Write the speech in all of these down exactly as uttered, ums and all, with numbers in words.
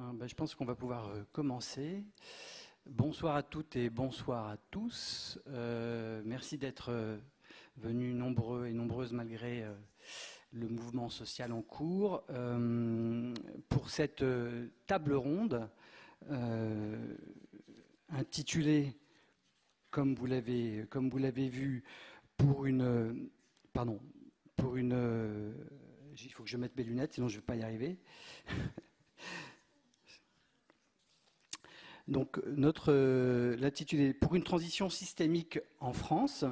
Bien, ben, je pense qu'on va pouvoir euh, commencer. Bonsoir à toutes et bonsoir à tous. Euh, merci d'être euh, venus nombreux et nombreuses malgré euh, le mouvement social en cours. Euh, pour cette euh, table ronde euh, intitulée, comme vous l'avez comme vous l'avez vu, pour une euh, pardon pour une euh, il faut que je mette mes lunettes, sinon je ne vais pas y arriver. Donc, notre euh, l'intitulé pour une transition systémique en France.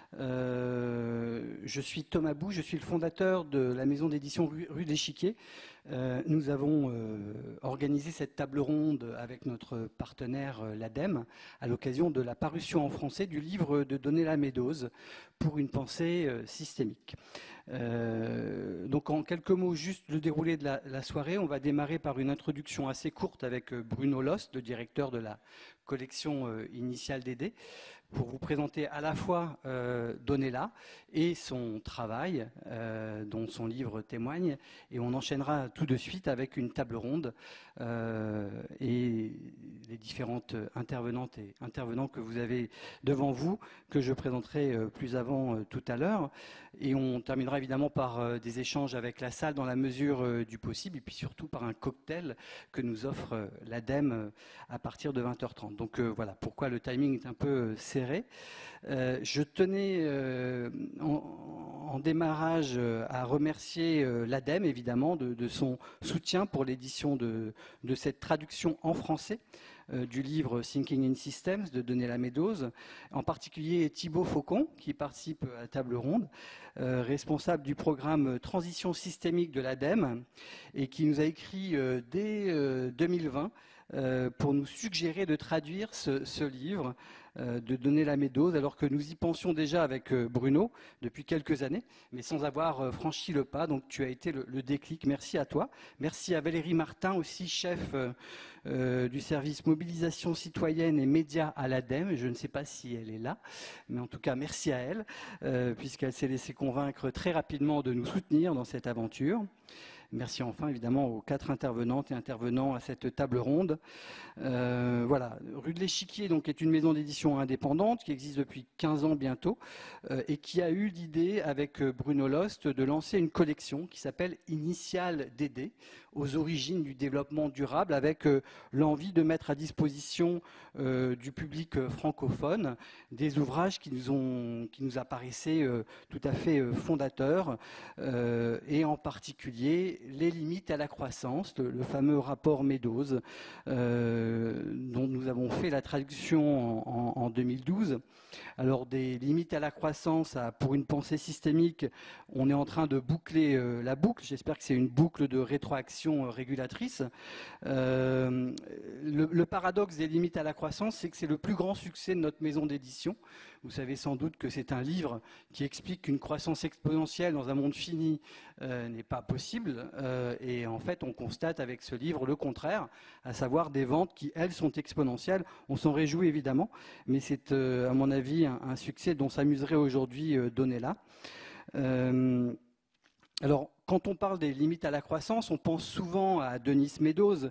Euh, je suis Thomas Bou, je suis le fondateur de la maison d'édition Rue, Rue de l'Échiquier. Euh, nous avons euh, organisé cette table ronde avec notre partenaire euh, l'ADEME à l'occasion de la parution en français du livre de Donella Meadows pour une pensée euh, systémique. Euh, donc en quelques mots, juste le déroulé de la, la soirée, on va démarrer par une introduction assez courte avec Bruno Lost, le directeur de la collection euh, initiale d'E D, pour vous présenter à la fois euh, Donella et son travail, euh, dont son livre témoigne, et on enchaînera tout de suite avec une table ronde euh, et les différentes intervenantes et intervenants que vous avez devant vous, que je présenterai euh, plus avant euh, tout à l'heure. Et on terminera évidemment par euh, des échanges avec la salle dans la mesure euh, du possible, et puis surtout par un cocktail que nous offre euh, l'ADEME euh, à partir de vingt heures trente. Donc euh, voilà pourquoi le timing est un peu euh, serré. Euh, je tenais euh, en, en démarrage euh, à remercier euh, l'ADEME évidemment de, de son soutien pour l'édition de, de cette traduction en français euh, du livre Thinking in Systems de Donella Meadows, en particulier Thibaut Faucon qui participe à la table ronde, euh, responsable du programme Transition systémique de l'ADEME et qui nous a écrit euh, dès euh, deux mille vingt euh, pour nous suggérer de traduire ce, ce livre de Donella Meadows, alors que nous y pensions déjà avec Bruno depuis quelques années, mais sans avoir franchi le pas. Donc tu as été le, le déclic. Merci à toi. Merci à Valérie Martin, aussi chef euh, du service mobilisation citoyenne et médias à l'ADEME. Je ne sais pas si elle est là, mais en tout cas merci à elle, euh, puisqu'elle s'est laissée convaincre très rapidement de nous soutenir dans cette aventure. Merci enfin évidemment aux quatre intervenantes et intervenants à cette table ronde. Euh, voilà, Rue de l'Échiquier donc est une maison d'édition indépendante qui existe depuis quinze ans bientôt euh, et qui a eu l'idée avec Bruno Lost de lancer une collection qui s'appelle Initiales d'E D, aux origines du développement durable, avec euh, l'envie de mettre à disposition euh, du public euh, francophone des ouvrages qui nous ont, qui nous apparaissaient euh, tout à fait euh, fondateurs euh, et en particulier les limites à la croissance, le, le fameux rapport Meadows, euh, dont nous avons fait la traduction en, en, en deux mille douze. Alors des limites à la croissance à, pour une pensée systémique, on est en train de boucler euh, la boucle. J'espère que c'est une boucle de rétroaction euh, régulatrice. Euh, le, le paradoxe des limites à la croissance, c'est que c'est le plus grand succès de notre maison d'édition. Vous savez sans doute que c'est un livre qui explique qu'une croissance exponentielle dans un monde fini euh, n'est pas possible. Euh, et en fait, on constate avec ce livre le contraire, à savoir des ventes qui, elles, sont exponentielles. On s'en réjouit évidemment, mais c'est, euh, à mon avis, un, un succès dont s'amuserait aujourd'hui euh, Donella. Euh, alors, quand on parle des limites à la croissance, on pense souvent à Denis Meadows.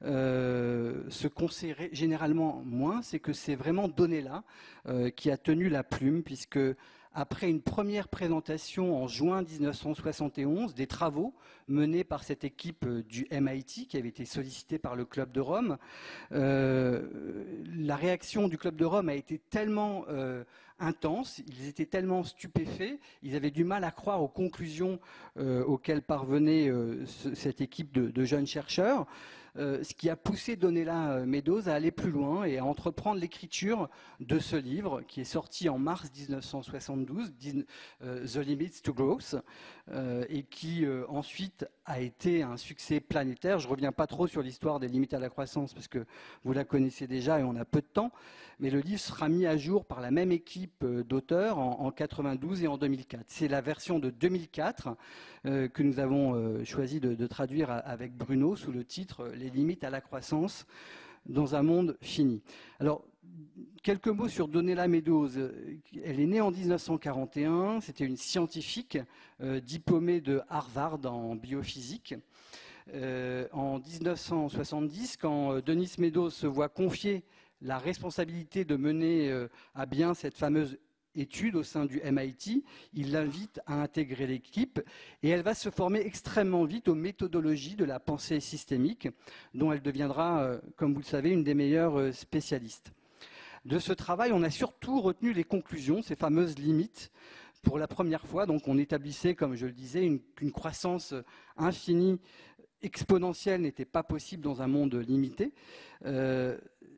Euh, ce qu'on sait généralement moins, c'est que c'est vraiment Donella euh, qui a tenu la plume, puisque après une première présentation en juin mille neuf cent soixante et onze, des travaux menés par cette équipe du M I T qui avait été sollicitée par le Club de Rome, euh, la réaction du Club de Rome a été tellement euh, intense, ils étaient tellement stupéfaits, ils avaient du mal à croire aux conclusions euh, auxquelles parvenait euh, ce, cette équipe de, de jeunes chercheurs, euh, ce qui a poussé Donella Meadows à aller plus loin et à entreprendre l'écriture de ce livre qui est sorti en mars mille neuf cent soixante-douze, euh, The Limits to Growth, euh, et qui euh, ensuite a été un succès planétaire. Je ne reviens pas trop sur l'histoire des limites à la croissance parce que vous la connaissez déjà et on a peu de temps, mais le livre sera mis à jour par la même équipe d'auteurs en, en quatre-vingt-douze et en deux mille quatre. C'est la version de deux mille quatre euh, que nous avons euh, choisi de, de traduire avec Bruno sous le titre « Les limites à la croissance dans un monde fini ». Alors, quelques mots sur Donella Meadows. Elle est née en mille neuf cent quarante et un, c'était une scientifique euh, diplômée de Harvard en biophysique. euh, en mille neuf cent soixante-dix, quand Denis Meadows se voit confier la responsabilité de mener euh, à bien cette fameuse étude au sein du M I T, il l'invite à intégrer l'équipe et elle va se former extrêmement vite aux méthodologies de la pensée systémique, dont elle deviendra, euh, comme vous le savez, une des meilleures euh, spécialistes. De ce travail, on a surtout retenu les conclusions, ces fameuses limites. Pour la première fois, donc, on établissait, comme je le disais, une, une croissance infinie, exponentielle n'était pas possible dans un monde limité. Euh,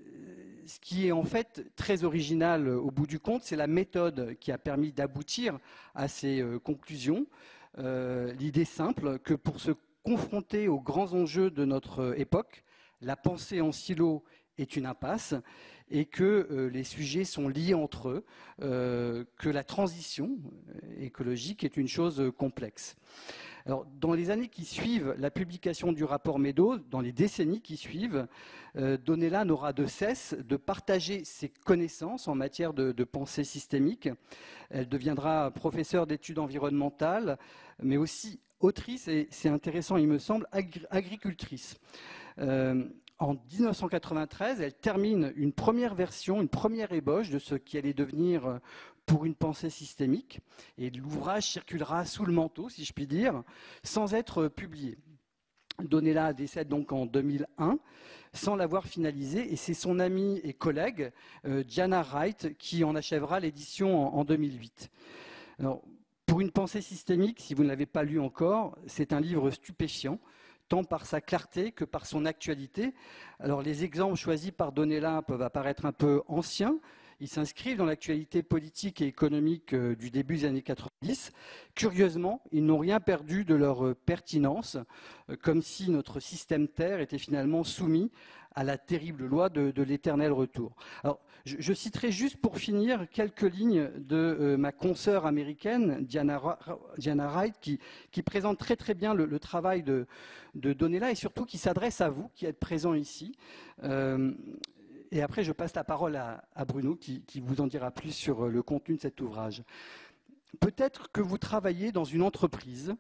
ce qui est en fait très original au bout du compte, c'est la méthode qui a permis d'aboutir à ces euh, conclusions. Euh, L'idée simple que pour se confronter aux grands enjeux de notre époque, la pensée en silo est une impasse et que euh, les sujets sont liés entre eux, euh, que la transition écologique est une chose complexe. Alors, dans les années qui suivent la publication du rapport Meadows, dans les décennies qui suivent, euh, Donella n'aura de cesse de partager ses connaissances en matière de, de pensée systémique. Elle deviendra professeure d'études environnementales, mais aussi autrice, et c'est intéressant, il me semble, agri- agricultrice. Euh, En mille neuf cent quatre-vingt-treize, elle termine une première version, une première ébauche de ce qui allait devenir Pour une pensée systémique. Et l'ouvrage circulera sous le manteau, si je puis dire, sans être publié. Donella décède donc en deux mille un, sans l'avoir finalisé, et c'est son amie et collègue, euh, Diana Wright, qui en achèvera l'édition en, en deux mille huit. Alors, Pour une pensée systémique, si vous ne l'avez pas lu encore, c'est un livre stupéfiant, tant par sa clarté que par son actualité. Alors, les exemples choisis par Donella peuvent apparaître un peu anciens. Ils s'inscrivent dans l'actualité politique et économique du début des années quatre-vingt-dix. Curieusement, ils n'ont rien perdu de leur pertinence, comme si notre système Terre était finalement soumis à la terrible loi de, de l'éternel retour. Alors, je, je citerai juste pour finir quelques lignes de euh, ma consoeur américaine, Diana, Diana Wright, qui, qui présente très très bien le, le travail de, de Donella et surtout qui s'adresse à vous qui êtes présents ici. Euh, et après, je passe la parole à, à Bruno qui, qui vous en dira plus sur le contenu de cet ouvrage. Peut-être que vous travaillez dans une entreprise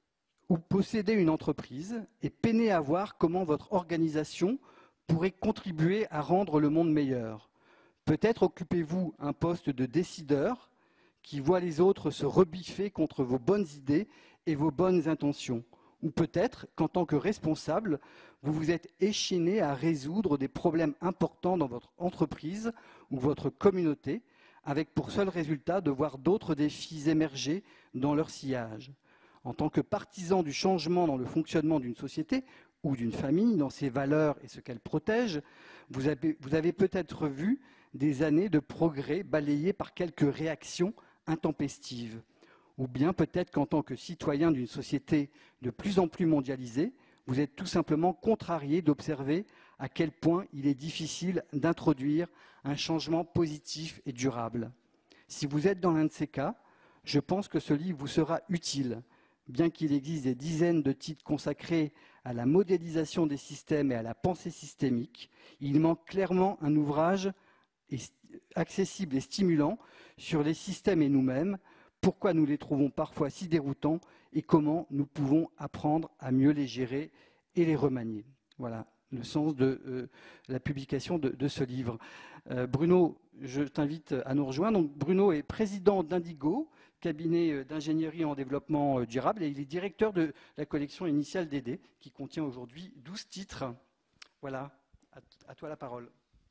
ou possédez une entreprise et peinez à voir comment votre organisation pourrait contribuer à rendre le monde meilleur. Peut-être occupez-vous un poste de décideur qui voit les autres se rebiffer contre vos bonnes idées et vos bonnes intentions. Ou peut-être qu'en tant que responsable, vous vous êtes échiné à résoudre des problèmes importants dans votre entreprise ou votre communauté, avec pour seul résultat de voir d'autres défis émerger dans leur sillage. En tant que partisan du changement dans le fonctionnement d'une société ou d'une famille, dans ses valeurs et ce qu'elle protège, vous avez, vous avez peut-être vu des années de progrès balayées par quelques réactions intempestives. Ou bien peut-être qu'en tant que citoyen d'une société de plus en plus mondialisée, vous êtes tout simplement contrarié d'observer à quel point il est difficile d'introduire un changement positif et durable. Si vous êtes dans l'un de ces cas, je pense que ce livre vous sera utile, bien qu'il existe des dizaines de titres consacrés à la modélisation des systèmes et à la pensée systémique. Il manque clairement un ouvrage accessible et stimulant sur les systèmes et nous-mêmes, pourquoi nous les trouvons parfois si déroutants et comment nous pouvons apprendre à mieux les gérer et les remanier. Voilà le sens de euh, la publication de, de ce livre. Euh, Bruno, je t'invite à nous rejoindre. Donc, Bruno est président d'Indigo, cabinet d'ingénierie en développement durable, et il est directeur de la collection initiale d'E D, qui contient aujourd'hui douze titres. Voilà, à, à toi la parole.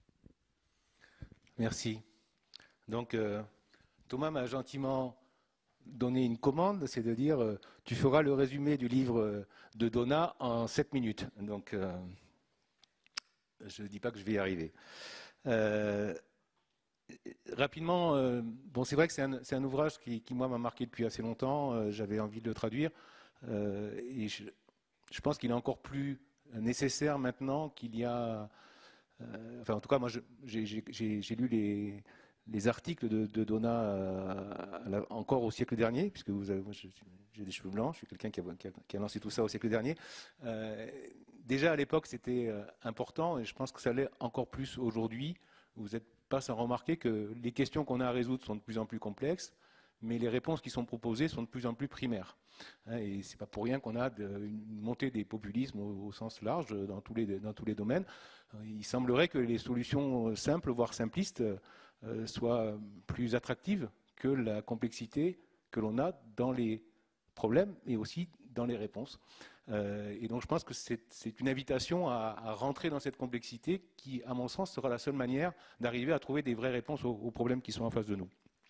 Merci. Donc, euh, Thomas m'a gentiment donné une commande, c'est de dire euh, tu feras le résumé du livre de Donna en sept minutes. Donc, euh, je ne dis pas que je vais y arriver. Euh, rapidement, euh, bon, c'est vrai que c'est un, c'est un ouvrage qui, qui moi, m'a marqué depuis assez longtemps. Euh, j'avais envie de le traduire. Euh, et je, je pense qu'il est encore plus nécessaire maintenant qu'il y a... Euh, enfin, en tout cas, moi, je, j'ai, j'ai, j'ai lu les... les articles de, de Donna euh, la, encore au siècle dernier, puisque vous avez, moi, je, j'ai des cheveux blancs, je suis quelqu'un qui a, qui, a, qui a lancé tout ça au siècle dernier. Euh, déjà à l'époque, c'était euh, important, et je pense que ça l'est encore plus aujourd'hui. Vous n'êtes pas sans remarquer que les questions qu'on a à résoudre sont de plus en plus complexes, mais les réponses qui sont proposées sont de plus en plus primaires. Et ce n'est pas pour rien qu'on a de, une montée des populismes au, au sens large dans tous, les, dans tous les domaines. Il semblerait que les solutions simples, voire simplistes, euh, soient plus attractives que la complexité que l'on a dans les problèmes et aussi dans les réponses. Euh, et donc je pense que c'est une invitation à, à rentrer dans cette complexité qui, à mon sens, sera la seule manière d'arriver à trouver des vraies réponses aux, aux problèmes qui sont en face de nous.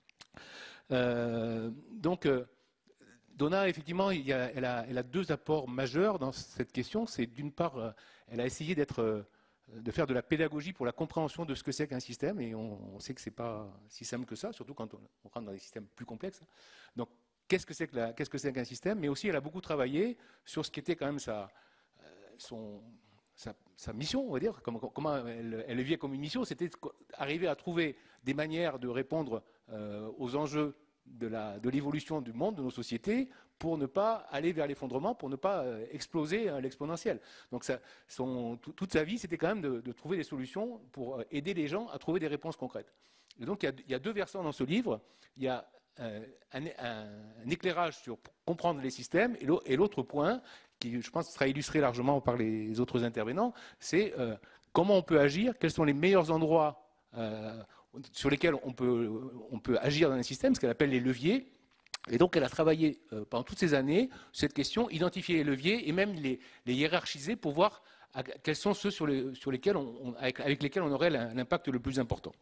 Euh, donc, euh, Donna, effectivement, il y a, elle, a, elle a deux apports majeurs dans cette question. C'est d'une part, euh, elle a essayé d'être, euh, de faire de la pédagogie pour la compréhension de ce que c'est qu'un système, et on, on sait que ce n'est pas si simple que ça, surtout quand on, on rentre dans des systèmes plus complexes. Donc, qu'est-ce que c'est que la, qu'est-ce que c'est qu'un système? Mais aussi, elle a beaucoup travaillé sur ce qui était quand même sa, son, sa, sa mission, on va dire, comment, comment elle, elle le vivait comme une mission, c'était arriver à trouver des manières de répondre euh, aux enjeux de l'évolution du monde, de nos sociétés, pour ne pas aller vers l'effondrement, pour ne pas euh, exploser euh, l'exponentiel. Donc ça, son, tout, toute sa vie, c'était quand même de, de trouver des solutions pour euh, aider les gens à trouver des réponses concrètes. Et donc il y, a, il y a deux versants dans ce livre. Il y a euh, un, un, un éclairage sur comprendre les systèmes, et l'autre point, qui je pense sera illustré largement par les autres intervenants, c'est euh, comment on peut agir, quels sont les meilleurs endroits euh, sur lesquels on peut, on peut agir dans un système, ce qu'elle appelle les leviers. Et donc, elle a travaillé euh, pendant toutes ces années cette question, identifier les leviers et même les, les hiérarchiser pour voir à, quels sont ceux sur, les, sur lesquels on, on, avec, avec lesquels on aurait l'impact le plus important.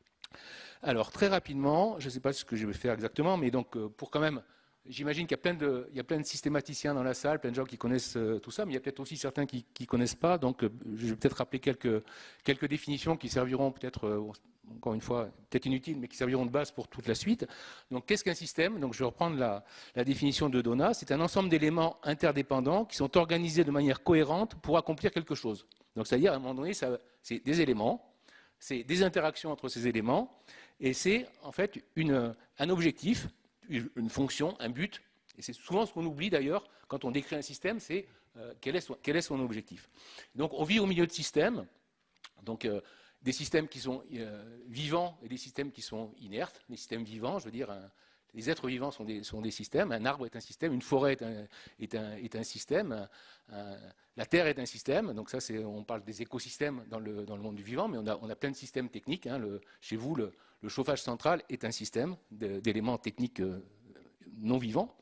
Alors, très rapidement, je ne sais pas ce que je vais faire exactement, mais donc, euh, pour quand même... J'imagine qu'il y a plein de, il y a plein de systématiciens dans la salle, plein de gens qui connaissent euh, tout ça, mais il y a peut-être aussi certains qui ne connaissent pas. Donc, euh, je vais peut-être rappeler quelques, quelques définitions qui serviront peut-être, euh, encore une fois, peut-être inutiles, mais qui serviront de base pour toute la suite. Donc, qu'est-ce qu'un système? Donc, je vais reprendre la, la définition de Donna. C'est un ensemble d'éléments interdépendants qui sont organisés de manière cohérente pour accomplir quelque chose. Donc, c'est-à-dire, à un moment donné, c'est des éléments, c'est des interactions entre ces éléments, et c'est en fait une, un objectif, une fonction, un but, et c'est souvent ce qu'on oublie d'ailleurs quand on décrit un système, c'est euh, quel, quel est son objectif. Donc on vit au milieu de systèmes, donc euh, des systèmes qui sont euh, vivants et des systèmes qui sont inertes. Les systèmes vivants, je veux dire, un, les êtres vivants sont des, sont des systèmes, un arbre est un système, une forêt est un, est un, est un système, un, un, la Terre est un système, donc ça c'est, on parle des écosystèmes dans le, dans le monde du vivant, mais on a, on a plein de systèmes techniques. Hein, le, chez vous, le, le chauffage central est un système d'éléments techniques euh, non vivants.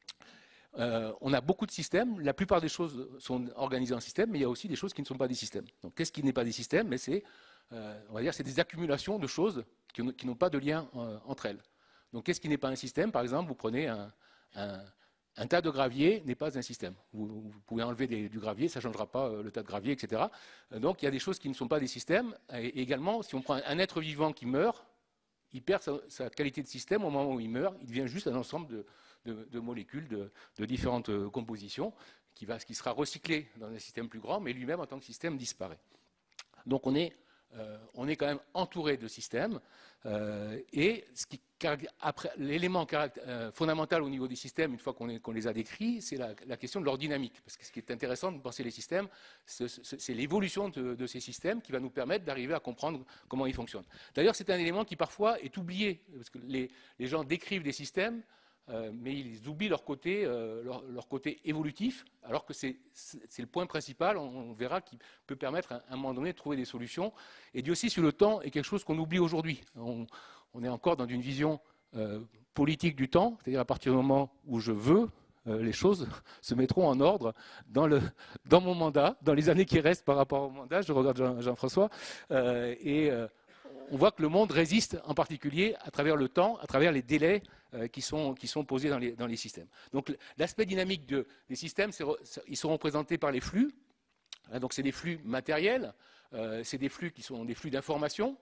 Euh, on a beaucoup de systèmes, la plupart des choses sont organisées en système, mais il y a aussi des choses qui ne sont pas des systèmes. Donc qu'est-ce qui n'est pas des systèmes? Mais c'est, euh, on va dire, c'est des accumulations de choses qui, qui n'ont pas de lien euh, entre elles. Donc qu'est-ce qui n'est pas un système? Par exemple, vous prenez un, un, un tas de gravier, n'est pas un système. Vous, vous pouvez enlever des, du gravier, ça ne changera pas euh, le tas de gravier, et cetera. Donc il y a des choses qui ne sont pas des systèmes. Et également, si on prend un être vivant qui meurt, il perd sa, sa qualité de système au moment où il meurt, il devient juste un ensemble de, de, de molécules de, de différentes euh, compositions qui, va, qui sera recyclé dans un système plus grand, mais lui-même en tant que système disparaît. Donc on est, euh, on est quand même entouré de systèmes, euh, et ce qui l'élément euh, fondamental au niveau des systèmes, une fois qu'on qu'on les a décrits, c'est la, la question de leur dynamique. Parce que ce qui est intéressant de penser les systèmes, c'est l'évolution de, de ces systèmes qui va nous permettre d'arriver à comprendre comment ils fonctionnent. D'ailleurs, c'est un élément qui parfois est oublié, parce que les, les gens décrivent des systèmes, euh, mais ils oublient leur côté, euh, leur, leur côté évolutif, alors que c'est le point principal, on, on verra, qui peut permettre à un moment donné de trouver des solutions. Et Dieu aussi, sur le temps, est quelque chose qu'on oublie aujourd'hui. On, On est encore dans une vision euh, politique du temps, c'est-à-dire à partir du moment où je veux, euh, les choses se mettront en ordre dans, le, dans mon mandat, dans les années qui restent par rapport au mandat. Je regarde Jean, Jean-François, euh, et euh, on voit que le monde résiste en particulier à travers le temps, à travers les délais euh, qui, sont, qui sont posés dans les, dans les systèmes. Donc l'aspect dynamique de, des systèmes, ils seront présentés par les flux. Hein, donc c'est des flux matériels, euh, c'est des flux qui sont des flux d'informations,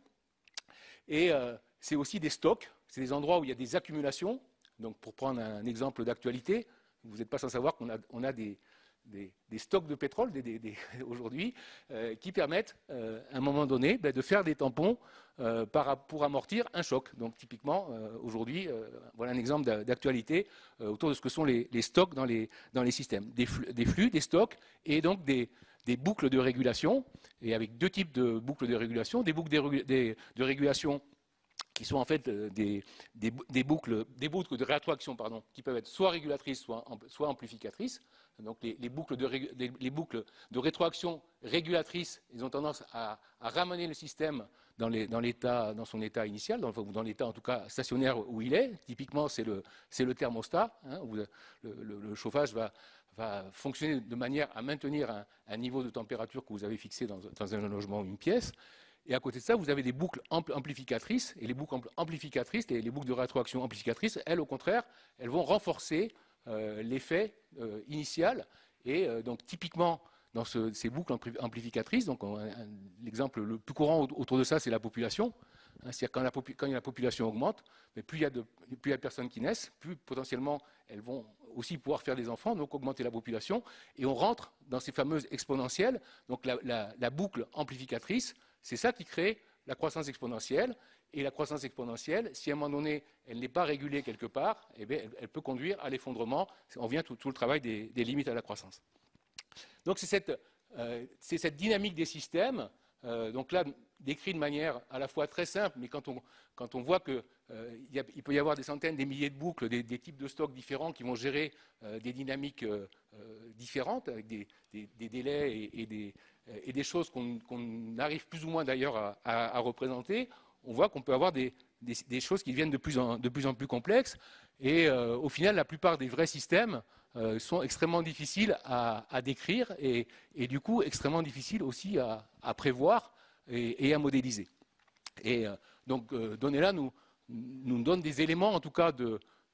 et euh, c'est aussi des stocks, c'est des endroits où il y a des accumulations. Donc, pour prendre un exemple d'actualité, vous n'êtes pas sans savoir qu'on a, on a des, des, des stocks de pétrole des, des, des, aujourd'hui euh, qui permettent, euh, à un moment donné, ben, de faire des tampons euh, par, pour amortir un choc. Donc, typiquement, euh, aujourd'hui, euh, voilà un exemple d'actualité euh, autour de ce que sont les, les stocks dans les, dans les systèmes. Des flux, des flux, des stocks et donc des, des boucles de régulation. Et avec deux types de boucles de régulation, des boucles de, de, de régulation qui sont en fait des, des, des, boucles, des boucles de rétroaction pardon, qui peuvent être soit régulatrices, soit, soit amplificatrices. Donc les, les, boucles de, les, les boucles de rétroaction régulatrices, ils ont tendance à, à ramener le système dans, les, dans, l'état, dans son état initial, dans, dans l'état en tout cas stationnaire où il est. Typiquement, c'est le, c'est le thermostat, hein, où le, le, le chauffage va, va fonctionner de manière à maintenir un, un niveau de température que vous avez fixé dans, dans un logement ou une pièce. Et à côté de ça, vous avez des boucles amplificatrices, et les boucles amplificatrices, et les boucles de rétroaction amplificatrices, elles, au contraire, elles vont renforcer euh, l'effet euh, initial. Et euh, donc, typiquement, dans ce, ces boucles amplificatrices, donc on, un, l'exemple le plus courant autour de ça, c'est la population. Hein, c'est-à-dire quand la, quand la population augmente, mais plus il y a de, plus il y a de personnes qui naissent, plus potentiellement elles vont aussi pouvoir faire des enfants, donc augmenter la population. Et on rentre dans ces fameuses exponentielles, donc la, la, la boucle amplificatrice. C'est ça qui crée la croissance exponentielle. Et la croissance exponentielle, si à un moment donné, elle n'est pas régulée quelque part, eh bien, elle, elle peut conduire à l'effondrement. On vient tout, tout le travail des, des limites à la croissance. Donc c'est cette, euh, c'est cette dynamique des systèmes, euh, donc là, décrit de manière à la fois très simple, mais quand on, quand on voit qu'il euh, y peut y avoir des centaines, des milliers de boucles, des, des types de stocks différents qui vont gérer euh, des dynamiques euh, différentes, avec des, des, des délais et, et, des, et des choses qu'on, qu'on arrive plus ou moins d'ailleurs à, à, à représenter, on voit qu'on peut avoir des, des, des choses qui deviennent de plus en, de plus, en plus complexes. Et euh, au final, la plupart des vrais systèmes euh, sont extrêmement difficiles à, à décrire et, et du coup extrêmement difficiles aussi à, à prévoir et, et à modéliser. Et euh, donc, euh, données-là nous, nous donnent des éléments, en tout cas, de,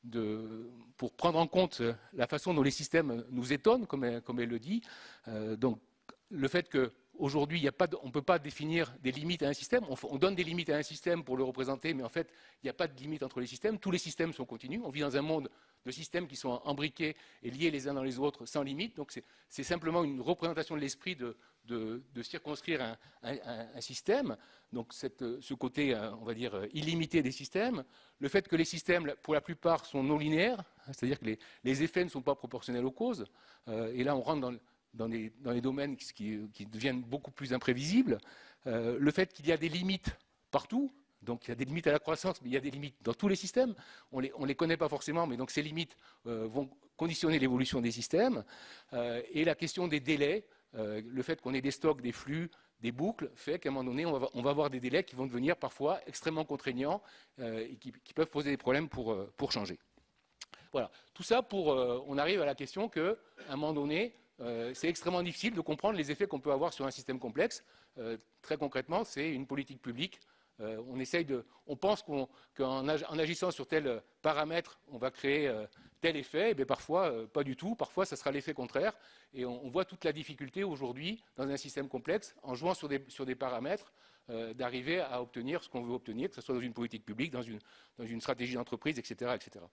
de, pour prendre en compte la façon dont les systèmes nous étonnent, comme elle, comme elle le dit. Euh, donc, le fait que aujourd'hui, il y a pas de, on ne peut pas définir des limites à un système. On, on donne des limites à un système pour le représenter, mais en fait, il n'y a pas de limite entre les systèmes. Tous les systèmes sont continus. On vit dans un monde de systèmes qui sont embriqués et liés les uns dans les autres sans limite. Donc, c'est simplement une représentation de l'esprit de, de, de circonscrire un, un, un système. Donc, cette, ce côté, on va dire, illimité des systèmes. Le fait que les systèmes, pour la plupart, sont non linéaires, c'est-à-dire que les, les effets ne sont pas proportionnels aux causes. Euh, et là, on rentre dans le Dans les, dans les domaines qui, qui deviennent beaucoup plus imprévisibles, euh, le fait qu'il y a des limites partout, donc il y a des limites à la croissance, mais il y a des limites dans tous les systèmes, on ne les, on les connaît pas forcément, mais donc ces limites euh, vont conditionner l'évolution des systèmes, euh, et la question des délais, euh, le fait qu'on ait des stocks, des flux, des boucles, fait qu'à un moment donné, on va, on va avoir des délais qui vont devenir parfois extrêmement contraignants euh, et qui, qui peuvent poser des problèmes pour, euh, pour changer. Voilà, tout ça pour, euh, on arrive à la question qu'à un moment donné, Euh, c'est extrêmement difficile de comprendre les effets qu'on peut avoir sur un système complexe. Euh, très concrètement, c'est une politique publique. Euh, on, essaye de, on pense qu'on, qu'en en agissant sur tel paramètre, on va créer euh, tel effet. Et bien parfois, euh, pas du tout. Parfois, ça sera l'effet contraire. Et on, on voit toute la difficulté aujourd'hui dans un système complexe, en jouant sur des, sur des paramètres, euh, d'arriver à obtenir ce qu'on veut obtenir, que ce soit dans une politique publique, dans une, dans une stratégie d'entreprise, et cetera, et cetera.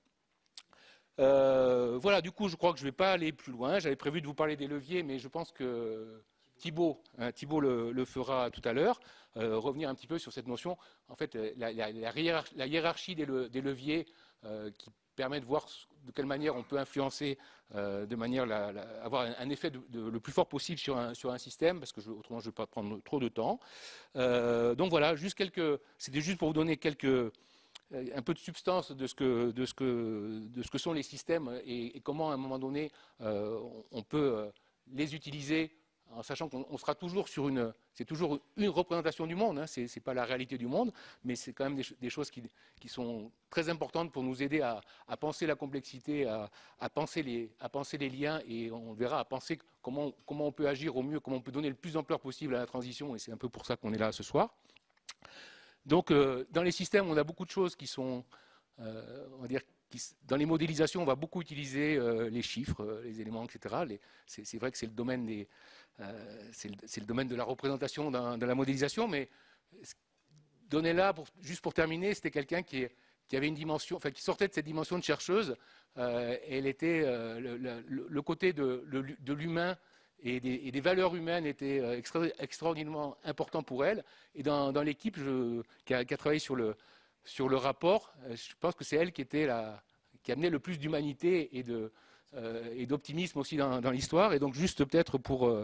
Euh, voilà, du coup, je crois que je ne vais pas aller plus loin. J'avais prévu de vous parler des leviers, mais je pense que Thibault, hein, Thibault le, le fera tout à l'heure. Euh, revenir un petit peu sur cette notion. En fait, la, la, la, hiérarchie, la hiérarchie des, le, des leviers euh, qui permet de voir de quelle manière on peut influencer, euh, de manière la, la, avoir un, un effet de, de, le plus fort possible sur un, sur un système, parce que je, autrement je ne vais pas prendre trop de temps. Euh, donc voilà, juste quelques. C'était juste pour vous donner quelques. Un peu de substance de ce que, de ce que, de ce que sont les systèmes et, et comment, à un moment donné, euh, on, on peut euh, les utiliser en sachant qu'on sera toujours sur une... C'est toujours une représentation du monde, hein, ce n'est pas la réalité du monde, mais c'est quand même des, des choses qui, qui sont très importantes pour nous aider à, à penser la complexité, à, à, penser les, à penser les liens, et on verra à penser comment, comment on peut agir au mieux, comment on peut donner le plus d'ampleur possible à la transition, et c'est un peu pour ça qu'on est là ce soir. Donc, euh, dans les systèmes, on a beaucoup de choses qui sont, euh, on va dire, qui, dans les modélisations, on va beaucoup utiliser euh, les chiffres, euh, les éléments, et cetera. C'est vrai que c'est le domaine des, euh, c'est le, le domaine de la représentation dans, dans la modélisation, mais Donella, pour, juste pour terminer, c'était quelqu'un qui, qui avait une dimension, enfin, qui sortait de cette dimension de chercheuse. Euh, elle était euh, le, le, le côté de, de l'humain. Et des, et des valeurs humaines étaient extra, extraordinairement importantes pour elle. Et dans, dans l'équipe qui, qui a travaillé sur le, sur le rapport, je pense que c'est elle qui, était la, qui amenait le plus d'humanité et d'optimisme euh, aussi dans, dans l'histoire. Et donc juste peut-être pour, euh,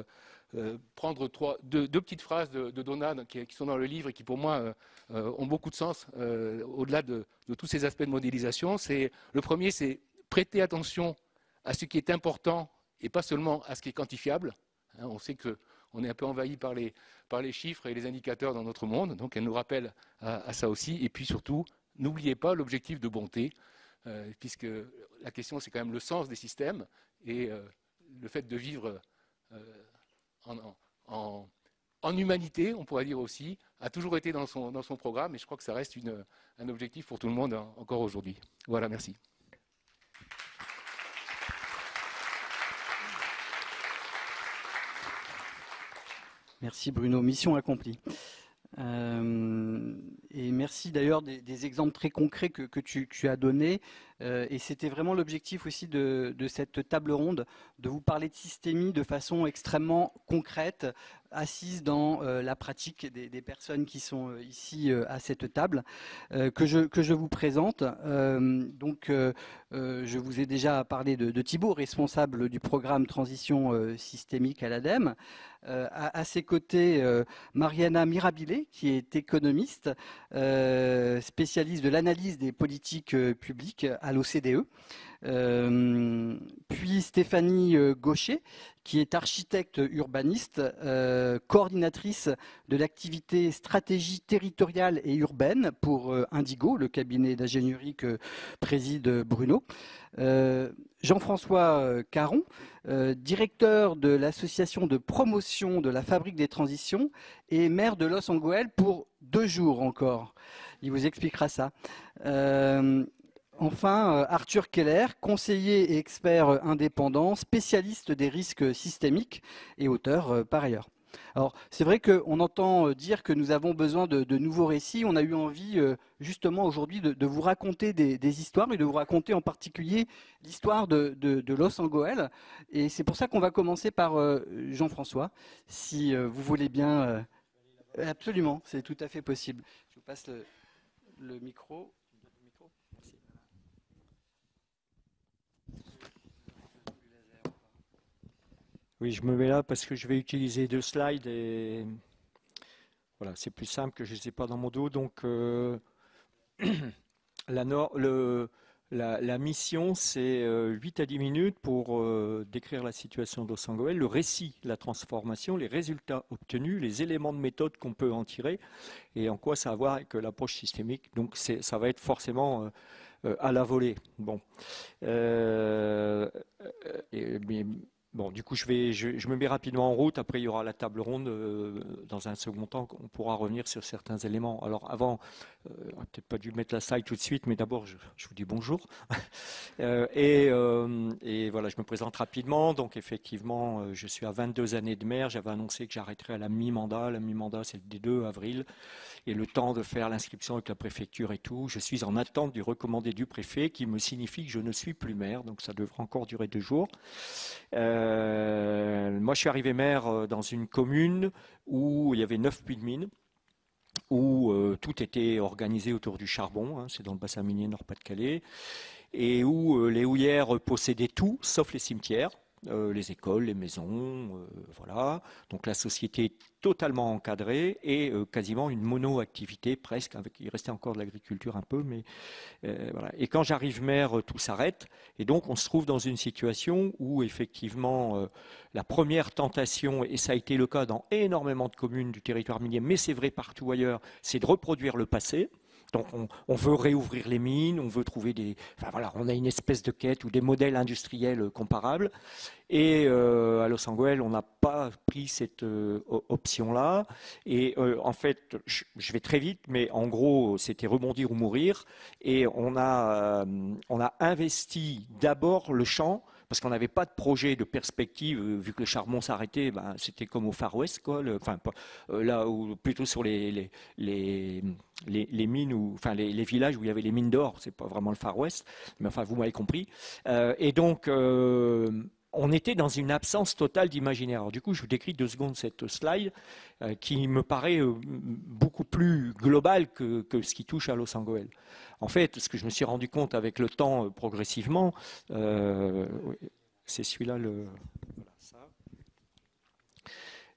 euh, prendre trois, deux, deux petites phrases de, de Donat qui, qui sont dans le livre et qui, pour moi, euh, euh, ont beaucoup de sens euh, au-delà de, de tous ces aspects de modélisation. C'est, le premier, c'est prêter attention à ce qui est important et pas seulement à ce qui est quantifiable. Hein, on sait qu'on est un peu envahi par les, par les chiffres et les indicateurs dans notre monde, donc elle nous rappelle à, à ça aussi. Et puis surtout, n'oubliez pas l'objectif de bonté, euh, puisque la question, c'est quand même le sens des systèmes et euh, le fait de vivre euh, en, en, en humanité, on pourrait dire aussi, a toujours été dans son, dans son programme, et je crois que ça reste une, un objectif pour tout le monde hein, encore aujourd'hui. Voilà, merci. Merci Bruno, mission accomplie. Euh, et merci d'ailleurs des, des exemples très concrets que, que tu, tu as donnés. Euh, et c'était vraiment l'objectif aussi de, de cette table ronde, de vous parler de systémie de façon extrêmement concrète, assise dans euh, la pratique des, des personnes qui sont euh, ici euh, à cette table, euh, que, je, que je vous présente. Euh, donc, euh, euh, je vous ai déjà parlé de, de Thibaut, responsable du programme Transition euh, systémique à l'ADEME. Euh, à, à ses côtés, euh, Mariana Mirabilet, qui est économiste, euh, spécialiste de l'analyse des politiques euh, publiques à l'O C D E. Euh, puis Stéphanie Gaucher, qui est architecte urbaniste, euh, coordinatrice de l'activité stratégie territoriale et urbaine pour euh, Indigo, le cabinet d'ingénierie que préside Bruno. Euh, Jean-François Caron, euh, directeur de l'association de promotion de la fabrique des transitions et maire de Los Angeles pour deux jours encore. Il vous expliquera ça. Euh, Enfin, Arthur Keller, conseiller et expert indépendant, spécialiste des risques systémiques et auteur par ailleurs. Alors, c'est vrai qu'on entend dire que nous avons besoin de, de nouveaux récits. On a eu envie, justement, aujourd'hui, de, de vous raconter des, des histoires et de vous raconter en particulier l'histoire de, de, de Los Angeles. Et c'est pour ça qu'on va commencer par Jean-François, si vous voulez bien. Absolument, c'est tout à fait possible. Je vous passe le, le micro. Oui, je me mets là parce que je vais utiliser deux slides et voilà, c'est plus simple que je ne les ai pas dans mon dos. Donc, euh, la, nor le, la, la mission, c'est euh, huit à dix minutes pour euh, décrire la situation de Los Angeles, le récit, la transformation, les résultats obtenus, les éléments de méthode qu'on peut en tirer et en quoi ça a à voir avec l'approche systémique. Donc, ça va être forcément euh, euh, à la volée. Bon. Euh, et, mais, Bon, du coup, je, vais, je, je me mets rapidement en route. Après, il y aura la table ronde. Euh, dans un second temps, on pourra revenir sur certains éléments. Alors, avant, euh, on n'a peut-être pas dû mettre la slide tout de suite, mais d'abord, je, je vous dis bonjour. euh, et, euh, et voilà, je me présente rapidement. Donc, effectivement, euh, je suis à vingt-deux années de maire. J'avais annoncé que j'arrêterais à la mi-mandat. La mi-mandat, c'est le deux avril. Et le temps de faire l'inscription avec la préfecture et tout, je suis en attente du recommandé du préfet qui me signifie que je ne suis plus maire. Donc, ça devra encore durer deux jours. Euh, moi, je suis arrivé maire dans une commune où il y avait neuf puits de mine, où euh, tout était organisé autour du charbon, hein, c'est dans le bassin minier Nord-Pas-de-Calais, et où euh, les houillères possédaient tout, sauf les cimetières, euh, les écoles, les maisons, euh, voilà. Donc la société est totalement encadrée et euh, quasiment une mono-activité presque, avec, il restait encore de l'agriculture un peu, mais euh, voilà. Et quand j'arrive maire, tout s'arrête, et donc on se trouve dans une situation où effectivement euh, la première tentation, et ça a été le cas dans énormément de communes du territoire minier, mais c'est vrai partout ailleurs, c'est de reproduire le passé. Donc on, on veut réouvrir les mines, on veut trouver des... Enfin voilà, on a une espèce de quête ou des modèles industriels comparables. Et euh, à Los Angeles, on n'a pas pris cette euh, option-là. Et euh, en fait, je, je vais très vite, mais en gros, c'était rebondir ou mourir. Et on a, euh, on a investi d'abord le champ, parce qu'on n'avait pas de projet, de perspective, vu que le charbon s'arrêtait, ben, c'était comme au Far West, quoi, le, enfin, euh, là où plutôt sur les, les, les, les, les mines, ou, enfin les, les villages où il y avait les mines d'or, c'est pas vraiment le Far West, mais enfin vous m'avez compris. Euh, et donc, euh, on était dans une absence totale d'imaginaire. Alors du coup, je vous décris deux secondes cette slide euh, qui me paraît euh, beaucoup plus globale que, que ce qui touche à Los Angeles. En fait, ce que je me suis rendu compte avec le temps euh, progressivement, euh, c'est celui-là, le, voilà, ça.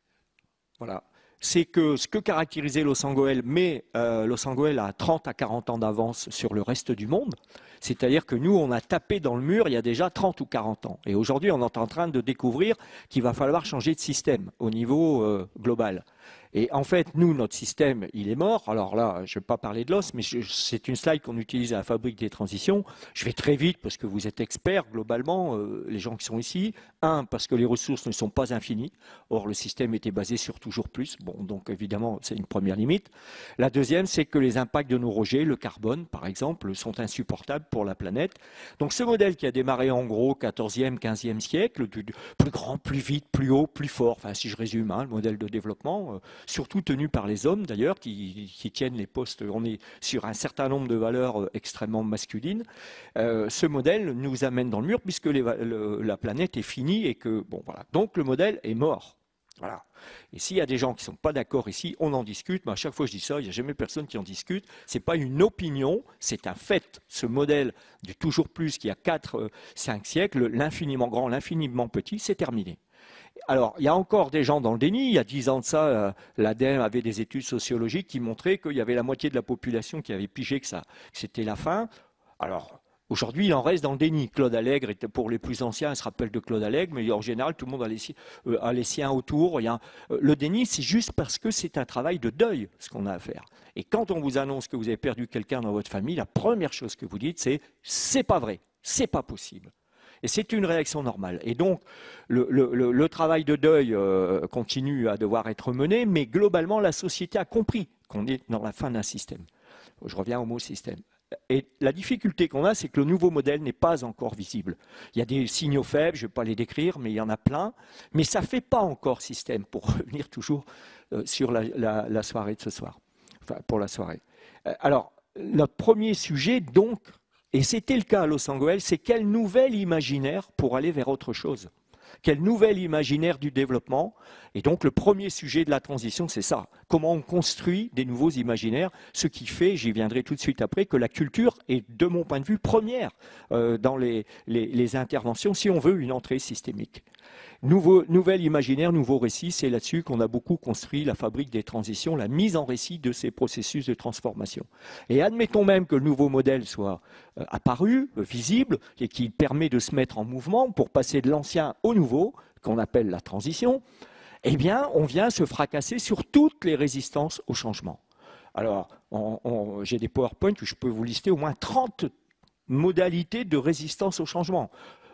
Voilà. C'est que ce que caractérisait Los Angeles, mais euh, Los Angeles a trente à quarante ans d'avance sur le reste du monde. C'est-à-dire que nous, on a tapé dans le mur il y a déjà trente ou quarante ans. Et aujourd'hui, on est en train de découvrir qu'il va falloir changer de système au niveau euh, global. Et en fait, nous, notre système, il est mort. Alors là, je ne vais pas parler de l'os, mais c'est une slide qu'on utilise à la Fabrique des Transitions. Je vais très vite parce que vous êtes experts globalement, euh, les gens qui sont ici. Un, parce que les ressources ne sont pas infinies. Or, le système était basé sur toujours plus. Bon, donc évidemment, c'est une première limite. La deuxième, c'est que les impacts de nos rejets, le carbone par exemple, sont insupportables pour la planète. Donc ce modèle qui a démarré en gros quatorzième, quinzième siècle, du, du, plus grand, plus vite, plus haut, plus fort, enfin si je résume, hein, le modèle de développement, euh, surtout tenu par les hommes d'ailleurs, qui, qui tiennent les postes, on est sur un certain nombre de valeurs extrêmement masculines. Euh, ce modèle nous amène dans le mur puisque les, le, la planète est finie et que, bon voilà. Donc le modèle est mort. Voilà. Et s'il y a des gens qui ne sont pas d'accord ici, on en discute. Mais à chaque fois que je dis ça, il n'y a jamais personne qui en discute. Ce n'est pas une opinion, c'est un fait. Ce modèle du toujours plus qui a quatre, cinq siècles, l'infiniment grand, l'infiniment petit, c'est terminé. Alors, il y a encore des gens dans le déni. Il y a dix ans de ça, euh, l'A D E M avait des études sociologiques qui montraient qu'il y avait la moitié de la population qui avait pigé que, ça, que c'était la fin. Alors, aujourd'hui, il en reste dans le déni. Claude Allègre, était, pour les plus anciens, ils se rappellent de Claude Allègre, mais en général, tout le monde a les, euh, a les siens autour. Il y a, euh, le déni, c'est juste parce que c'est un travail de deuil, ce qu'on a à faire. Et quand on vous annonce que vous avez perdu quelqu'un dans votre famille, la première chose que vous dites, c'est « c'est pas vrai, c'est pas possible ». Et c'est une réaction normale. Et donc, le, le, le travail de deuil euh, continue à devoir être mené, mais globalement, la société a compris qu'on est dans la fin d'un système. Je reviens au mot système. Et la difficulté qu'on a, c'est que le nouveau modèle n'est pas encore visible. Il y a des signaux faibles, je ne vais pas les décrire, mais il y en a plein. Mais ça ne fait pas encore système, pour revenir toujours euh, sur la, la, la soirée de ce soir. Enfin, pour la soirée. Euh, alors, notre premier sujet, donc, et c'était le cas à Los Angeles, c'est quel nouvel imaginaire pour aller vers autre chose. Quel nouvel imaginaire du développement. Et donc le premier sujet de la transition, c'est ça. Comment on construit des nouveaux imaginaires, ce qui fait, j'y viendrai tout de suite après, que la culture est, de mon point de vue, première euh, dans les, les, les interventions, si on veut une entrée systémique. Nouveau, nouvel imaginaire, nouveau récit, c'est là-dessus qu'on a beaucoup construit la fabrique des transitions, la mise en récit de ces processus de transformation. Et admettons même que le nouveau modèle soit euh, apparu, euh, visible, et qu'il permet de se mettre en mouvement pour passer de l'ancien au nouveau, qu'on appelle la transition, eh bien, on vient se fracasser sur toutes les résistances au changement. Alors, on, on, j'ai des PowerPoint où je peux vous lister au moins trente modalités de résistance au changement.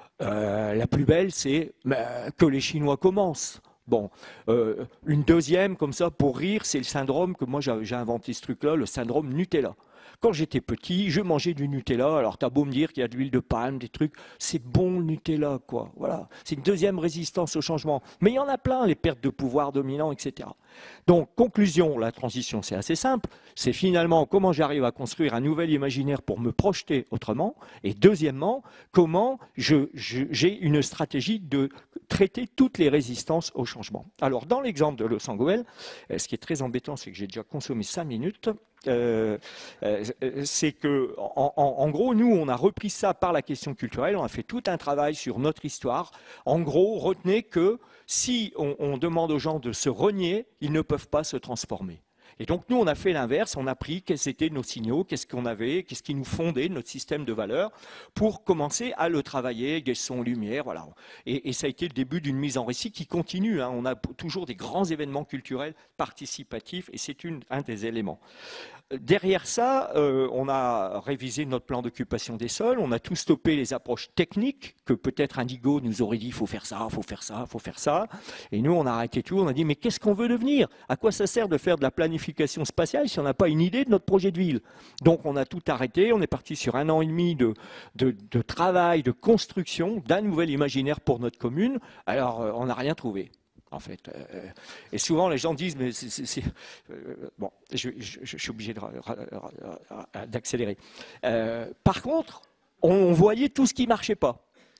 Euh, la plus belle, c'est euh, que les Chinois commencent. Bon, euh, une deuxième, comme ça, pour rire, c'est le syndrome que moi j'ai inventé ce truc-là, le syndrome Nutella. Quand j'étais petit, je mangeais du Nutella. Alors, t'as beau me dire qu'il y a de l'huile de palme, des trucs, c'est bon le Nutella, quoi. Voilà, c'est une deuxième résistance au changement. Mais il y en a plein, les pertes de pouvoir dominant, et cetera. Donc, conclusion, la transition, c'est assez simple. C'est finalement comment j'arrive à construire un nouvel imaginaire pour me projeter autrement. Et deuxièmement, comment je, je, j'ai une stratégie de traiter toutes les résistances au changement. Alors, dans l'exemple de Los Angeles, ce qui est très embêtant, c'est que j'ai déjà consommé cinq minutes. Euh, euh, c'est que, en, en, en gros, nous, on a repris ça par la question culturelle, on a fait tout un travail sur notre histoire. En gros, retenez que si on, on demande aux gens de se renier, ils ne peuvent pas se transformer. Et donc, nous, on a fait l'inverse, on a pris quels étaient nos signaux, qu'est-ce qu'on avait, qu'est-ce qui nous fondait, notre système de valeurs, pour commencer à le travailler, des sons, lumière, voilà. Et, et ça a été le début d'une mise en récit qui continue, hein. On a toujours des grands événements culturels participatifs, et c'est un des éléments. Derrière ça, euh, on a révisé notre plan d'occupation des sols, on a tout stoppé les approches techniques que peut-être Indigo nous aurait dit il faut faire ça, il faut faire ça, il faut faire ça. Et nous, on a arrêté tout, on a dit mais qu'est-ce qu'on veut devenir? À quoi ça sert de faire de la planification spatiale si on n'a pas une idée de notre projet de ville? Donc on a tout arrêté, on est parti sur un an et demi de, de, de travail, de construction d'un nouvel imaginaire pour notre commune. Alors euh, on n'a rien trouvé. En fait, euh, et souvent les gens disent mais c'est, c'est, c'est euh, bon, je, je, je suis obligé d'accélérer. Euh, par contre, on voyait tout ce qui marchait pas.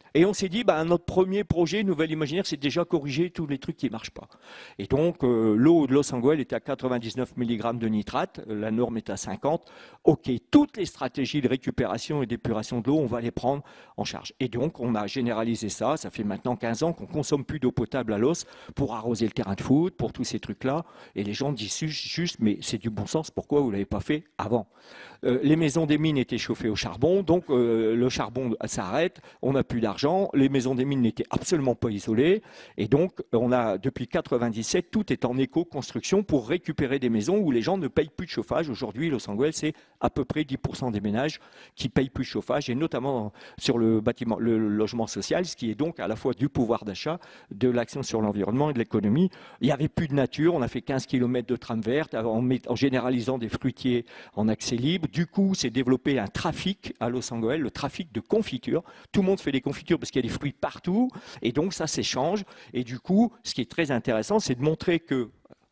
Et on s'est dit, bah, notre premier projet, Nouvelle Imaginaire, c'est déjà corriger tous les trucs qui ne marchent pas. Et donc, euh, l'eau de Los Angeles était à quatre-vingt-dix-neuf milligrammes de nitrate, la norme est à cinquante. OK, toutes les stratégies de récupération et d'épuration de l'eau, on va les prendre en charge. Et donc, on a généralisé ça. Ça fait maintenant quinze ans qu'on ne consomme plus d'eau potable à Los pour arroser le terrain de foot, pour tous ces trucs-là. Et les gens disent juste, mais c'est du bon sens, pourquoi vous ne l'avez pas fait avant ? Euh, les maisons des mines étaient chauffées au charbon, donc euh, le charbon s'arrête, on n'a plus d'argent, les maisons des mines n'étaient absolument pas isolées, et donc on a depuis quatre-vingt-dix-sept, tout est en éco-construction pour récupérer des maisons où les gens ne payent plus de chauffage. Aujourd'hui, Los Angeles, c'est à peu près dix pour cent des ménages qui payent plus de chauffage, et notamment sur le bâtiment, le logement social, ce qui est donc à la fois du pouvoir d'achat, de l'action sur l'environnement et de l'économie. Il n'y avait plus de nature, on a fait quinze kilomètres de tram verte en, en généralisant des fruitiers en accès libre. Du coup, c'est développé un trafic à Los Angeles, le trafic de confitures. Tout le monde fait des confitures parce qu'il y a des fruits partout, et donc ça s'échange. Et du coup, ce qui est très intéressant, c'est de montrer que,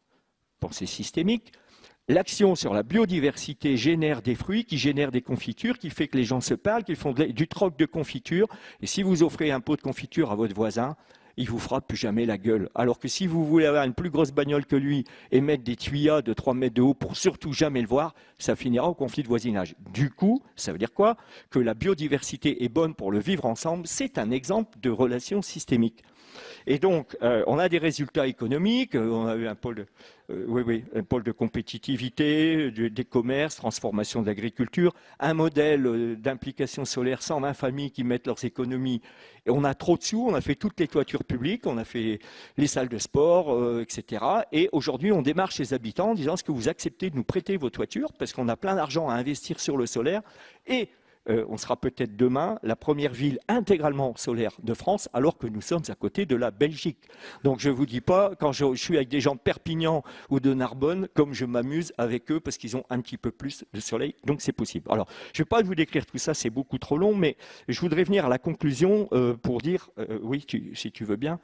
pensée systémique, l'action sur la biodiversité génère des fruits, qui génèrent des confitures, qui fait que les gens se parlent, qu'ils font de, du troc de confiture. Et si vous offrez un pot de confiture à votre voisin, il vous fera plus jamais la gueule. Alors que si vous voulez avoir une plus grosse bagnole que lui et mettre des tuyas de trois mètres de haut pour surtout jamais le voir, ça finira au conflit de voisinage. Du coup, ça veut dire quoi? Que la biodiversité est bonne pour le vivre ensemble. C'est un exemple de relation systémique. Et donc, euh, on a des résultats économiques, euh, on a eu un pôle de, euh, oui, oui, un pôle de compétitivité, de, des commerces, transformation de l'agriculture, un modèle euh, d'implication solaire, cent vingt familles qui mettent leurs économies. Et on a trop de sous, on a fait toutes les toitures publiques, on a fait les salles de sport, euh, et cetera. Et aujourd'hui, on démarche les habitants en disant, est-ce que vous acceptez de nous prêter vos toitures? Parce qu'on a plein d'argent à investir sur le solaire. Et Euh, on sera peut-être demain la première ville intégralement solaire de France, alors que nous sommes à côté de la Belgique. Donc je ne vous dis pas, quand je, je suis avec des gens de Perpignan ou de Narbonne, comme je m'amuse avec eux parce qu'ils ont un petit peu plus de soleil, donc c'est possible. Alors, je ne vais pas vous décrire tout ça, c'est beaucoup trop long, mais je voudrais venir à la conclusion euh, pour dire, euh, oui, tu, si tu veux bien,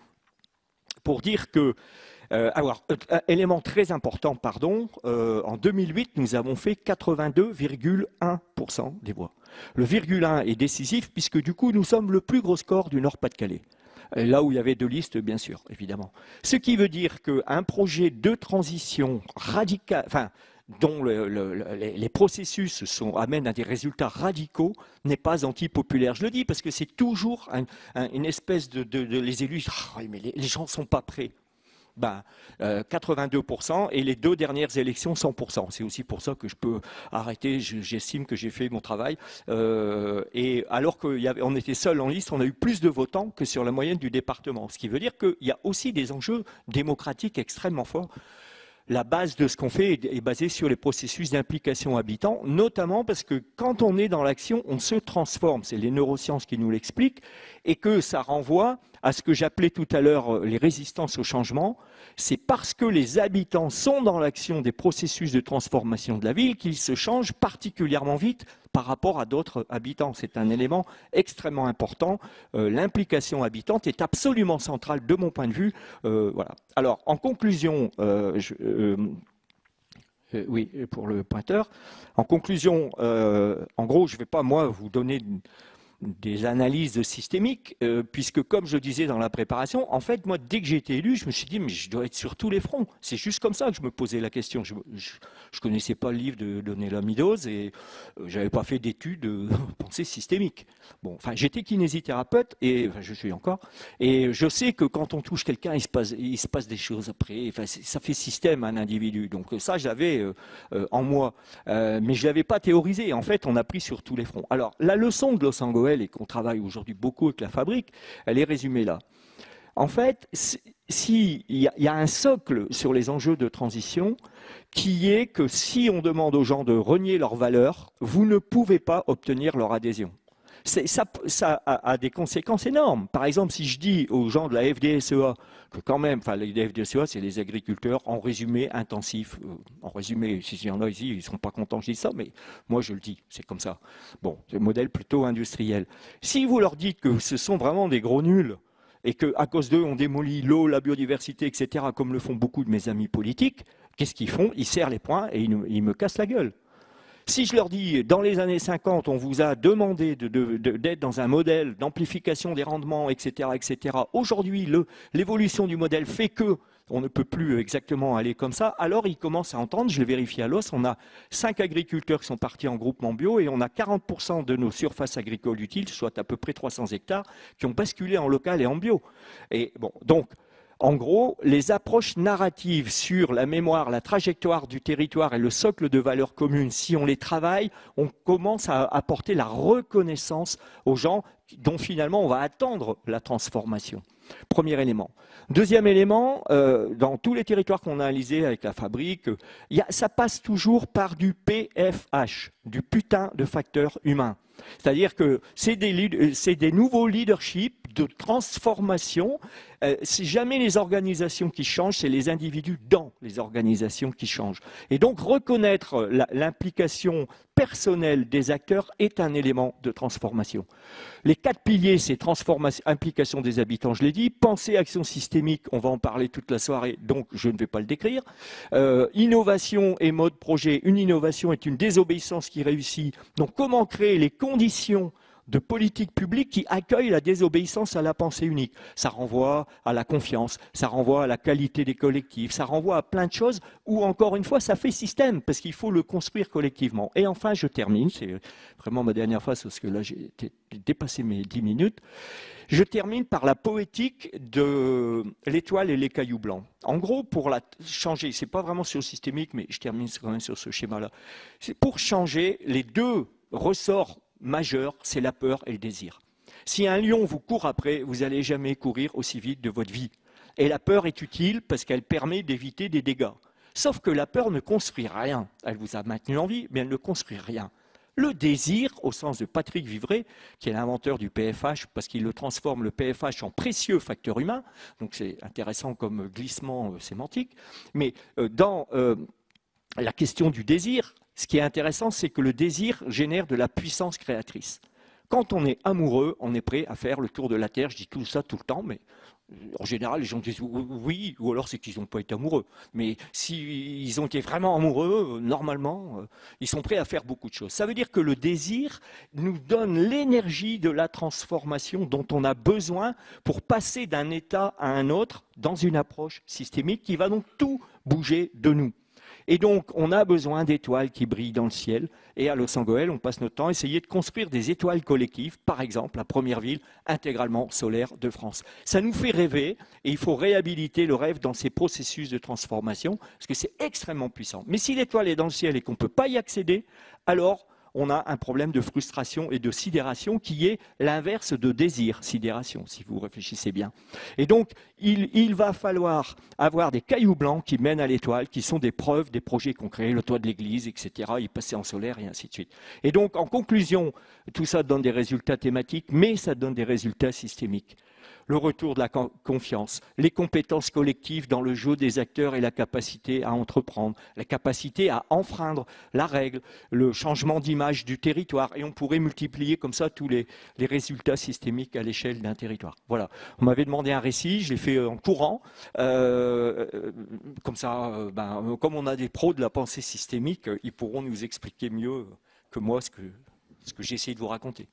pour dire que Euh, alors, euh, élément très important, pardon, euh, en deux mille huit, nous avons fait quatre-vingt-deux virgule un pour cent des voix. Le virgule un est décisif puisque du coup, nous sommes le plus gros score du Nord-Pas-de-Calais. Là où il y avait deux listes, bien sûr, évidemment. Ce qui veut dire qu'un projet de transition radicale, enfin, dont le, le, le, les processus sont, amènent à des résultats radicaux, n'est pas antipopulaire. Je le dis parce que c'est toujours un, un, une espèce de, de, de les élus, oh, mais les, les gens ne sont pas prêts. Ben, euh, quatre-vingt-deux pour cent et les deux dernières élections cent pour cent. C'est aussi pour ça que je peux arrêter, j'estime que j'ai fait mon travail. Euh, et alors qu'on était seul en liste, on a eu plus de votants que sur la moyenne du département. Ce qui veut dire qu'il y a aussi des enjeux démocratiques extrêmement forts. La base de ce qu'on fait est basée sur les processus d'implication habitants, notamment parce que quand on est dans l'action, on se transforme. C'est les neurosciences qui nous l'expliquent, et que ça renvoie à ce que j'appelais tout à l'heure les résistances au changement. C'est parce que les habitants sont dans l'action des processus de transformation de la ville qu'ils se changent particulièrement vite par rapport à d'autres habitants. C'est un élément extrêmement important. Euh, l'implication habitante est absolument centrale de mon point de vue. Euh, voilà. Alors, en conclusion, euh, je, euh, euh, oui, pour le pointeur. En conclusion, euh, en gros, je ne vais pas, moi, vous donner des analyses systémiques, euh, puisque, comme je disais dans la préparation, en fait, moi, dès que j'ai été élu, je me suis dit, mais je dois être sur tous les fronts. C'est juste comme ça que je me posais la question. Je ne connaissais pas le livre de Donella Meadows et euh, je n'avais pas fait d'études de pensée systémique. Bon, enfin, j'étais kinésithérapeute, et enfin, je suis encore, et je sais que quand on touche quelqu'un, il se passe, il se passe des choses après. Enfin, ça fait système un individu. Donc ça, je l'avais euh, euh, en moi, euh, mais je ne l'avais pas théorisé. En fait, on a pris sur tous les fronts. Alors, la leçon de Los Angeles, et qu'on travaille aujourd'hui beaucoup avec la fabrique, elle est résumée là. En fait, s'il y, y a un socle sur les enjeux de transition qui est que si on demande aux gens de renier leurs valeurs, vous ne pouvez pas obtenir leur adhésion. Ça, ça a, a des conséquences énormes. Par exemple, si je dis aux gens de la F D S E A que quand même, enfin, la F D S E A, c'est les agriculteurs en résumé intensif. Euh, en résumé, s'il y en a ici, ils ne sont pas contents que je dise ça, mais moi je le dis, c'est comme ça. Bon, c'est un modèle plutôt industriel. Si vous leur dites que ce sont vraiment des gros nuls et qu'à cause d'eux, on démolit l'eau, la biodiversité, et cetera, comme le font beaucoup de mes amis politiques, qu'est-ce qu'ils font? Ils serrent les poings et ils, ils me cassent la gueule. Si je leur dis, dans les années cinquante, on vous a demandé de, de, de, d'être dans un modèle d'amplification des rendements, et cetera, et cetera. Aujourd'hui, l'évolution du modèle fait que on ne peut plus exactement aller comme ça. Alors, ils commencent à entendre, je l'ai vérifié à l'os, on a cinq agriculteurs qui sont partis en groupement bio et on a quarante pour cent de nos surfaces agricoles utiles, soit à peu près trois cents hectares, qui ont basculé en local et en bio. Et bon, donc, en gros, les approches narratives sur la mémoire, la trajectoire du territoire et le socle de valeurs communes, si on les travaille, on commence à apporter la reconnaissance aux gens dont finalement on va attendre la transformation. Premier élément. Deuxième élément, euh, dans tous les territoires qu'on a analysés avec la fabrique, y a, ça passe toujours par du P F H, du putain de facteur humain. C'est-à-dire que c'est des, c'est des nouveaux leaderships de transformation. Euh, c'est jamais les organisations qui changent, c'est les individus dans les organisations qui changent. Et donc reconnaître l'implication personnelle des acteurs est un élément de transformation. Les quatre piliers, c'est transformation, implication des habitants, je l'ai dit, pensée, action systémique, on va en parler toute la soirée, donc je ne vais pas le décrire. Euh, innovation et mode projet, une innovation est une désobéissance qui réussit. Donc comment créer les conditions de politique publique qui accueille la désobéissance à la pensée unique. Ça renvoie à la confiance, ça renvoie à la qualité des collectifs, ça renvoie à plein de choses où, encore une fois, ça fait système, parce qu'il faut le construire collectivement. Et enfin, je termine, c'est vraiment ma dernière phrase, parce que là, j'ai dépassé mes dix minutes. Je termine par la poétique de l'étoile et les cailloux blancs. En gros, pour la changer, c'est pas vraiment sur le systémique, mais je termine quand même sur ce schéma-là. C'est pour changer les deux ressorts majeur, c'est la peur et le désir. Si un lion vous court après, vous n'allez jamais courir aussi vite de votre vie. Et la peur est utile parce qu'elle permet d'éviter des dégâts. Sauf que la peur ne construit rien. Elle vous a maintenu en vie, mais elle ne construit rien. Le désir, au sens de Patrick Vivray, qui est l'inventeur du P F H, parce qu'il le transforme, le P F H, en précieux facteur humain, donc c'est intéressant comme glissement euh, sémantique, mais euh, dans euh, la question du désir, ce qui est intéressant, c'est que le désir génère de la puissance créatrice. Quand on est amoureux, on est prêt à faire le tour de la Terre. Je dis tout ça tout le temps, mais en général, les gens disent oui, ou alors c'est qu'ils n'ont pas été amoureux. Mais s'ils ont été vraiment amoureux, normalement, ils sont prêts à faire beaucoup de choses. Ça veut dire que le désir nous donne l'énergie de la transformation dont on a besoin pour passer d'un état à un autre dans une approche systémique qui va donc tout bouger de nous. Et donc, on a besoin d'étoiles qui brillent dans le ciel. Et à Los Angeles, on passe notre temps à essayer de construire des étoiles collectives, par exemple, la première ville intégralement solaire de France. Ça nous fait rêver et il faut réhabiliter le rêve dans ces processus de transformation parce que c'est extrêmement puissant. Mais si l'étoile est dans le ciel et qu'on ne peut pas y accéder, alors on a un problème de frustration et de sidération qui est l'inverse de désir, sidération, si vous réfléchissez bien. Et donc, il, il va falloir avoir des cailloux blancs qui mènent à l'étoile, qui sont des preuves des projets concrets, le toit de l'église, et cetera, y passer en solaire, et ainsi de suite. Et donc, en conclusion, tout ça donne des résultats thématiques, mais ça donne des résultats systémiques. Le retour de la confiance, les compétences collectives dans le jeu des acteurs et la capacité à entreprendre, la capacité à enfreindre la règle, le changement d'image du territoire. Et on pourrait multiplier comme ça tous les, les résultats systémiques à l'échelle d'un territoire. Voilà. On m'avait demandé un récit, je l'ai fait en courant. Euh, comme ça, euh, ben, comme on a des pros de la pensée systémique, ils pourront nous expliquer mieux que moi ce que, ce que j'ai essayé de vous raconter.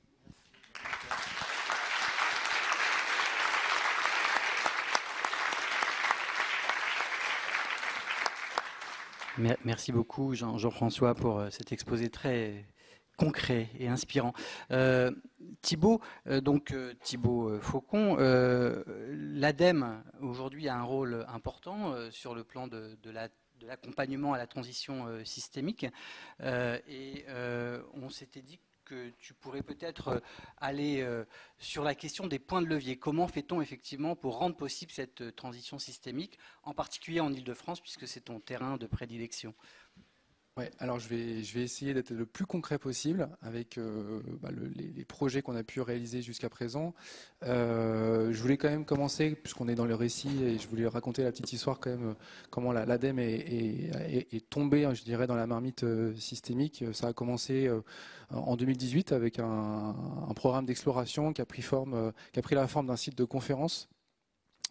Merci beaucoup Jean, Jean-François pour cet exposé très concret et inspirant. Euh, Thibaut, euh, donc euh, Thibaut Faucon, euh, l'ADEME aujourd'hui a un rôle important euh, sur le plan de, de la de l'accompagnement à la transition euh, systémique euh, et euh, on s'était dit que tu pourrais peut-être aller euh, sur la question des points de levier. Comment fait-on effectivement pour rendre possible cette transition systémique, en particulier en Île-de-France, puisque c'est ton terrain de prédilection? Ouais, alors je vais, je vais essayer d'être le plus concret possible avec euh, bah, le, les, les projets qu'on a pu réaliser jusqu'à présent. Euh, je voulais quand même commencer, puisqu'on est dans le récit, et je voulais raconter la petite histoire quand même, comment l'ADEME est, est, est, est tombée, je dirais, dans la marmite euh, systémique. Ça a commencé euh, en deux mille dix-huit avec un, un programme d'exploration qui a pris forme, euh, qui a pris la forme d'un site de conférence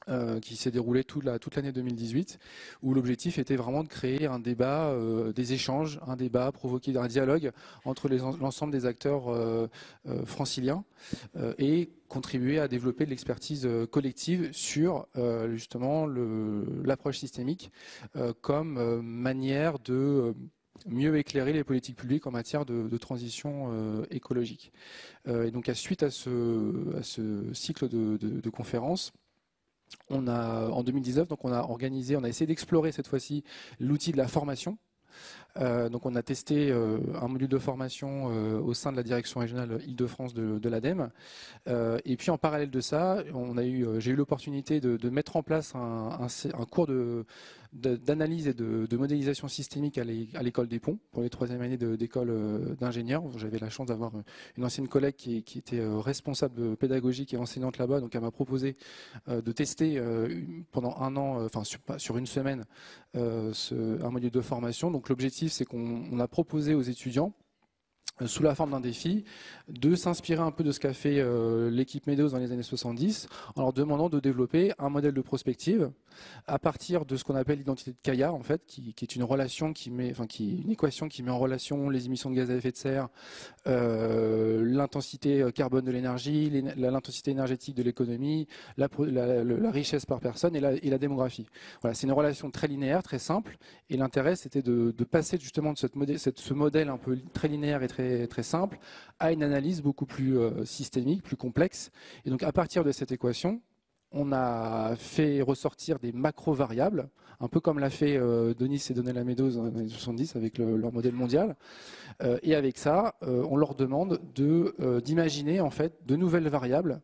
Euh, qui s'est déroulé toute la, toute l'année deux mille dix-huit, où l'objectif était vraiment de créer un débat, euh, des échanges, un débat, provoquer un dialogue entre les, l'ensemble des acteurs euh, euh, franciliens euh, et contribuer à développer de l'expertise euh, collective sur euh, justement le, l'approche systémique euh, comme euh, manière de euh, mieux éclairer les politiques publiques en matière de, de transition euh, écologique. Euh, et donc à suite à ce, à ce cycle de, de, de conférences, on a, en deux mille dix-neuf, donc on a organisé, on a essayé d'explorer cette fois-ci l'outil de la formation. Euh, donc on a testé euh, un module de formation euh, au sein de la direction régionale Île-de-France de, de l'ADEME. Euh, et puis en parallèle de ça, on a eu, j'ai eu l'opportunité de, de mettre en place un, un, un cours de, de, d'analyse et de, de modélisation systémique à l'école des ponts pour les troisième années d'école d'ingénieur. J'avais la chance d'avoir une ancienne collègue qui, qui était responsable pédagogique et enseignante là-bas, donc elle m'a proposé euh, de tester euh, pendant un an, enfin sur, sur une semaine, euh, ce, un module de formation. Donc l'objectif, c'est qu'on a proposé aux étudiants, sous la forme d'un défi, de s'inspirer un peu de ce qu'a fait euh, l'équipe Meadows dans les années soixante-dix, en leur demandant de développer un modèle de prospective à partir de ce qu'on appelle l'identité de Kaya, en fait, qui, qui est une relation qui met, enfin, qui une équation qui met en relation les émissions de gaz à effet de serre, euh, l'intensité carbone de l'énergie, l'intensité énergétique de l'économie, la, la, la richesse par personne et la, et la démographie. Voilà, c'est une relation très linéaire, très simple, et l'intérêt c'était de, de passer justement de cette modèle, cette, ce modèle un peu très linéaire et très très simple à une analyse beaucoup plus euh, systémique, plus complexe. Et donc à partir de cette équation, on a fait ressortir des macro-variables, un peu comme l'a fait euh, Denis et Donella Meadows dans les années soixante-dix avec le, leur modèle mondial. Euh, et avec ça, euh, on leur demande de, euh, d'imaginer en fait de nouvelles variables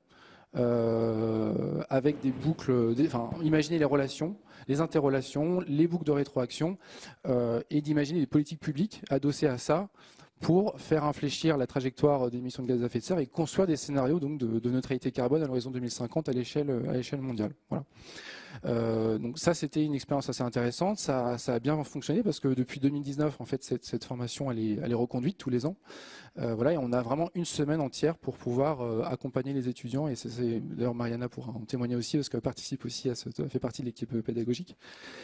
euh, avec des boucles, des, enfin imaginer les relations, les interrelations, les boucles de rétroaction euh, et d'imaginer des politiques publiques adossées à ça pour faire infléchir la trajectoire d'émissions de gaz à effet de serre et construire des scénarios donc, de, de neutralité carbone à l'horizon deux mille cinquante à l'échelle à l'échelle mondiale. Voilà. Euh, donc ça, c'était une expérience assez intéressante. Ça, ça a bien fonctionné parce que depuis deux mille dix-neuf, en fait, cette, cette formation, elle est, elle est reconduite tous les ans. Euh, voilà, et on a vraiment une semaine entière pour pouvoir euh, accompagner les étudiants. Et c'est, d'ailleurs, Mariana pourra en témoigner aussi parce qu'elle participe aussi à ce, elle fait partie de l'équipe pédagogique.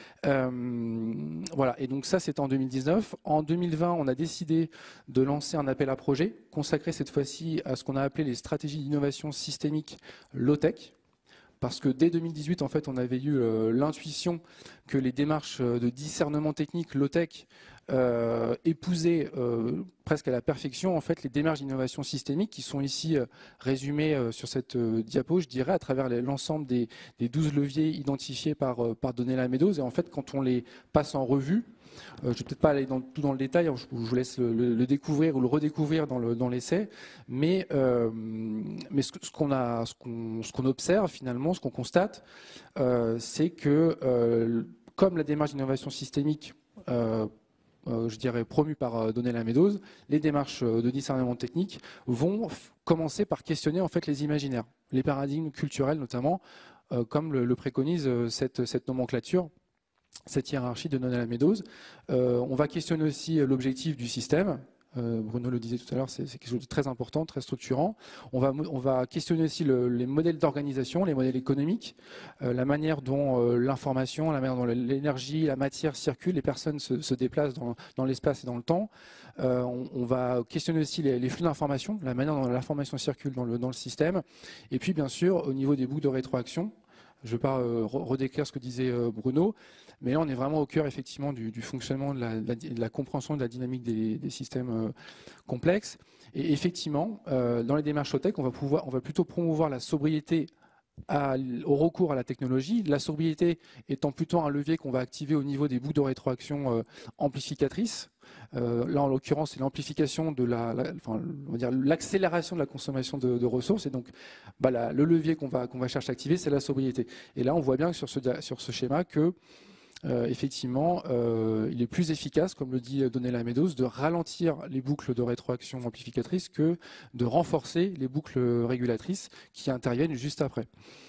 Euh, voilà, et donc ça, c'était en deux mille dix-neuf. En deux mille vingt, on a décidé de lancer un appel à projet consacré cette fois-ci à ce qu'on a appelé les stratégies d'innovation systémique low-tech. Parce que dès deux mille dix-huit, en fait, on avait eu euh, l'intuition que les démarches de discernement technique low-tech euh, épousaient euh, presque à la perfection en fait les démarches d'innovation systémique qui sont ici euh, résumées euh, sur cette euh, diapo, je dirais, à travers l'ensemble des, des douze leviers identifiés par, euh, par Donella Meadows. Et en fait, quand on les passe en revue, Euh, je ne vais peut-être pas aller dans, tout dans le détail, je, je vous laisse le, le, le découvrir ou le redécouvrir dans, le, dans l'essai, mais, euh, mais ce, ce, qu'on a, ce, qu'on, ce qu'on observe finalement, ce qu'on constate, euh, c'est que euh, comme la démarche d'innovation systémique, euh, euh, je dirais promue par euh, Donella Meadows, les démarches de discernement technique vont f- commencer par questionner en fait les imaginaires, les paradigmes culturels notamment, euh, comme le, le préconise euh, cette, cette nomenclature, cette hiérarchie de Donella Meadows. Euh, on va questionner aussi l'objectif du système. Euh, Bruno le disait tout à l'heure, c'est, c'est quelque chose de très important, très structurant. On va, on va questionner aussi le, les modèles d'organisation, les modèles économiques, euh, la manière dont euh, l'information, la manière dont l'énergie, la matière circulent, les personnes se, se déplacent dans, dans l'espace et dans le temps. Euh, on, on va questionner aussi les, les flux d'information, la manière dont l'information circule dans le, dans le système. Et puis, bien sûr, au niveau des boucles de rétroaction, je ne vais pas euh, redécrire ce que disait euh, Bruno, mais là on est vraiment au cœur effectivement du, du fonctionnement, de la, de, la, de la compréhension de la dynamique des, des systèmes euh, complexes. Et effectivement, euh, dans les démarches low-tech, on va pouvoir, on va plutôt promouvoir la sobriété à, au recours à la technologie. La sobriété étant plutôt un levier qu'on va activer au niveau des boucles de rétroaction euh, amplificatrices. Euh, là, en l'occurrence, c'est l'amplification de la, la enfin, on va dire l'accélération de la consommation de, de ressources. Et donc, bah, la, le levier qu'on va, qu'on va chercher à activer, c'est la sobriété. Et là, on voit bien que sur ce, sur ce schéma que, euh, effectivement, euh, il est plus efficace, comme le dit Donella Meadows, de ralentir les boucles de rétroaction amplificatrices que de renforcer les boucles régulatrices qui interviennent juste après.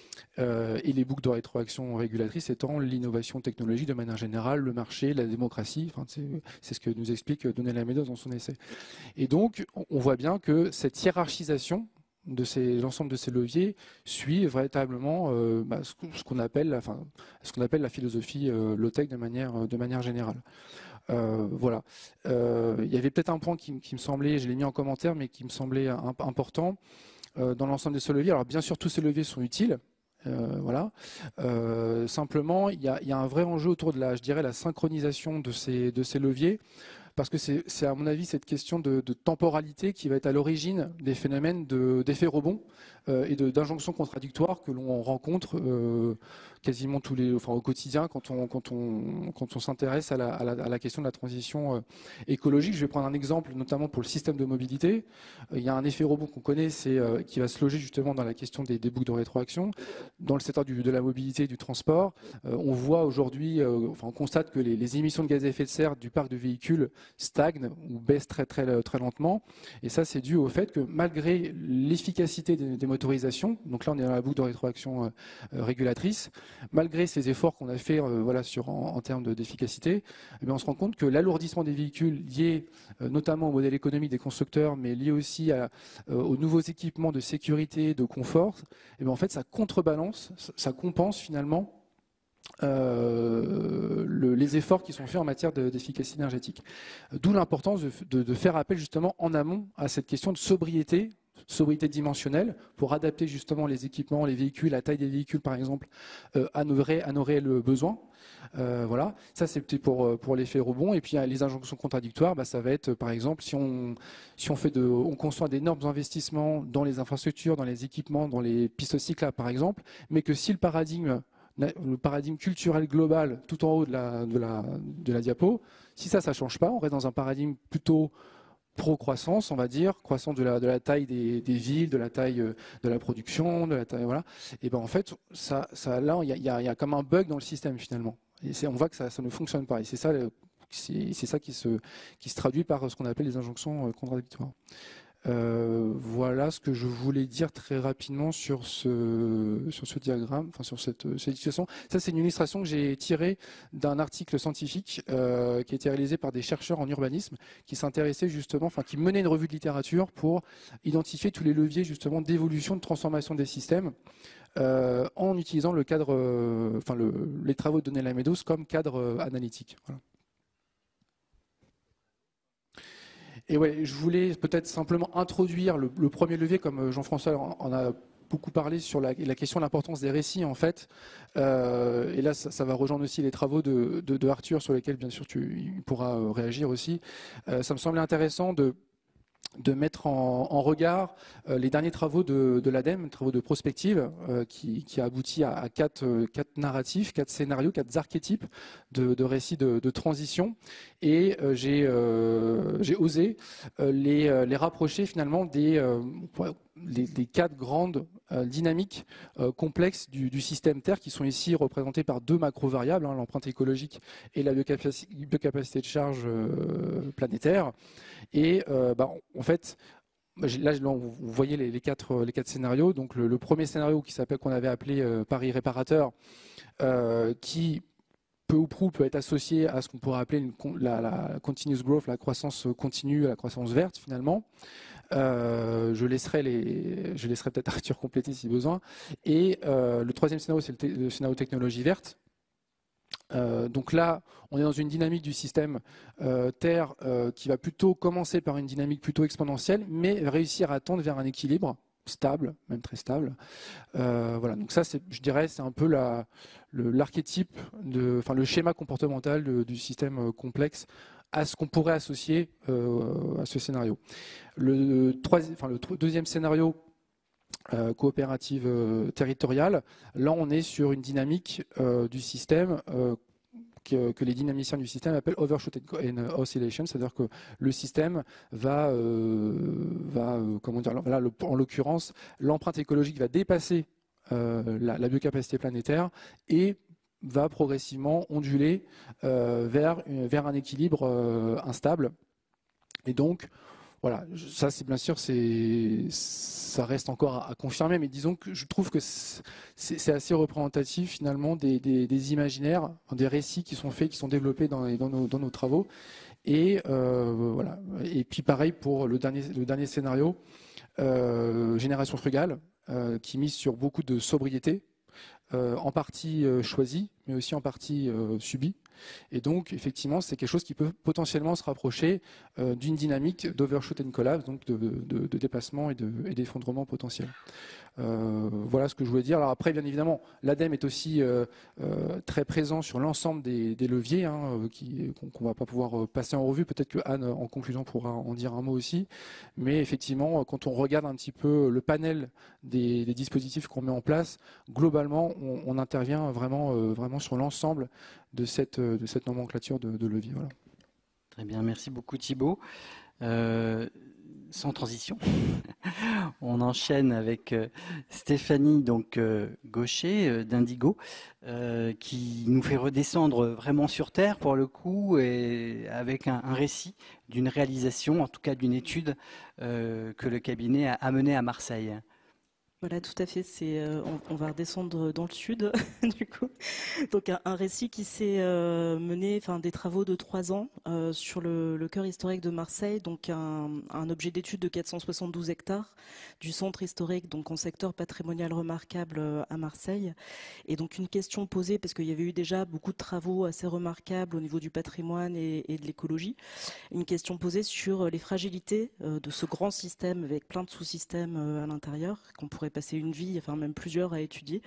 Euh, et les boucles de rétroaction régulatrices étant l'innovation technologique de manière générale, le marché, la démocratie, enfin, c'est, c'est ce que nous explique Donella Meadows dans son essai. Et donc, on voit bien que cette hiérarchisation de ces, l'ensemble de ces leviers suit véritablement euh, bah, ce qu'on appelle, enfin, ce qu'on appelle la philosophie euh, low-tech de manière, de manière générale. Euh, voilà. Euh, il y avait peut-être un point qui, qui me semblait, je l'ai mis en commentaire, mais qui me semblait un, important euh, dans l'ensemble de ces leviers. Alors bien sûr, tous ces leviers sont utiles. Euh, voilà. Euh, simplement, il y, a, il y a un vrai enjeu autour de la, je dirais, la synchronisation de ces, de ces leviers. Parce que c'est à mon avis cette question de, de temporalité qui va être à l'origine des phénomènes d'effets de, rebond euh, et d'injonctions contradictoires que l'on rencontre euh, quasiment tous les, enfin, au quotidien quand on, quand on, quand on s'intéresse à la, à, la, à la question de la transition euh, écologique. Je vais prendre un exemple notamment pour le système de mobilité. Euh, il y a un effet rebond qu'on connaît, c'est euh, qui va se loger justement dans la question des, des boucles de rétroaction. Dans le secteur du, de la mobilité et du transport, euh, on voit aujourd'hui, euh, enfin, on constate que les, les émissions de gaz à effet de serre du parc de véhicules stagne ou baisse très très très lentement, et ça c'est dû au fait que malgré l'efficacité des, des motorisations, donc là on est dans la boucle de rétroaction euh, euh, régulatrice, malgré ces efforts qu'on a fait euh, voilà sur en, en termes d'efficacité, eh bien on se rend compte que l'alourdissement des véhicules lié euh, notamment au modèle économique des constructeurs, mais lié aussi à, euh, aux nouveaux équipements de sécurité, de confort, eh bien en fait ça contrebalance, ça compense finalement Euh, le, les efforts qui sont faits en matière d'efficacité de, énergétique. D'où l'importance de, de, de faire appel justement en amont à cette question de sobriété, sobriété dimensionnelle, pour adapter justement les équipements, les véhicules, la taille des véhicules par exemple, euh, à, nos vrais, à nos réels besoins. Euh, voilà, ça c'était pour, pour l'effet rebond. Et puis les injonctions contradictoires, bah, ça va être par exemple si on, si on, fait de, on conçoit d'énormes investissements dans les infrastructures, dans les équipements, dans les pistes cyclables par exemple, mais que si le paradigme le paradigme culturel global tout en haut de la, de la, de la diapo, si ça, ça ne change pas, on reste dans un paradigme plutôt pro-croissance, on va dire, croissance de la, de la taille des, des villes, de la taille de la production, de la taille, voilà. Et ben en fait, ça, ça, là, il y a, y, a, y a comme un bug dans le système finalement. Et on voit que ça, ça ne fonctionne pas. Et c'est ça, c'est ça qui se, qui se traduit par ce qu'on appelle les injonctions contradictoires. Euh, voilà ce que je voulais dire très rapidement sur ce, sur ce diagramme, enfin sur cette, cette situation. Ça, c'est une illustration que j'ai tirée d'un article scientifique euh, qui a été réalisé par des chercheurs en urbanisme qui s'intéressaient justement, enfin qui menaient une revue de littérature pour identifier tous les leviers justement d'évolution, de transformation des systèmes euh, en utilisant le cadre, euh, enfin le, les travaux de Daniela Meadows comme cadre euh, analytique. Voilà. Et ouais, je voulais peut-être simplement introduire le, le premier levier, comme Jean-François en a beaucoup parlé, sur la, la question de l'importance des récits, en fait. Euh, et là, ça, ça va rejoindre aussi les travaux de, de, de Arthur, sur lesquels, bien sûr, tu pourras réagir aussi. Euh, ça me semblait intéressant de de mettre en, en regard euh, les derniers travaux de, de l'ADEME, travaux de prospective, euh, qui, qui a abouti à, à quatre, euh, quatre narratifs, quatre scénarios, quatre archétypes de, de récits de, de transition. Et euh, j'ai euh, osé euh, les, euh, les rapprocher finalement des, euh, des, des quatre grandes euh, dynamiques euh, complexes du, du système Terre, qui sont ici représentées par deux macro-variables, hein, l'empreinte écologique et la biocapacité, biocapacité de charge euh, planétaire. Et euh, bah, en fait, là, vous voyez les, les, quatre, les quatre scénarios. Donc le, le premier scénario qui s'appelle, qu'on avait appelé euh, Paris réparateur, euh, qui peu ou prou peut être associé à ce qu'on pourrait appeler une, la, la continuous growth, la croissance continue, la croissance verte finalement. Euh, je laisserai, les, je laisserai peut-être Arthur compléter si besoin. Et euh, le troisième scénario, c'est le, le scénario technologie verte. Euh, donc là, on est dans une dynamique du système euh, Terre euh, qui va plutôt commencer par une dynamique plutôt exponentielle, mais réussir à tendre vers un équilibre stable, même très stable. Euh, voilà. Donc ça, je dirais, c'est un peu l'archétype, le, enfin le schéma comportemental de, du système complexe à ce qu'on pourrait associer euh, à ce scénario. Le, troisième, enfin, le deuxième scénario, Euh, coopérative euh, territoriale. Là, on est sur une dynamique euh, du système euh, que, que les dynamiciens du système appellent overshoot and oscillation, c'est-à-dire que le système va, euh, va euh, comment dire, là, le, en l'occurrence, l'empreinte écologique va dépasser euh, la, la biocapacité planétaire et va progressivement onduler euh, vers, vers un équilibre euh, instable. Et donc, voilà, ça c'est bien sûr, c'est, ça reste encore à, à confirmer, mais disons que je trouve que c'est assez représentatif finalement des, des, des imaginaires, des récits qui sont faits, qui sont développés dans, dans, nos, dans nos travaux. Et euh, voilà. Et puis pareil pour le dernier, le dernier scénario, Euh, génération frugale, euh, qui mise sur beaucoup de sobriété, euh, en partie euh, choisie, mais aussi en partie euh, subie. Et donc, effectivement, c'est quelque chose qui peut potentiellement se rapprocher euh, d'une dynamique d'overshoot and collapse, donc de, de, de dépassement et d'effondrement potentiel. Euh, voilà ce que je voulais dire. Alors après, bien évidemment, l'ADEME est aussi euh, euh, très présent sur l'ensemble des, des leviers, hein, qui, qu'on ne va pas pouvoir passer en revue. Peut-être que Anne, en conclusion, pourra en dire un mot aussi. Mais effectivement, quand on regarde un petit peu le panel des, des dispositifs qu'on met en place, globalement, on, on intervient vraiment, euh, vraiment sur l'ensemble de cette, de cette nomenclature de, de leviers. Voilà. Très bien, merci beaucoup Thibaut. Euh, sans transition, on enchaîne avec euh, Stéphanie donc, euh, Gaucher euh, d'Indigo, euh, qui nous fait redescendre vraiment sur Terre pour le coup, et avec un, un récit d'une réalisation, en tout cas d'une étude euh, que le cabinet a amenée à Marseille. Voilà, tout à fait. C'est, euh, on, on va redescendre dans le sud, du coup. Donc un, un récit qui s'est euh, mené, enfin des travaux de trois ans euh, sur le, le cœur historique de Marseille. Donc un, un objet d'étude de quatre cent soixante-douze hectares du centre historique, donc en secteur patrimonial remarquable euh, à Marseille. Et donc une question posée parce qu'il y avait eu déjà beaucoup de travaux assez remarquables au niveau du patrimoine et, et de l'écologie. Une question posée sur les fragilités euh, de ce grand système avec plein de sous-systèmes euh, à l'intérieur qu'on pourrait passer une vie, enfin même plusieurs à étudier,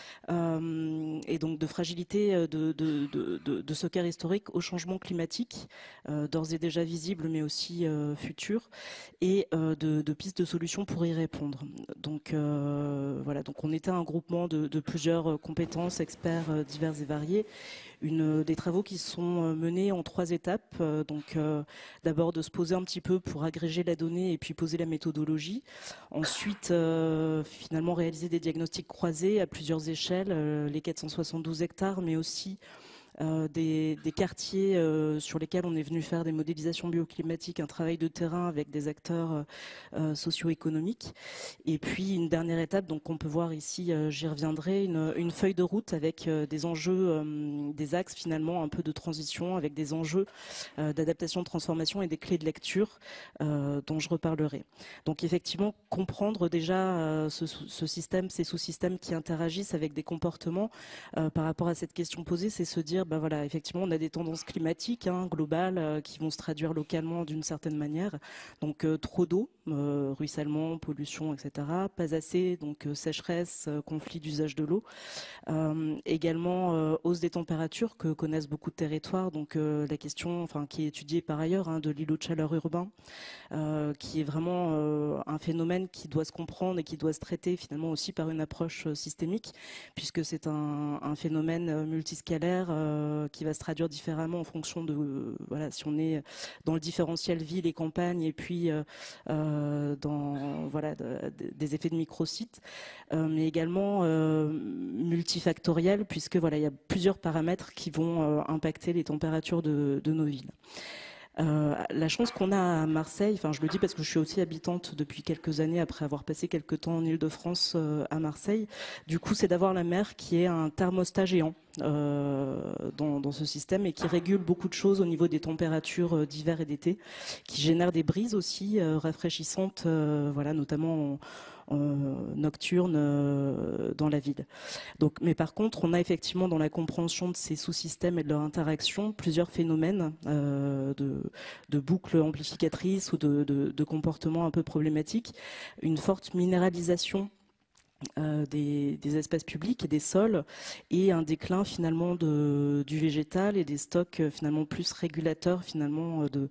euh, et donc de fragilité de, de, de, de, de ce cœur historique au changement climatique, euh, d'ores et déjà visible mais aussi euh, futur, et euh, de, de pistes de solutions pour y répondre. Donc euh, voilà, donc on était un groupement de, de plusieurs compétences, experts euh, divers et variés. Une, des travaux qui sont menés en trois étapes. Euh, donc, euh, d'abord de se poser un petit peu pour agréger la donnée et puis poser la méthodologie. Ensuite, euh, finalement réaliser des diagnostics croisés à plusieurs échelles, euh, les quatre cent soixante-douze hectares, mais aussi Euh, des, des quartiers euh, sur lesquels on est venu faire des modélisations bioclimatiques, un travail de terrain avec des acteurs euh, socio-économiques. Et puis une dernière étape, donc on peut voir ici, euh, j'y reviendrai, une, une feuille de route avec euh, des enjeux, euh, des axes finalement un peu de transition, avec des enjeux euh, d'adaptation, de transformation et des clés de lecture euh, dont je reparlerai. Donc effectivement, comprendre déjà euh, ce, ce système, ces sous-systèmes qui interagissent avec des comportements euh, par rapport à cette question posée, c'est se dire ben voilà, effectivement, on a des tendances climatiques hein, globales euh, qui vont se traduire localement d'une certaine manière. Donc euh, trop d'eau, euh, ruissellement, pollution, et cetera. Pas assez, donc euh, sécheresse, euh, conflit d'usage de l'eau. Euh, également euh, hausse des températures que connaissent beaucoup de territoires. Donc euh, la question, enfin qui est étudiée par ailleurs, hein, de l'îlot de chaleur urbain, euh, qui est vraiment euh, un phénomène qui doit se comprendre et qui doit se traiter finalement aussi par une approche systémique, puisque c'est un, un phénomène multiscalaire. Euh, qui va se traduire différemment en fonction de euh, voilà, si on est dans le différentiel ville et campagne et puis euh, dans voilà de, de, des effets de microsites, euh, mais également euh, multifactoriel, puisque voilà il y a plusieurs paramètres qui vont euh, impacter les températures de, de nos villes. Euh, la chance qu'on a à Marseille, enfin je le dis parce que je suis aussi habitante depuis quelques années après avoir passé quelques temps en Île-de-France euh, à Marseille, du coup c'est d'avoir la mer qui est un thermostat géant euh, dans, dans ce système et qui régule beaucoup de choses au niveau des températures euh, d'hiver et d'été, qui génère des brises aussi euh, rafraîchissantes, euh, voilà notamment en, Euh, nocturne euh, dans la ville. Donc, mais par contre, on a effectivement dans la compréhension de ces sous-systèmes et de leur interaction plusieurs phénomènes euh, de, de boucles amplificatrices ou de, de, de comportements un peu problématiques. Une forte minéralisation Euh, des, des espaces publics et des sols, et un déclin finalement de, du végétal et des stocks euh, finalement plus régulateurs finalement de,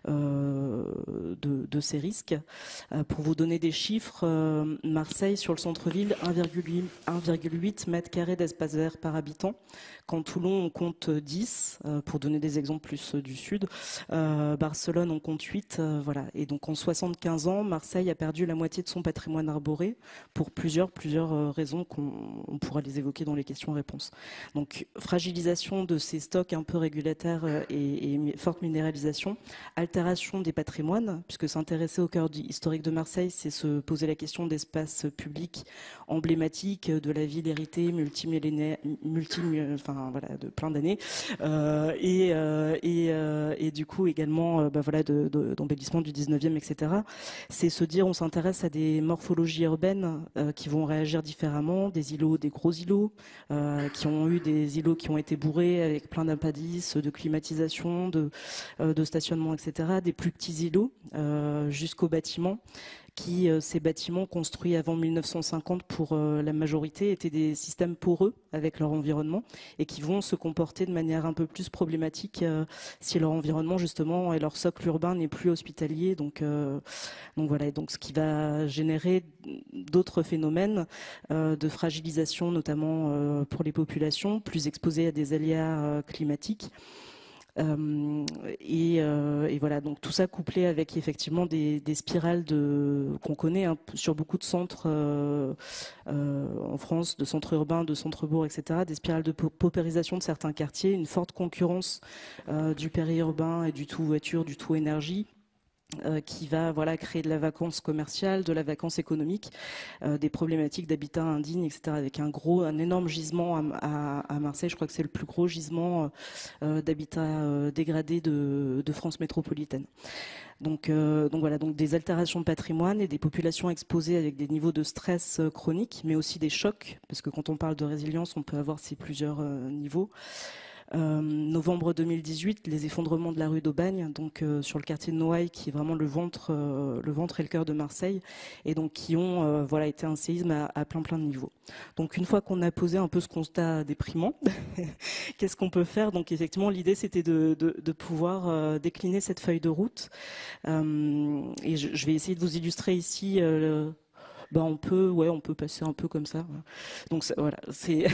euh, de, de ces risques. Euh, pour vous donner des chiffres, euh, Marseille sur le centre-ville, un virgule huit mètres carrés d'espace vert par habitant. Quand Toulon on compte dix, euh, pour donner des exemples plus euh, du sud. Euh, Barcelone on compte huit, euh, voilà. Et donc en soixante-quinze ans, Marseille a perdu la moitié de son patrimoine arboré pour plusieurs plusieurs raisons qu'on on pourra les évoquer dans les questions-réponses. Donc, fragilisation de ces stocks un peu régulataires et, et forte minéralisation, altération des patrimoines, puisque s'intéresser au cœur historique de Marseille, c'est se poser la question d'espaces publics emblématiques de la ville héritée, multimillénaire, multi, enfin voilà, de plein d'années, euh, et, euh, et, euh, et du coup également, euh, bah, voilà, de, de, d'embellissement du dix-neuvième, et cetera. C'est se dire, on s'intéresse à des morphologies urbaines euh, qui vont réagir différemment, des îlots, des gros îlots, euh, qui ont eu des îlots qui ont été bourrés avec plein d'appendices, de climatisation, de, euh, de stationnement, et cetera. Des plus petits îlots euh, jusqu'aux bâtiments, qui, euh, ces bâtiments construits avant mille neuf cent cinquante pour euh, la majorité, étaient des systèmes poreux avec leur environnement et qui vont se comporter de manière un peu plus problématique euh, si leur environnement justement et leur socle urbain n'est plus hospitalier. Donc, euh, donc voilà, donc ce qui va générer d'autres phénomènes euh, de fragilisation, notamment euh, pour les populations plus exposées à des aléas euh, climatiques. Euh, et, euh, et voilà, donc tout ça couplé avec effectivement des, des spirales de, qu'on connaît hein, sur beaucoup de centres euh, euh, en France, de centres urbains, de centres-bourgs, et cetera, des spirales de paupérisation de certains quartiers, une forte concurrence euh, du périurbain et du tout voiture, du tout énergie. Euh, qui va voilà créer de la vacance commerciale, de la vacance économique, euh, des problématiques d'habitat indigne, et cetera. Avec un gros, un énorme gisement à, à, à Marseille, je crois que c'est le plus gros gisement euh, d'habitat euh, dégradé de, de France métropolitaine. Donc, euh, donc voilà, donc des altérations de patrimoine et des populations exposées avec des niveaux de stress euh, chroniques, mais aussi des chocs, parce que quand on parle de résilience, on peut avoir ces plusieurs euh, niveaux. Euh, novembre deux mille dix-huit, les effondrements de la rue d'Aubagne, donc euh, sur le quartier de Noailles, qui est vraiment le ventre, euh, le ventre et le cœur de Marseille, et donc qui ont euh, voilà été un séisme à, à plein plein de niveaux. Donc une fois qu'on a posé un peu ce constat déprimant, qu'est-ce qu'on peut faire? Donc effectivement, l'idée c'était de, de, de pouvoir euh, décliner cette feuille de route, euh, et je, je vais essayer de vous illustrer ici. Euh, le, Ben on peut, ouais, on peut passer un peu comme ça. Donc ça, voilà, c'est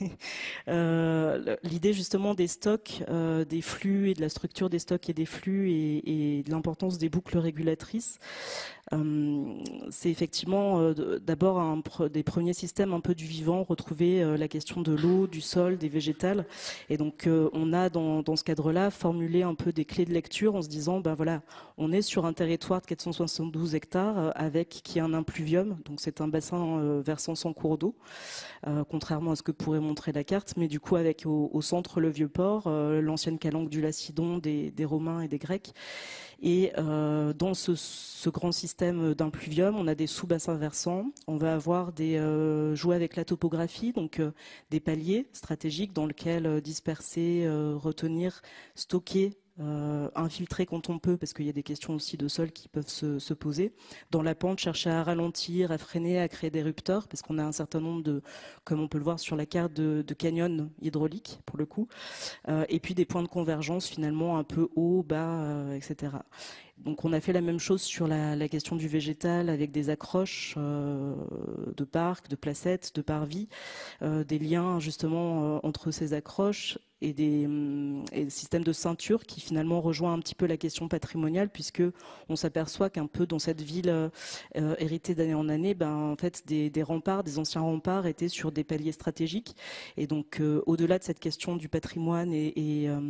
euh, l'idée justement des stocks, euh, des flux et de la structure des stocks et des flux et, et de l'importance des boucles régulatrices. Euh, c'est effectivement euh, d'abord un, des premiers systèmes un peu du vivant, retrouver euh, la question de l'eau, du sol, des végétales. Et donc euh, on a dans, dans ce cadre-là formulé un peu des clés de lecture en se disant, ben voilà, on est sur un territoire de quatre cent soixante-douze hectares euh, avec qui est un impluvium, donc c'est un bassin euh, versant sans cours d'eau, euh, contrairement à ce que pourrait montrer la carte, mais du coup avec au, au centre le Vieux-Port, euh, l'ancienne calanque du Lacidon des, des Romains et des Grecs. Et euh, dans ce, ce grand système d'impluvium, on a des sous-bassins versants. On va avoir des euh, jouer avec la topographie, donc euh, des paliers stratégiques dans lesquels euh, disperser, euh, retenir, stocker, euh, infiltrer quand on peut, parce qu'il y a des questions aussi de sol qui peuvent se, se poser. Dans la pente, chercher à ralentir, à freiner, à créer des rupteurs, parce qu'on a un certain nombre de, comme on peut le voir sur la carte, de, de canyons hydrauliques pour le coup. Euh, et puis des points de convergence finalement un peu haut, bas, euh, et cetera. Donc on a fait la même chose sur la, la question du végétal avec des accroches euh, de parcs, de placettes, de parvis, euh, des liens justement euh, entre ces accroches et des, et des systèmes de ceinture qui finalement rejoint un petit peu la question patrimoniale, puisque on s'aperçoit qu'un peu dans cette ville euh, héritée d'année en année, ben, en fait des, des remparts, des anciens remparts étaient sur des paliers stratégiques. Et donc euh, au-delà de cette question du patrimoine et, et, euh,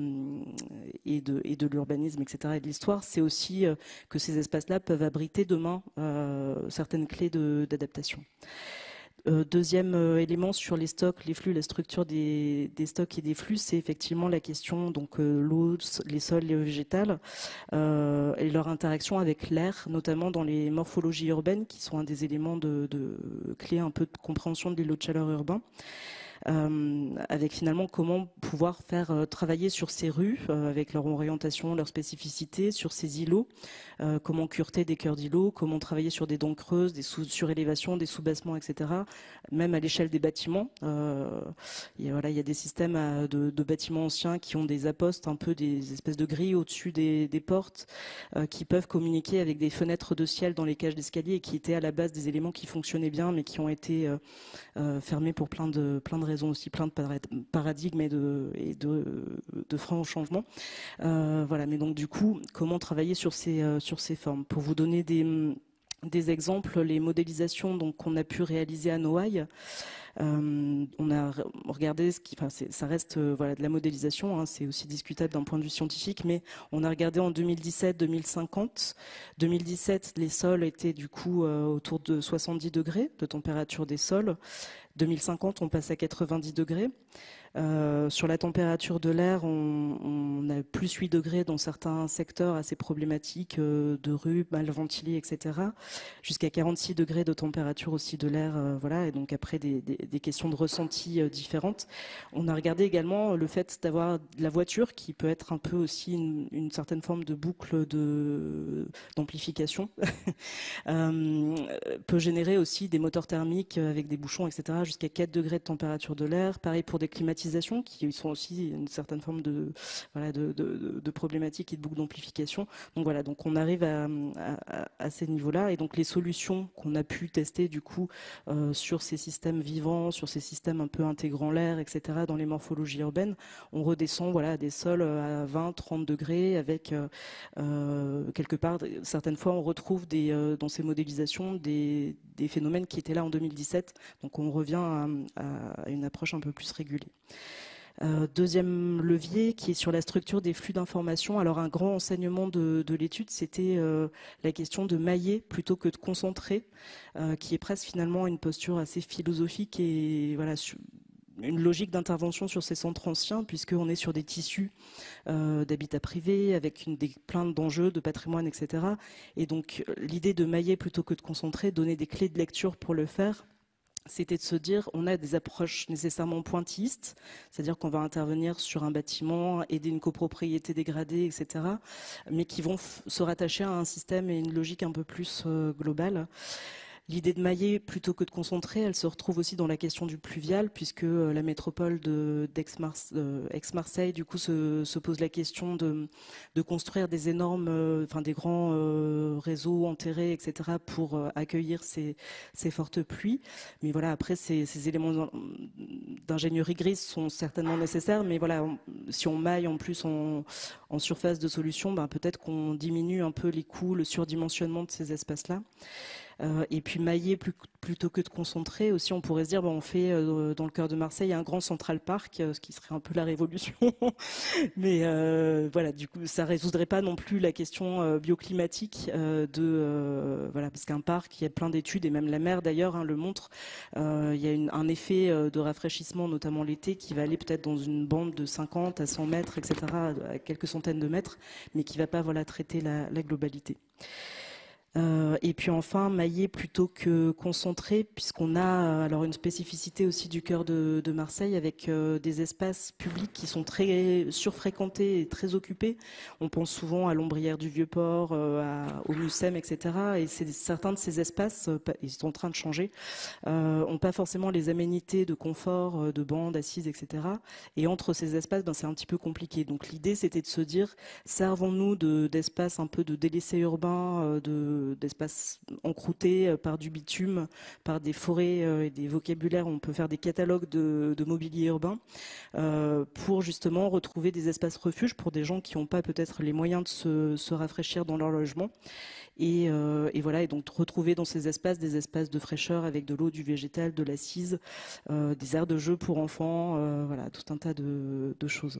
et de, et de l'urbanisme, et cetera, et de l'histoire, c'est aussi euh, que ces espaces-là peuvent abriter demain euh, certaines clés de, d'adaptation. Euh, deuxième euh, élément sur les stocks, les flux, la structure des, des stocks et des flux, c'est effectivement la question donc euh, l'eau, les sols, les végétales euh, et leur interaction avec l'air, notamment dans les morphologies urbaines, qui sont un des éléments de, de clés un peu de compréhension de l'îlot de chaleur urbain. Euh, avec finalement comment pouvoir faire euh, travailler sur ces rues euh, avec leur orientation, leur spécificité, sur ces îlots, euh, comment cureter des cœurs d'îlots, comment travailler sur des dents creuses, des sous surélévations, des sous-bassements, et cetera. Même à l'échelle des bâtiments, euh, et voilà, il y a des systèmes à, de, de bâtiments anciens qui ont des apostes, un peu des espèces de grilles au-dessus des, des portes, euh, qui peuvent communiquer avec des fenêtres de ciel dans les cages d'escalier et qui étaient à la base des éléments qui fonctionnaient bien, mais qui ont été euh, euh, fermés pour plein de plein de raisons aussi, plein de paradigmes et de, et de, de freins au changement. Euh, voilà, mais donc du coup, comment travailler sur ces, euh, sur ces formes? Pour vous donner des, des exemples, les modélisations donc, qu'on a pu réaliser à Noailles. Euh, on a regardé ce qui, enfin, ça reste euh, voilà, de la modélisation, hein, c'est aussi discutable d'un point de vue scientifique, mais on a regardé en deux mille dix-sept deux mille cinquante. deux mille dix-sept, les sols étaient du coup euh, autour de soixante-dix degrés de température des sols. deux mille cinquante, on passe à quatre-vingt-dix degrés. Euh, sur la température de l'air, on, on a plus huit degrés dans certains secteurs assez problématiques, euh, de rues mal ventilées, et cetera. Jusqu'à quarante-six degrés de température aussi de l'air, euh, voilà. Et donc après des, des, des questions de ressenti euh, différentes. On a regardé également le fait d'avoir de la voiture qui peut être un peu aussi une, une certaine forme de boucle de d'amplification, euh, peut générer aussi des moteurs thermiques avec des bouchons, et cetera. Jusqu'à quatre degrés de température de l'air. Pareil pour des climatiseurs qui sont aussi une certaine forme de, voilà, de, de, de problématiques et de boucles d'amplification. Donc voilà, donc on arrive à, à, à ces niveaux-là. Et donc les solutions qu'on a pu tester du coup euh, sur ces systèmes vivants, sur ces systèmes un peu intégrant l'air, et cetera, dans les morphologies urbaines, on redescend voilà, à des sols à vingt, trente degrés avec euh, euh, quelque part, certaines fois on retrouve des, euh, dans ces modélisations des, des phénomènes qui étaient là en deux mille dix-sept. Donc on revient à, à une approche un peu plus régulée. Euh, deuxième levier qui est sur la structure des flux d'informations. Alors un grand enseignement de, de l'étude, c'était euh, la question de mailler plutôt que de concentrer, euh, qui est presque finalement une posture assez philosophique et voilà une logique d'intervention sur ces centres anciens, puisqu'on est sur des tissus euh, d'habitat privé avec une, des, plein d'enjeux de patrimoine, et cetera. Et donc l'idée de mailler plutôt que de concentrer, donner des clés de lecture pour le faire, c'était de se dire on a des approches nécessairement pointillistes, c'est-à-dire qu'on va intervenir sur un bâtiment, aider une copropriété dégradée, et cetera, mais qui vont se rattacher à un système et une logique un peu plus euh, globale. L'idée de mailler plutôt que de concentrer, elle se retrouve aussi dans la question du pluvial, puisque la métropole de, d'Aix-Marseille, du coup, se, se pose la question de, de construire des énormes, euh, enfin des grands euh, réseaux enterrés, et cetera, pour euh, accueillir ces, ces fortes pluies. Mais voilà, après, ces, ces éléments d'ingénierie grise sont certainement nécessaires, mais voilà, on, si on maille en plus en, en surface de solution, ben, peut-être qu'on diminue un peu les coûts, le surdimensionnement de ces espaces-là. Euh, et puis mailler plus, plutôt que de concentrer aussi, on pourrait se dire bon, on fait euh, dans le cœur de Marseille un grand Central Park, euh, ce qui serait un peu la révolution. Mais euh, voilà, du coup, ça résoudrait pas non plus la question euh, bioclimatique euh, de euh, voilà, parce qu'un parc, il y a plein d'études et même la mer d'ailleurs hein, le montre. Euh, il y a une, un effet euh, de rafraîchissement, notamment l'été, qui va aller peut-être dans une bande de cinquante à cent mètres, et cetera, à quelques centaines de mètres, mais qui va pas voilà traiter la, la globalité. Euh, et puis enfin mailler plutôt que concentrer, puisqu'on a alors une spécificité aussi du cœur de, de Marseille avec euh, des espaces publics qui sont très surfréquentés et très occupés. On pense souvent à l'Ombrière du Vieux-Port, euh, à, au Mucem, et cetera. Et c'est, certains de ces espaces, euh, ils sont en train de changer, euh, ont pas forcément les aménités de confort, euh, de bancs, d'assises, et cetera. Et entre ces espaces, ben, c'est un petit peu compliqué. Donc l'idée, c'était de se dire, servons-nous de, d'espaces un peu de délaissés urbains, euh, de d'espaces encroutés par du bitume, par des forêts et des vocabulaires. On peut faire des catalogues de, de mobilier urbain euh, pour justement retrouver des espaces refuges pour des gens qui n'ont pas peut-être les moyens de se, se rafraîchir dans leur logement. Et, euh, et voilà, et donc retrouver dans ces espaces des espaces de fraîcheur avec de l'eau, du végétal, de l'assise, euh, des aires de jeu pour enfants, euh, voilà, tout un tas de, de choses.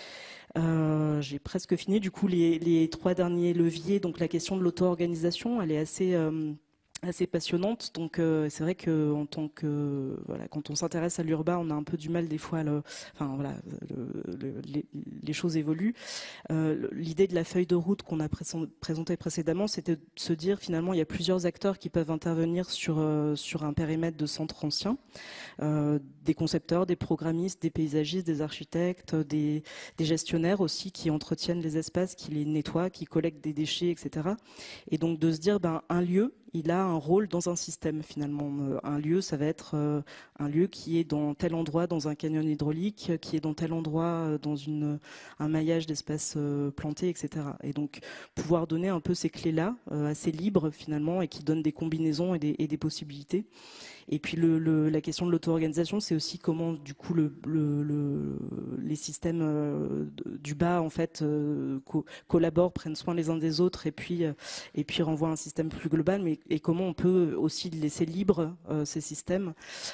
Euh, j'ai presque fini. Du coup, les, les trois derniers leviers, donc la question de l'auto-organisation, elle est assez euh, assez passionnante. Donc euh, c'est vrai que en tant que voilà, quand on s'intéresse à l'urbain, on a un peu du mal des fois. À le, enfin voilà, le, le, les, les choses évoluent. Euh, l'idée de la feuille de route qu'on a présentée précédemment, c'était de se dire finalement il y a plusieurs acteurs qui peuvent intervenir sur euh, sur un périmètre de centre ancien, euh, des concepteurs, des programmistes, des paysagistes, des architectes, des, des gestionnaires aussi qui entretiennent les espaces, qui les nettoient, qui collectent des déchets, et cetera. Et donc de se dire ben un lieu, il a un rôle dans un système finalement. Un lieu, ça va être euh, un lieu qui est dans tel endroit dans un canyon hydraulique, qui est dans tel endroit dans une, un maillage d'espaces euh, plantés, et cetera. Et donc pouvoir donner un peu ces clés-là, euh, assez libres finalement, et qui donnent des combinaisons et des, et des possibilités. Et puis le, le, la question de l'auto-organisation, c'est aussi comment du coup le, le, le, les systèmes euh, du bas en fait euh, co collaborent, prennent soin les uns des autres et puis euh, et puis renvoient un système plus global. Mais et comment on peut aussi laisser libre euh, ces systèmes.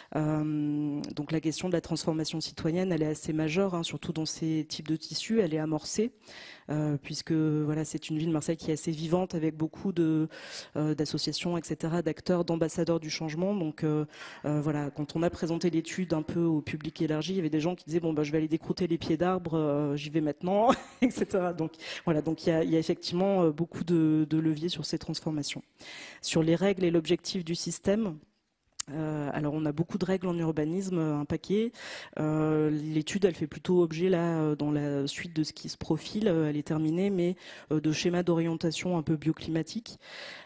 Euh, donc la question de la transformation citoyenne, elle est assez majeure, hein, surtout dans ces types de tissus. Elle est amorcée. Euh, puisque voilà, c'est une ville, Marseille, qui est assez vivante avec beaucoup de euh, d'associations, et cetera, d'acteurs, d'ambassadeurs du changement. Donc euh, euh, voilà, quand on a présenté l'étude un peu au public élargi, il y avait des gens qui disaient bon bah je vais aller décrouter les pieds d'arbres, euh, j'y vais maintenant, et cetera. Donc voilà, donc il y a, il y a effectivement beaucoup de, de leviers sur ces transformations. Sur les règles et l'objectif du système. Euh, alors on a beaucoup de règles en urbanisme, un paquet. Euh, L'étude, elle fait plutôt objet là dans la suite de ce qui se profile. Elle est terminée, mais euh, de schémas d'orientation un peu bioclimatique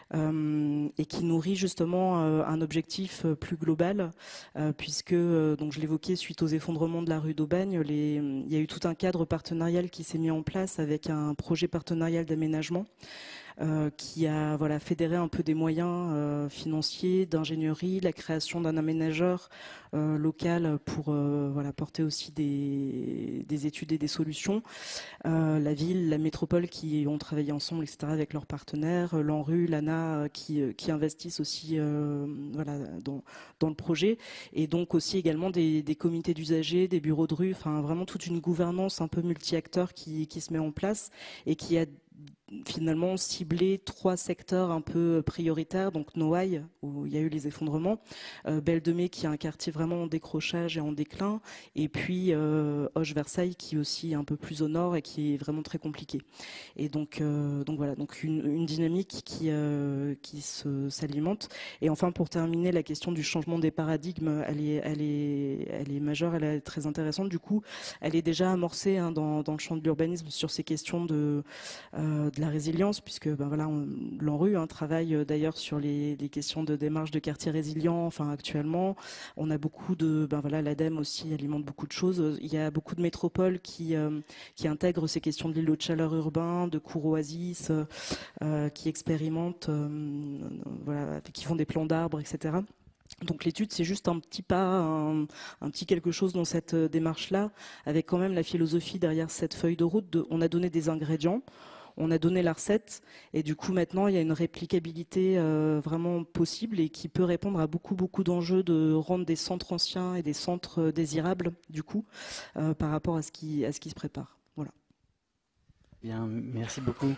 euh, et qui nourrit justement euh, un objectif plus global, euh, puisque euh, donc je l'évoquais suite aux effondrements de la rue d'Aubagne, les, il y a eu tout un cadre partenarial qui s'est mis en place avec un projet partenarial d'aménagement. Euh, qui a voilà, fédéré un peu des moyens euh, financiers, d'ingénierie, la création d'un aménageur euh, local pour euh, voilà, porter aussi des, des études et des solutions. Euh, la ville, la métropole qui ont travaillé ensemble, et cetera, avec leurs partenaires, l'ANRU, l'ANA qui, qui investissent aussi euh, voilà, dans, dans le projet. Et donc aussi également des, des comités d'usagers, des bureaux de rue, enfin vraiment toute une gouvernance un peu multi-acteurs qui, qui se met en place et qui a finalement ciblé trois secteurs un peu prioritaires, donc Noailles, où il y a eu les effondrements, euh, Belle de Mai, qui est un quartier vraiment en décrochage et en déclin, et puis euh, Hoche-Versailles, qui est aussi un peu plus au nord et qui est vraiment très compliqué. Et donc, euh, donc voilà, donc une, une dynamique qui, euh, qui se, s'alimente. Et enfin, pour terminer, la question du changement des paradigmes, elle est, elle est, elle est majeure, elle est très intéressante. Du coup, elle est déjà amorcée hein, dans, dans le champ de l'urbanisme sur ces questions de euh, de la résilience, puisque ben voilà, l'ANRU hein, travaille euh, d'ailleurs sur les, les questions de démarche de quartier résilient. Enfin, actuellement, on a beaucoup de, ben voilà, l'ADEME aussi alimente beaucoup de choses. Il y a beaucoup de métropoles qui euh, qui intègrent ces questions de l'îlot de chaleur urbain, de cours oasis, euh, qui expérimentent, euh, voilà, qui font des plans d'arbres, et cetera. Donc l'étude, c'est juste un petit pas, un, un petit quelque chose dans cette démarche-là, avec quand même la philosophie derrière cette feuille de route. De, on a donné des ingrédients, on a donné la recette, et du coup maintenant il y a une réplicabilité euh, vraiment possible et qui peut répondre à beaucoup beaucoup d'enjeux de rendre des centres anciens et des centres désirables du coup euh, par rapport à ce qui à ce qui se prépare. Voilà. Bien, merci beaucoup.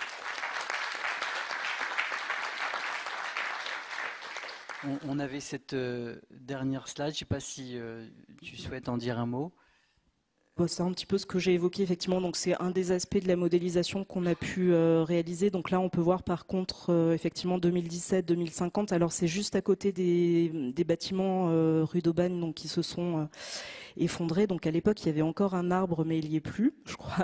On avait cette euh, dernière slide, je ne sais pas si euh, tu souhaites en dire un mot. Bon, c'est un petit peu ce que j'ai évoqué effectivement, donc c'est un des aspects de la modélisation qu'on a pu euh, réaliser. Donc là on peut voir par contre euh, effectivement deux mille dix-sept deux mille cinquante, alors c'est juste à côté des, des bâtiments euh, rue d'Aubagne donc, qui se sont euh, effondrés. Donc à l'époque il y avait encore un arbre mais il n'y est plus, je crois.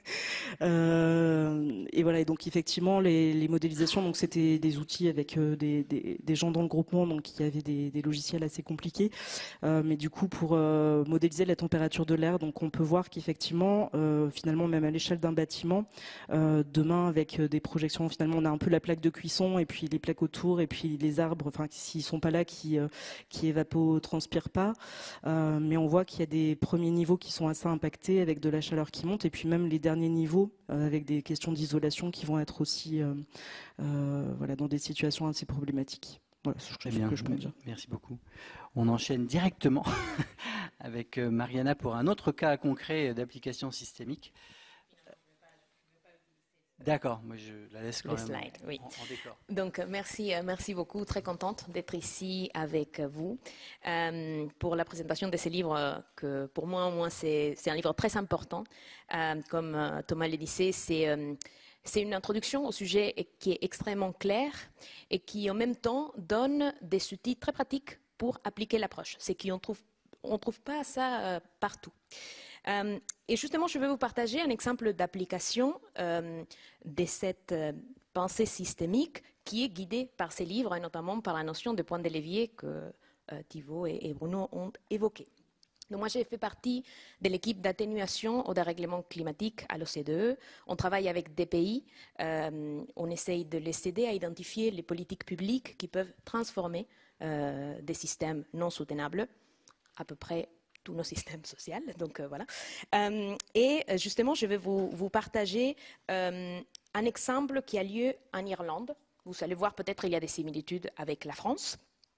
euh, et voilà, et donc effectivement les, les modélisations, donc c'était des outils avec euh, des, des, des gens dans le groupement, donc qui avaient des, des logiciels assez compliqués. Euh, mais du coup pour euh, modéliser la température de l'air, donc on peut voir qu'effectivement, euh, finalement, même à l'échelle d'un bâtiment, euh, demain, avec des projections, finalement, on a un peu la plaque de cuisson et puis les plaques autour et puis les arbres, enfin, s'ils sont pas là, qui, euh, qui évapotranspirent pas. Euh, mais on voit qu'il y a des premiers niveaux qui sont assez impactés avec de la chaleur qui monte et puis même les derniers niveaux euh, avec des questions d'isolation qui vont être aussi, euh, euh, voilà, dans des situations assez problématiques. Voilà, c'est ce que je peux dire. Merci beaucoup. On enchaîne directement avec Mariana pour un autre cas concret d'application systémique. D'accord, moi je la laisse quand Les même slides, en, oui. en, en décor. Donc merci, merci beaucoup, très contente d'être ici avec vous euh, pour la présentation de ce livre que pour moi au moins c'est un livre très important. Euh, comme euh, Thomas le disait, c'est euh, c'est une introduction au sujet qui est extrêmement claire et qui en même temps donne des outils très pratiques pour appliquer l'approche. C'est qu'on trouve, on trouve pas ça euh, partout. Euh, et justement, je vais vous partager un exemple d'application euh, de cette euh, pensée systémique qui est guidée par ces livres et notamment par la notion de point de levier que euh, Thibaut et, et Bruno ont évoqué. Donc moi, j'ai fait partie de l'équipe d'atténuation au dérèglement climatique à l'O C D E. On travaille avec des pays. Euh, on essaye de les aider à identifier les politiques publiques qui peuvent transformer euh, des systèmes non soutenables, à peu près tous nos systèmes sociaux. Donc euh, voilà. Euh, et justement, je vais vous, vous partager euh, un exemple qui a lieu en Irlande. Vous allez voir, peut-être il y a des similitudes avec la France.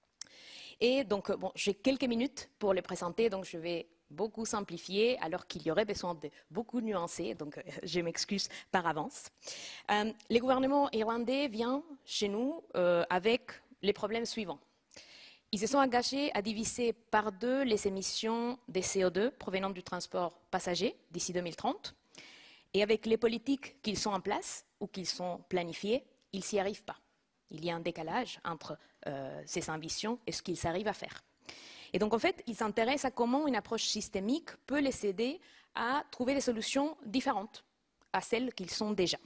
Et donc, bon, j'ai quelques minutes pour le présenter, donc je vais beaucoup simplifier, alors qu'il y aurait besoin de beaucoup nuancer, donc je m'excuse par avance. Euh, le gouvernement irlandais vient chez nous euh, avec les problèmes suivants. Ils se sont engagés à diviser par deux les émissions de C O deux provenant du transport passager d'ici deux mille trente. Et avec les politiques qu'ils sont en place ou qu'ils sont planifiées, ils s'y arrivent pas. Il y a un décalage entre euh, ces ambitions et ce qu'ils arrivent à faire. Et donc, en fait, ils s'intéressent à comment une approche systémique peut les aider à trouver des solutions différentes à celles qu'ils sont déjà.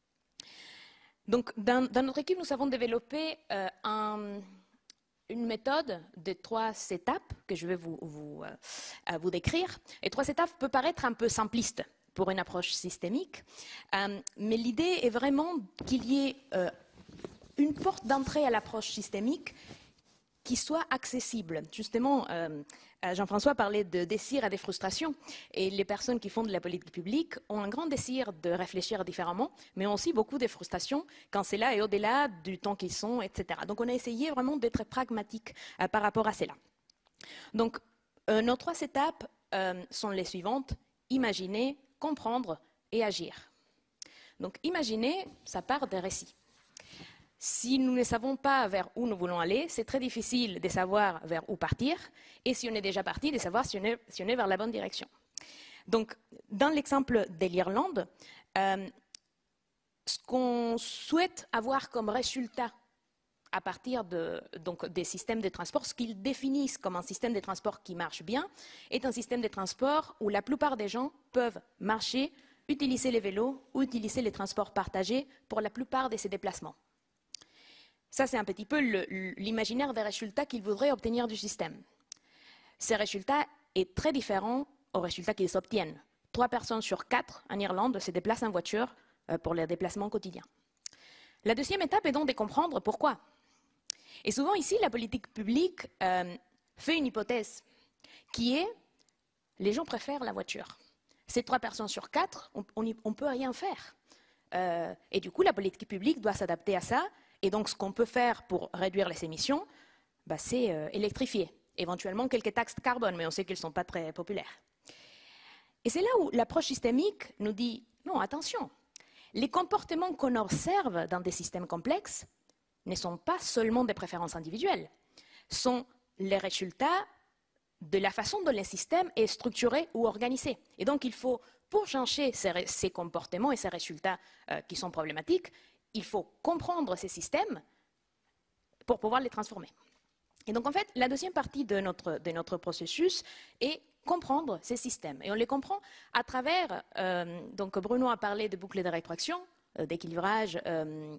Donc, dans, dans notre équipe, nous avons développé euh, un, une méthode de trois étapes que je vais vous, vous, euh, vous décrire. Et trois étapes peuvent paraître un peu simplistes pour une approche systémique, euh, mais l'idée est vraiment qu'il y ait euh, une porte d'entrée à l'approche systémique qui soit accessible. Justement, euh, Jean-François parlait de désir et de frustration, et les personnes qui font de la politique publique ont un grand désir de réfléchir différemment, mais ont aussi beaucoup de frustrations quand c'est là et au-delà du temps qu'ils sont, et cetera. Donc on a essayé vraiment d'être pragmatique euh, par rapport à cela. Donc euh, nos trois étapes euh, sont les suivantes: imaginer, comprendre et agir. Donc imaginer, ça part des récits. Si nous ne savons pas vers où nous voulons aller, c'est très difficile de savoir vers où partir, et si on est déjà parti, de savoir si on est, si on est vers la bonne direction. Donc, dans l'exemple de l'Irlande, euh, ce qu'on souhaite avoir comme résultat à partir de, donc, des systèmes de transport, ce qu'ils définissent comme un système de transport qui marche bien, est un système de transport où la plupart des gens peuvent marcher, utiliser les vélos ou utiliser les transports partagés pour la plupart de ces déplacements. Ça, c'est un petit peu l'imaginaire des résultats qu'ils voudraient obtenir du système. Ces résultats est très différent aux résultats qu'ils obtiennent. Trois personnes sur quatre en Irlande se déplacent en voiture pour leurs déplacements quotidiens. La deuxième étape est donc de comprendre pourquoi. Et souvent ici, la politique publique euh, fait une hypothèse qui est les gens préfèrent la voiture. Ces trois personnes sur quatre, on ne peut rien faire. Euh, et du coup, la politique publique doit s'adapter à ça. Et donc, ce qu'on peut faire pour réduire les émissions, bah, c'est euh, électrifier. Éventuellement, quelques taxes de carbone, mais on sait qu'elles ne sont pas très populaires. Et c'est là où l'approche systémique nous dit, non, attention, les comportements qu'on observe dans des systèmes complexes ne sont pas seulement des préférences individuelles, sont les résultats de la façon dont le système est structuré ou organisé. Et donc, il faut, pour changer ces, ces comportements et ces résultats euh, qui sont problématiques, il faut comprendre ces systèmes pour pouvoir les transformer. Et donc, en fait, la deuxième partie de notre, de notre processus est comprendre ces systèmes. Et on les comprend à travers, euh, donc Bruno a parlé de boucles de rétroaction, euh, d'équilibrage, euh,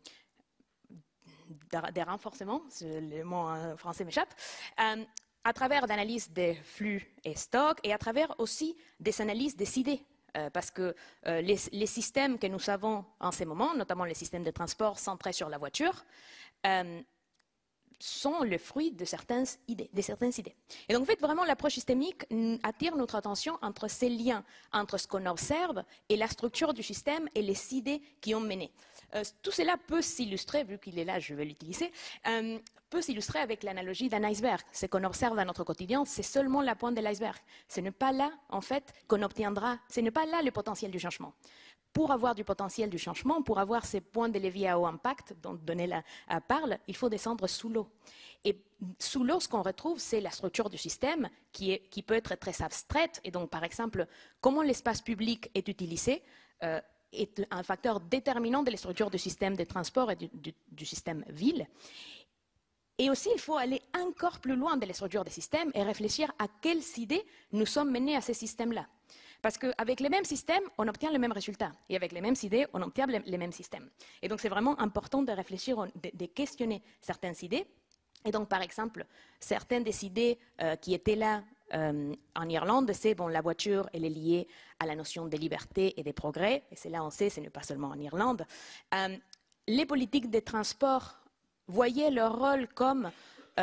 des renforcements, le mot en français m'échappe, euh, à travers l'analyse des flux et stocks, et à travers aussi des analyses des idées. Euh, parce que euh, les, les systèmes que nous avons en ce moment, notamment les systèmes de transport centrés sur la voiture, euh, sont le fruit de certaines idées, de certaines idées. Et donc, en fait, vraiment, l'approche systémique attire notre attention entre ces liens, entre ce qu'on observe et la structure du système et les idées qui ont mené. Euh, tout cela peut s'illustrer, vu qu'il est là, je vais l'utiliser, euh, peut s'illustrer avec l'analogie d'un iceberg. Ce qu'on observe dans notre quotidien, c'est seulement la pointe de l'iceberg. Ce n'est pas là, en fait, qu'on obtiendra, ce n'est pas là le potentiel du changement. Pour avoir du potentiel du changement, pour avoir ces points de levier à haut impact dont Donella parle, il faut descendre sous l'eau. Et sous l'eau, ce qu'on retrouve, c'est la structure du système qui, est, qui peut être très abstraite. Et donc, par exemple, comment l'espace public est utilisé euh, est un facteur déterminant de la structure du système de transport et du, du, du système ville. Et aussi, il faut aller encore plus loin de la structure des systèmes et réfléchir à quelles idées nous sommes menés à ces systèmes-là. Parce qu'avec les mêmes systèmes, on obtient les mêmes résultats. Et avec les mêmes idées, on obtient les mêmes systèmes. Et donc, c'est vraiment important de réfléchir, de, de questionner certaines idées. Et donc, par exemple, certaines des idées euh, qui étaient là euh, en Irlande, c'est bon, la voiture, elle est liée à la notion de liberté et de progrès. Et c'est là, on sait, ce n'est pas seulement en Irlande. Euh, les politiques de transport voyaient leur rôle comme euh,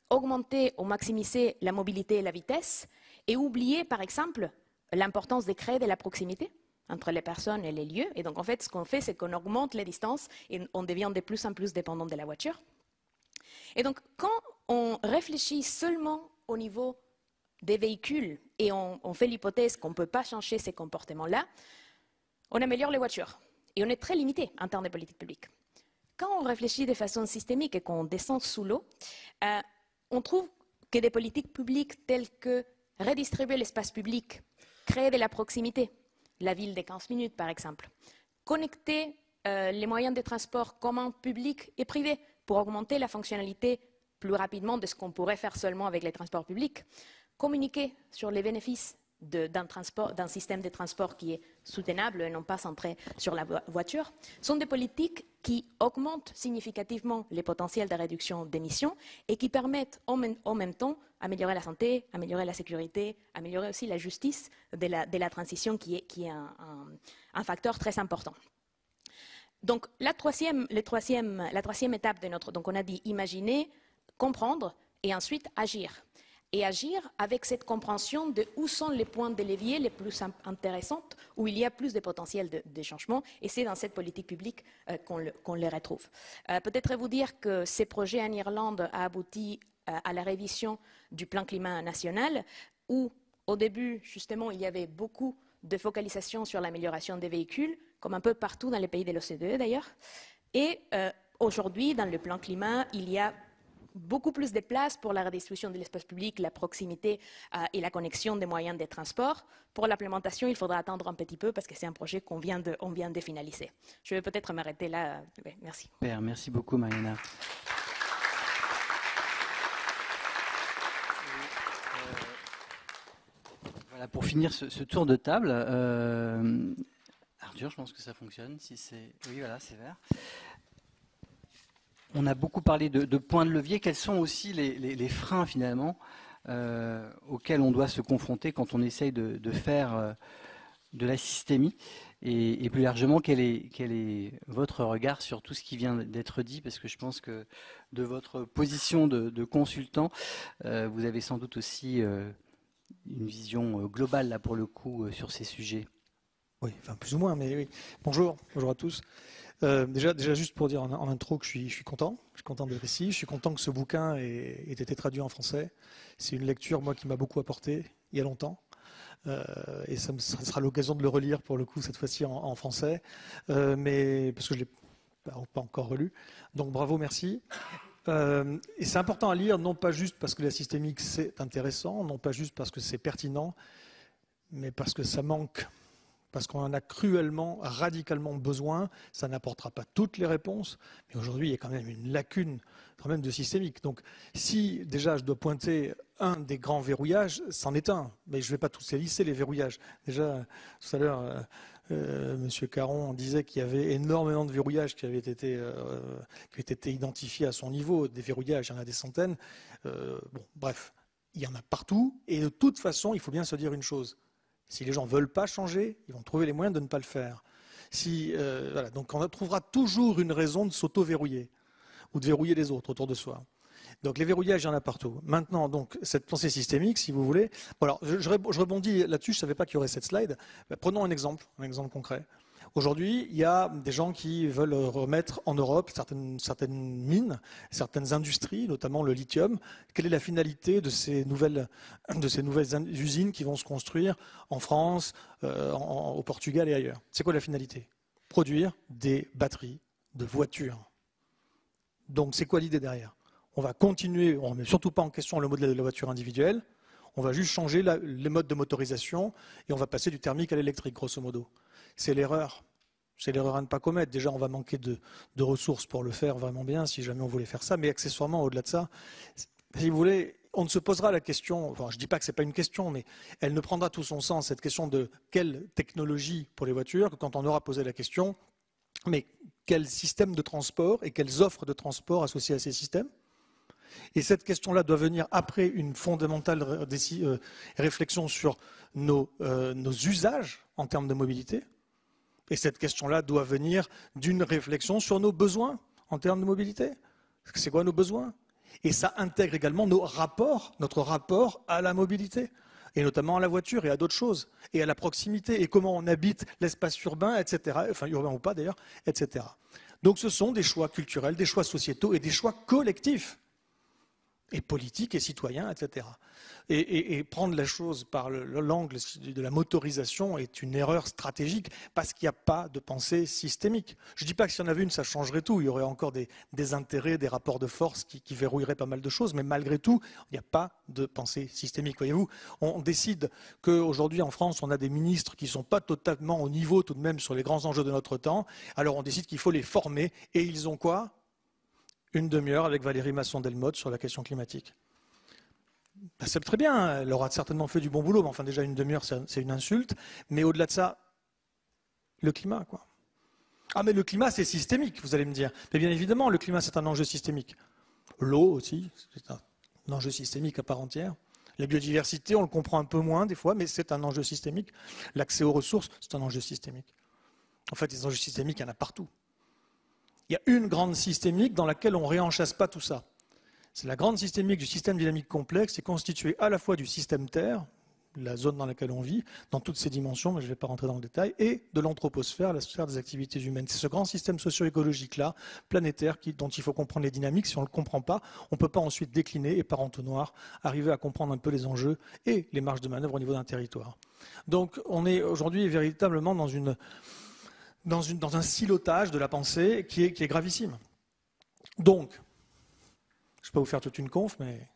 augmenter ou maximiser la mobilité et la vitesse et oublier, par exemple, l'importance de créer de la proximité entre les personnes et les lieux. Et donc, en fait, ce qu'on fait, c'est qu'on augmente les distances et on devient de plus en plus dépendant de la voiture. Et donc, quand on réfléchit seulement au niveau des véhicules et on, on fait l'hypothèse qu'on ne peut pas changer ces comportements-là, on améliore les voitures. Et on est très limité en termes de politique publique. Quand on réfléchit de façon systémique et qu'on descend sous l'eau, euh, on trouve que des politiques publiques telles que redistribuer l'espace public, créer de la proximité, la ville des quinze minutes par exemple, connecter euh, les moyens de transport communs publics et privés pour augmenter la fonctionnalité plus rapidement de ce qu'on pourrait faire seulement avec les transports publics, communiquer sur les bénéfices d'un d'un système de transport qui est soutenable et non pas centré sur la voiture, sont des politiques qui augmentent significativement les potentiels de réduction d'émissions et qui permettent en même, en même temps améliorer la santé, améliorer la sécurité, améliorer aussi la justice de la, de la transition qui est, qui est un, un, un facteur très important. Donc la troisième, le troisième, la troisième étape de notre... Donc on a dit imaginer, comprendre et ensuite agir. Et agir avec cette compréhension de où sont les points de levier les plus intéressants, où il y a plus de potentiel de, de changement, et c'est dans cette politique publique euh, qu'on le, qu'on les retrouve. Euh, Peut-être vous dire que ces projets en Irlande a abouti euh, à la révision du plan climat national, où au début, justement, il y avait beaucoup de focalisation sur l'amélioration des véhicules, comme un peu partout dans les pays de l'O C D E d'ailleurs. Et euh, aujourd'hui, dans le plan climat, il y a beaucoup plus de place pour la redistribution de l'espace public, la proximité euh, et la connexion des moyens de transport. Pour l'implémentation, il faudra attendre un petit peu parce que c'est un projet qu'on vient de, on vient de finaliser. Je vais peut-être m'arrêter là. Ouais, merci. Super, merci beaucoup, Mariana. Voilà, pour finir ce, ce tour de table, euh, Arthur, je pense que ça fonctionne. Si c'est, oui, voilà, c'est vert. On a beaucoup parlé de, de points de levier. Quels sont aussi les, les, les freins finalement euh, auxquels on doit se confronter quand on essaye de, de faire euh, de la systémie et, et plus largement, quel est, quel est votre regard sur tout ce qui vient d'être dit? Parce que je pense que de votre position de, de consultant, euh, vous avez sans doute aussi euh, une vision globale là pour le coup sur ces sujets. Oui, enfin plus ou moins, mais oui. Bonjour, bonjour à tous. Euh, déjà, déjà, juste pour dire en, en intro que je suis, je suis content, je suis content des récits, je suis content que ce bouquin ait, ait été traduit en français. C'est une lecture, moi, qui m'a beaucoup apporté il y a longtemps. Euh, et ça, me, ça sera l'occasion de le relire, pour le coup, cette fois-ci en, en français. Euh, mais, parce que je ne l'ai pas, pas encore relu. Donc, bravo, merci. Euh, et c'est important à lire, non pas juste parce que la systémique, c'est intéressant, non pas juste parce que c'est pertinent, mais parce que ça manque. Parce qu'on en a cruellement, radicalement besoin. Ça n'apportera pas toutes les réponses, mais aujourd'hui, il y a quand même une lacune quand même de systémique. Donc, si déjà je dois pointer un des grands verrouillages, c'en est un, mais je ne vais pas tous les lister, les verrouillages. Déjà, tout à l'heure, euh, euh, M. Caron disait qu'il y avait énormément de verrouillages qui avaient été, euh, qui avaient été identifiés à son niveau. Des verrouillages, il y en a des centaines. Euh, bon, bref, il y en a partout. Et de toute façon, il faut bien se dire une chose. Si les gens ne veulent pas changer, ils vont trouver les moyens de ne pas le faire. Si, euh, voilà, donc on trouvera toujours une raison de s'auto-verrouiller ou de verrouiller les autres autour de soi. Donc les verrouillages, il y en a partout. Maintenant, donc, cette pensée systémique, si vous voulez. Bon, alors, je, je rebondis là-dessus, je ne savais pas qu'il y aurait cette slide. Ben, prenons un exemple, un exemple concret. Aujourd'hui, il y a des gens qui veulent remettre en Europe certaines, certaines mines, certaines industries, notamment le lithium. Quelle est la finalité de ces nouvelles, de ces nouvelles usines qui vont se construire en France, euh, en, au Portugal et ailleurs? C'est quoi la finalité? Produire des batteries de voitures. Donc, c'est quoi l'idée derrière? On va continuer, on ne met surtout pas en question le modèle de la voiture individuelle, on va juste changer la, les modes de motorisation et on va passer du thermique à l'électrique, grosso modo. C'est l'erreur. C'est l'erreur à ne pas commettre. Déjà, on va manquer de, de ressources pour le faire vraiment bien, si jamais on voulait faire ça. Mais accessoirement, au-delà de ça, si vous voulez, on ne se posera la question, enfin, je ne dis pas que ce n'est pas une question, mais elle ne prendra tout son sens, cette question de quelle technologie pour les voitures, que quand on aura posé la question, mais quel système de transport et quelles offres de transport associées à ces systèmes. Et cette question-là doit venir après une fondamentale réflexion sur nos, euh, nos usages en termes de mobilité. Et cette question-là doit venir d'une réflexion sur nos besoins en termes de mobilité. C'est quoi nos besoins? Et ça intègre également nos rapports, notre rapport à la mobilité, et notamment à la voiture et à d'autres choses, et à la proximité, et comment on habite l'espace urbain, et cetera, enfin urbain ou pas d'ailleurs, et cetera. Donc ce sont des choix culturels, des choix sociétaux et des choix collectifs, et politiques et citoyens, et cetera. Et, et, et prendre la chose par l'angle de la motorisation est une erreur stratégique parce qu'il n'y a pas de pensée systémique. Je ne dis pas que s'il y en avait une, ça changerait tout. Il y aurait encore des, des intérêts, des rapports de force qui, qui verrouilleraient pas mal de choses, mais malgré tout, il n'y a pas de pensée systémique. Voyez-vous, on décide qu'aujourd'hui en France, on a des ministres qui ne sont pas totalement au niveau tout de même sur les grands enjeux de notre temps. Alors on décide qu'il faut les former et ils ont quoi? Une demi-heure avec Valérie Masson-Delmotte sur la question climatique. Ben, c'est très bien, elle aura certainement fait du bon boulot, mais enfin déjà une demi-heure c'est une insulte. Mais au-delà de ça, le climat quoi. Ah mais le climat c'est systémique, vous allez me dire. Mais bien évidemment, le climat c'est un enjeu systémique. L'eau aussi, c'est un enjeu systémique à part entière. La biodiversité, on le comprend un peu moins des fois, mais c'est un enjeu systémique. L'accès aux ressources, c'est un enjeu systémique. En fait, les enjeux systémiques, il y en a partout. Il y a une grande systémique dans laquelle on ne réenchasse pas tout ça. C'est la grande systémique du système dynamique complexe, qui est constituée à la fois du système Terre, la zone dans laquelle on vit, dans toutes ses dimensions, mais je ne vais pas rentrer dans le détail, et de l'anthroposphère, la sphère des activités humaines. C'est ce grand système socio-écologique-là, planétaire, qui, dont il faut comprendre les dynamiques. Si on ne le comprend pas, on ne peut pas ensuite décliner et par entonnoir arriver à comprendre un peu les enjeux et les marges de manœuvre au niveau d'un territoire. Donc on est aujourd'hui véritablement dans, une, dans, une, dans un silotage de la pensée qui est, qui est gravissime. Donc, je ne vais pas vous faire toute une conf, mais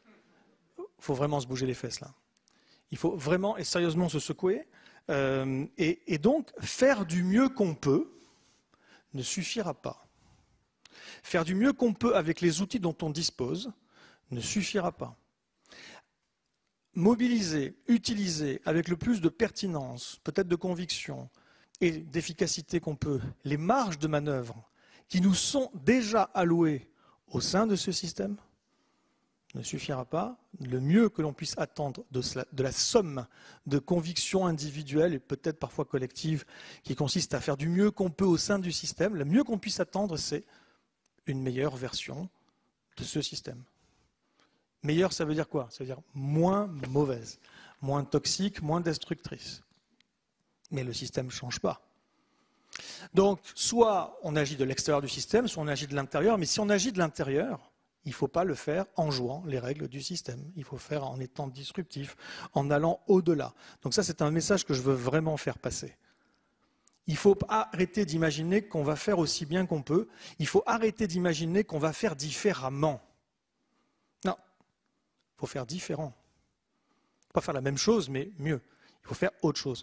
il faut vraiment se bouger les fesses là. Il faut vraiment et sérieusement se secouer. Euh, et, et donc, faire du mieux qu'on peut ne suffira pas. Faire du mieux qu'on peut avec les outils dont on dispose ne suffira pas. Mobiliser, utiliser avec le plus de pertinence, peut-être de conviction et d'efficacité qu'on peut, les marges de manœuvre qui nous sont déjà allouées au sein de ce système ne suffira pas. Le mieux que l'on puisse attendre de, cela, de la somme de convictions individuelles et peut-être parfois collectives qui consiste à faire du mieux qu'on peut au sein du système, le mieux qu'on puisse attendre, c'est une meilleure version de ce système. Meilleure, ça veut dire quoi? Ça veut dire moins mauvaise, moins toxique, moins destructrice. Mais le système ne change pas. Donc, soit on agit de l'extérieur du système, soit on agit de l'intérieur, mais si on agit de l'intérieur, il ne faut pas le faire en jouant les règles du système. Il faut faire en étant disruptif, en allant au-delà. Donc ça, c'est un message que je veux vraiment faire passer. Il faut arrêter d'imaginer qu'on va faire aussi bien qu'on peut. Il faut arrêter d'imaginer qu'on va faire différemment. Non, il faut faire différent. Pas faire la même chose, mais mieux. Il faut faire autre chose.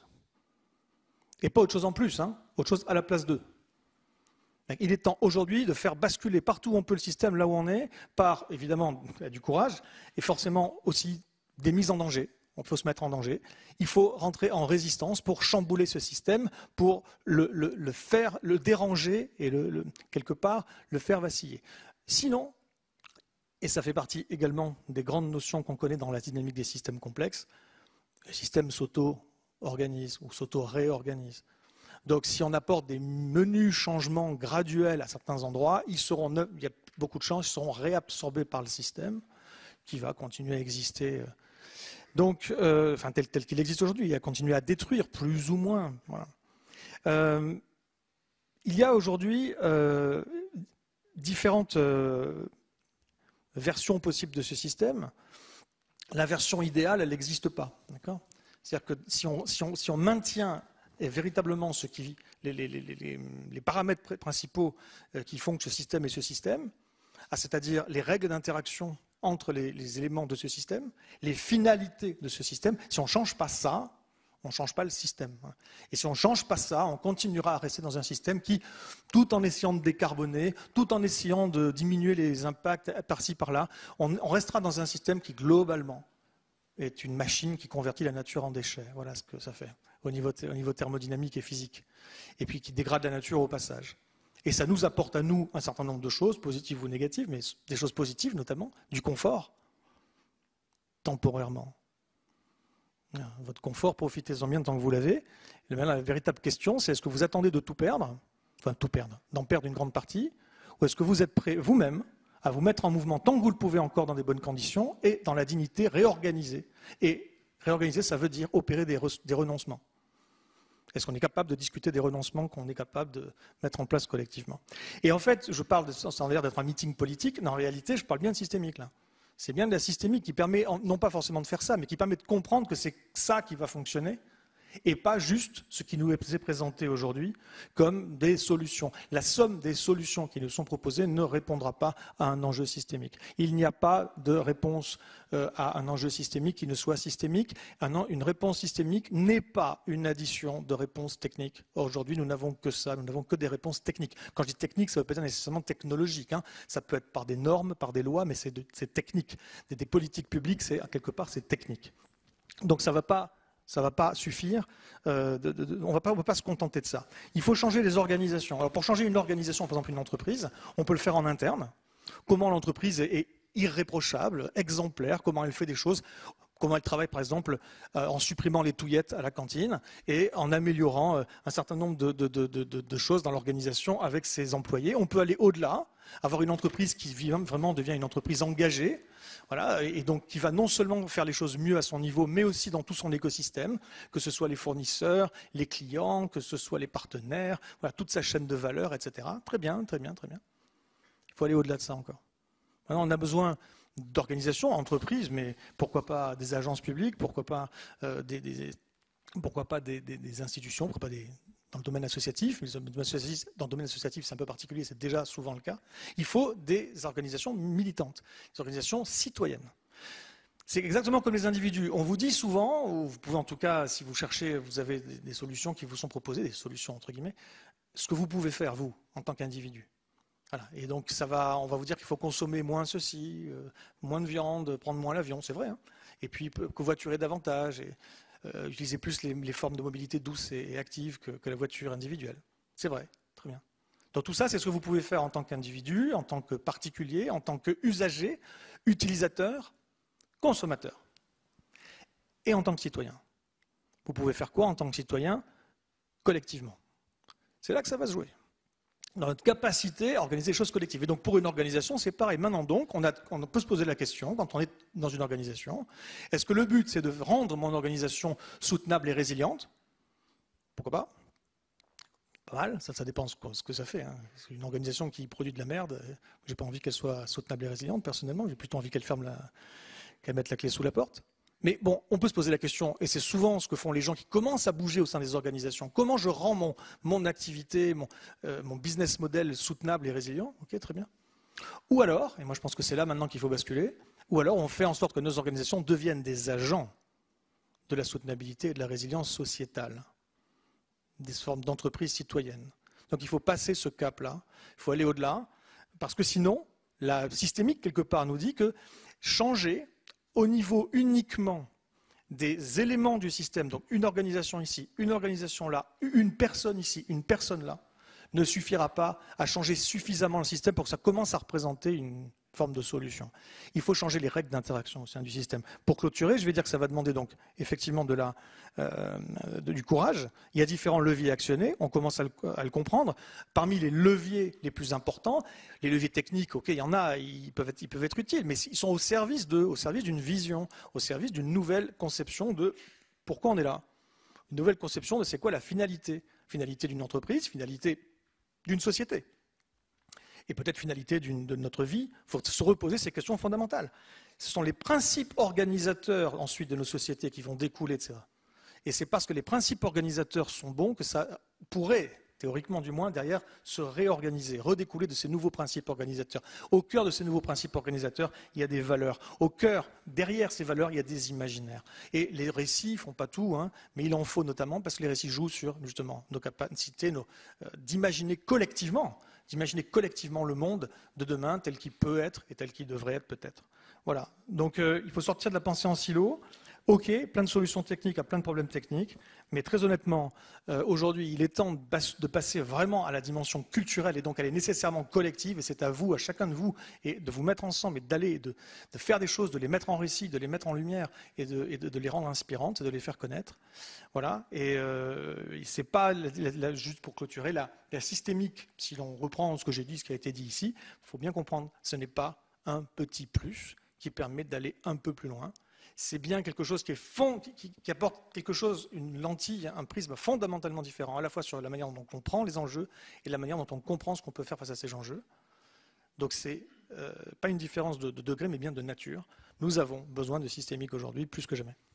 Et pas autre chose en plus, hein, autre chose à la place d'eux. Il est temps aujourd'hui de faire basculer partout où on peut le système, là où on est, par évidemment du courage et forcément aussi des mises en danger. On peut se mettre en danger. Il faut rentrer en résistance pour chambouler ce système, pour le, le, le faire, le déranger et le, le, quelque part le faire vaciller. Sinon, et ça fait partie également des grandes notions qu'on connaît dans la dynamique des systèmes complexes, le système s'auto-organise ou s'auto-réorganise. Donc si on apporte des menus changements graduels à certains endroits, ils seront, il y a beaucoup de chances, ils seront réabsorbés par le système qui va continuer à exister. Donc, euh, enfin, tel, tel qu'il existe aujourd'hui, il va continuer à détruire plus ou moins. Voilà. Euh, il y a aujourd'hui euh, différentes euh, versions possibles de ce système. La version idéale, elle n'existe pas. C'est-à-dire que si on, si on, si on maintient et véritablement ce qui, les, les, les, les paramètres principaux qui font que ce système est ce système, c'est-à-dire les règles d'interaction entre les, les éléments de ce système, les finalités de ce système, si on ne change pas ça, on ne change pas le système. Et si on ne change pas ça, on continuera à rester dans un système qui, tout en essayant de décarboner, tout en essayant de diminuer les impacts par-ci, par-là, on, on restera dans un système qui, globalement, est une machine qui convertit la nature en déchets. Voilà ce que ça fait au niveau, au niveau thermodynamique et physique. Et puis qui dégrade la nature au passage. Et ça nous apporte à nous un certain nombre de choses, positives ou négatives, mais des choses positives notamment, du confort, temporairement. Votre confort, profitez-en bien tant que vous l'avez. La véritable question, c'est est-ce que vous attendez de tout perdre, enfin tout perdre, d'en perdre une grande partie, ou est-ce que vous êtes prêt vous-même à vous mettre en mouvement tant que vous le pouvez encore dans des bonnes conditions et dans la dignité, réorganiser. Et réorganiser, ça veut dire opérer des, re- des renoncements. Est-ce qu'on est capable de discuter des renoncements qu'on est capable de mettre en place collectivement? Et en fait, je parle, de, sans l'air d'être un meeting politique, mais en réalité, je parle bien de systémique là. C'est bien de la systémique qui permet, non pas forcément de faire ça, mais qui permet de comprendre que c'est ça qui va fonctionner, et pas juste ce qui nous est présenté aujourd'hui comme des solutions. La somme des solutions qui nous sont proposées ne répondra pas à un enjeu systémique. Il n'y a pas de réponse euh, à un enjeu systémique qui ne soit systémique. Un, une réponse systémique n'est pas une addition de réponses techniques. Aujourd'hui, nous n'avons que ça, nous n'avons que des réponses techniques. Quand je dis technique, ça ne veut pas dire nécessairement technologique. Hein. Ça peut être par des normes, par des lois, mais c'est, de, c'est technique. Des, des politiques publiques, c'est, quelque part, c'est technique. Donc ça ne va pas... Ça ne va pas suffire, euh, de, de, de, on ne va pas se contenter de ça. Il faut changer les organisations. Alors pour changer une organisation, par exemple une entreprise, on peut le faire en interne. Comment l'entreprise est, est irréprochable, exemplaire, comment elle fait des choses, comment elle travaille par exemple euh, en supprimant les touillettes à la cantine et en améliorant euh, un certain nombre de, de, de, de, de choses dans l'organisation avec ses employés. On peut aller au-delà, avoir une entreprise qui vraiment devient une entreprise engagée. Voilà, et donc qui va non seulement faire les choses mieux à son niveau, mais aussi dans tout son écosystème, que ce soit les fournisseurs, les clients, que ce soit les partenaires, voilà, toute sa chaîne de valeur, et cetera. Très bien, très bien, très bien. Il faut aller au-delà de ça encore. Maintenant, on a besoin d'organisations, entreprises, mais pourquoi pas des agences publiques, pourquoi pas, euh, des, des, pourquoi pas des, des, des institutions, pourquoi pas des... Dans le domaine associatif, dans le domaine associatif, c'est un peu particulier, c'est déjà souvent le cas. Il faut des organisations militantes, des organisations citoyennes. C'est exactement comme les individus. On vous dit souvent, ou vous pouvez en tout cas, si vous cherchez, vous avez des solutions qui vous sont proposées, des solutions entre guillemets, ce que vous pouvez faire, vous, en tant qu'individu. Voilà. Et donc, ça va, on va vous dire qu'il faut consommer moins ceci, euh, moins de viande, prendre moins l'avion, c'est vrai. Hein, et puis, covoiturer davantage. Et, Euh, utiliser plus les, les formes de mobilité douces et, et actives que, que la voiture individuelle. C'est vrai, très bien. Donc tout ça, c'est ce que vous pouvez faire en tant qu'individu, en tant que particulier, en tant qu'usager, utilisateur, consommateur. Et en tant que citoyen. Vous pouvez faire quoi en tant que citoyen? Collectivement. C'est là que ça va se jouer. Dans notre capacité à organiser des choses collectives. Et donc pour une organisation, c'est pareil. Maintenant donc, on, a, on peut se poser la question, quand on est dans une organisation, est-ce que le but c'est de rendre mon organisation soutenable et résiliente? Pourquoi pas? Pas mal, ça, ça dépend ce que, ce que ça fait. Hein. Une organisation qui produit de la merde, j'ai pas envie qu'elle soit soutenable et résiliente, personnellement, j'ai plutôt envie qu'elle ferme la, qu'elle mette la clé sous la porte. Mais bon, on peut se poser la question, et c'est souvent ce que font les gens qui commencent à bouger au sein des organisations. Comment je rends mon, mon activité, mon, euh, mon business model soutenable et résilient? Ok, très bien. Ou alors, et moi je pense que c'est là maintenant qu'il faut basculer, ou alors on fait en sorte que nos organisations deviennent des agents de la soutenabilité et de la résilience sociétale, des formes d'entreprises citoyennes. Donc il faut passer ce cap-là, il faut aller au-delà, parce que sinon, la systémique, quelque part, nous dit que changer au niveau uniquement des éléments du système, donc une organisation ici, une organisation là, une personne ici, une personne là, ne suffira pas à changer suffisamment le système pour que ça commence à représenter une forme de solution. Il faut changer les règles d'interaction au sein du système. Pour clôturer, je vais dire que ça va demander donc effectivement de la, euh, de, du courage. Il y a différents leviers actionnés, on commence à le, à le comprendre. Parmi les leviers les plus importants, les leviers techniques, ok, il y en a, ils peuvent être, ils peuvent être utiles, mais ils sont au service de, au service d'une vision, au service d'une nouvelle conception de pourquoi on est là. Une nouvelle conception de c'est quoi la finalité. Finalité d'une entreprise, finalité d'une société. Et peut-être finalité d'une, de notre vie, il faut se reposer ces questions fondamentales. Ce sont les principes organisateurs ensuite de nos sociétés qui vont découler de ça. Et c'est parce que les principes organisateurs sont bons que ça pourrait, théoriquement du moins, derrière, se réorganiser, redécouler de ces nouveaux principes organisateurs. Au cœur de ces nouveaux principes organisateurs, il y a des valeurs. Au cœur, derrière ces valeurs, il y a des imaginaires. Et les récits ne font pas tout, hein, mais il en faut notamment parce que les récits jouent sur, justement, nos capacités nos, euh, d'imaginer collectivement, d'imaginer collectivement le monde de demain tel qu'il peut être et tel qu'il devrait être peut-être. Voilà. Donc euh, il faut sortir de la pensée en silo Ok, plein de solutions techniques à plein de problèmes techniques, mais très honnêtement, euh, aujourd'hui, il est temps de, bas- de passer vraiment à la dimension culturelle et donc elle est nécessairement collective et c'est à vous, à chacun de vous, et de vous mettre ensemble et d'aller, de, de faire des choses, de les mettre en récit, de les mettre en lumière et de, et de, de les rendre inspirantes et de les faire connaître. Voilà, et euh, c'est pas, la- la- la- juste pour clôturer, la, la systémique, si l'on reprend ce que j'ai dit, ce qui a été dit ici, il faut bien comprendre, ce n'est pas un petit plus qui permet d'aller un peu plus loin. C'est bien quelque chose qui, est fond, qui, qui apporte quelque chose, une lentille, un prisme fondamentalement différent, à la fois sur la manière dont on comprend les enjeux et la manière dont on comprend ce qu'on peut faire face à ces enjeux. Donc c'est euh, pas une différence de, de degré, mais bien de nature. Nous avons besoin de systémique aujourd'hui, plus que jamais.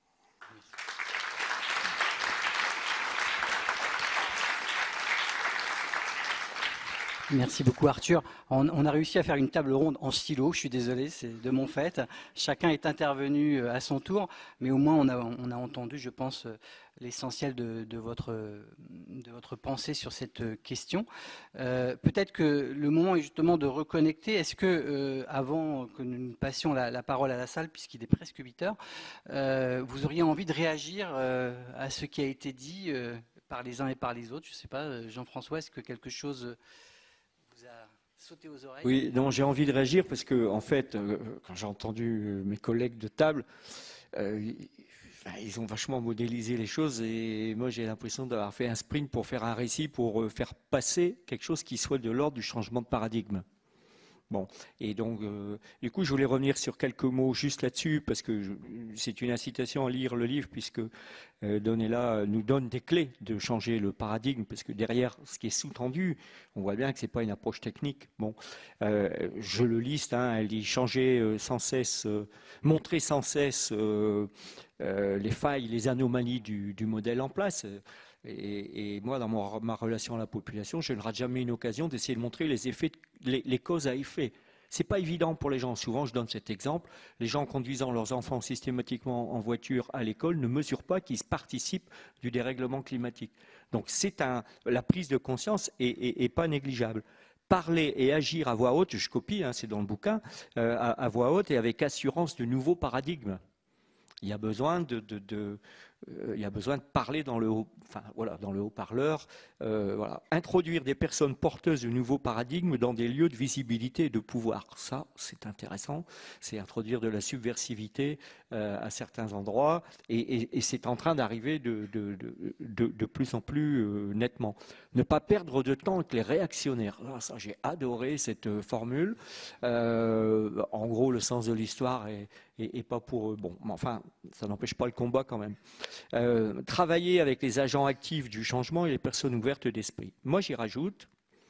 Merci beaucoup Arthur. On, on a réussi à faire une table ronde en stylo, je suis désolé, c'est de mon fait. Chacun est intervenu à son tour, mais au moins on a, on a entendu, je pense, l'essentiel de, de, votre, de votre pensée sur cette question. Euh, Peut-être que le moment est justement de reconnecter. Est-ce que, euh, avant que nous passions la, la parole à la salle, puisqu'il est presque huit heures, euh, vous auriez envie de réagir euh, à ce qui a été dit euh, par les uns et par les autres? Je ne sais pas, Jean-François, est-ce que quelque chose vous a sauté aux oreilles? Oui, non, j'ai envie de réagir parce que, en fait, euh, quand j'ai entendu mes collègues de table, euh, enfin, ils ont vachement modélisé les choses et moi j'ai l'impression d'avoir fait un sprint pour faire un récit, pour euh, faire passer quelque chose qui soit de l'ordre du changement de paradigme. Bon, et donc, euh, du coup, je voulais revenir sur quelques mots juste là-dessus, parce que je- c'est une incitation à lire le livre, puisque euh, Donella nous donne des clés de changer le paradigme, parce que derrière ce qui est sous-tendu, on voit bien que c'est pas une approche technique. Bon, euh, je le liste, hein, elle dit changer euh, sans cesse, euh, montrer sans cesse euh, euh, les failles, les anomalies du, du modèle en place. Et, et moi, dans mon, ma relation à la population, je ne rate jamais une occasion d'essayer de montrer les effets, les, les causes à effet. C'est pas évident pour les gens. Souvent, je donne cet exemple. Les gens conduisant leurs enfants systématiquement en voiture à l'école ne mesurent pas qu'ils participent du dérèglement climatique. Donc, c'est un, la prise de conscience est, est, est pas négligeable. Parler et agir à voix haute, je copie, hein, c'est dans le bouquin, euh, à, à voix haute et avec assurance de nouveaux paradigmes. Il y a besoin de, de, de euh, il y a besoin de parler dans le haut, enfin voilà, dans le haut-parleur. Euh, voilà. Introduire des personnes porteuses de nouveaux paradigmes dans des lieux de visibilité et de pouvoir. Ça, c'est intéressant. C'est introduire de la subversivité euh, à certains endroits, et, et, et c'est en train d'arriver de, de, de, de, de plus en plus euh, nettement. Ne pas perdre de temps avec les réactionnaires. Ah, ça, j'ai adoré cette euh, formule. Euh, en gros, le sens de l'histoire est Et, et pas pour eux. Bon, mais enfin, ça n'empêche pas le combat quand même. Euh, travailler avec les agents actifs du changement et les personnes ouvertes d'esprit. Moi, j'y rajoute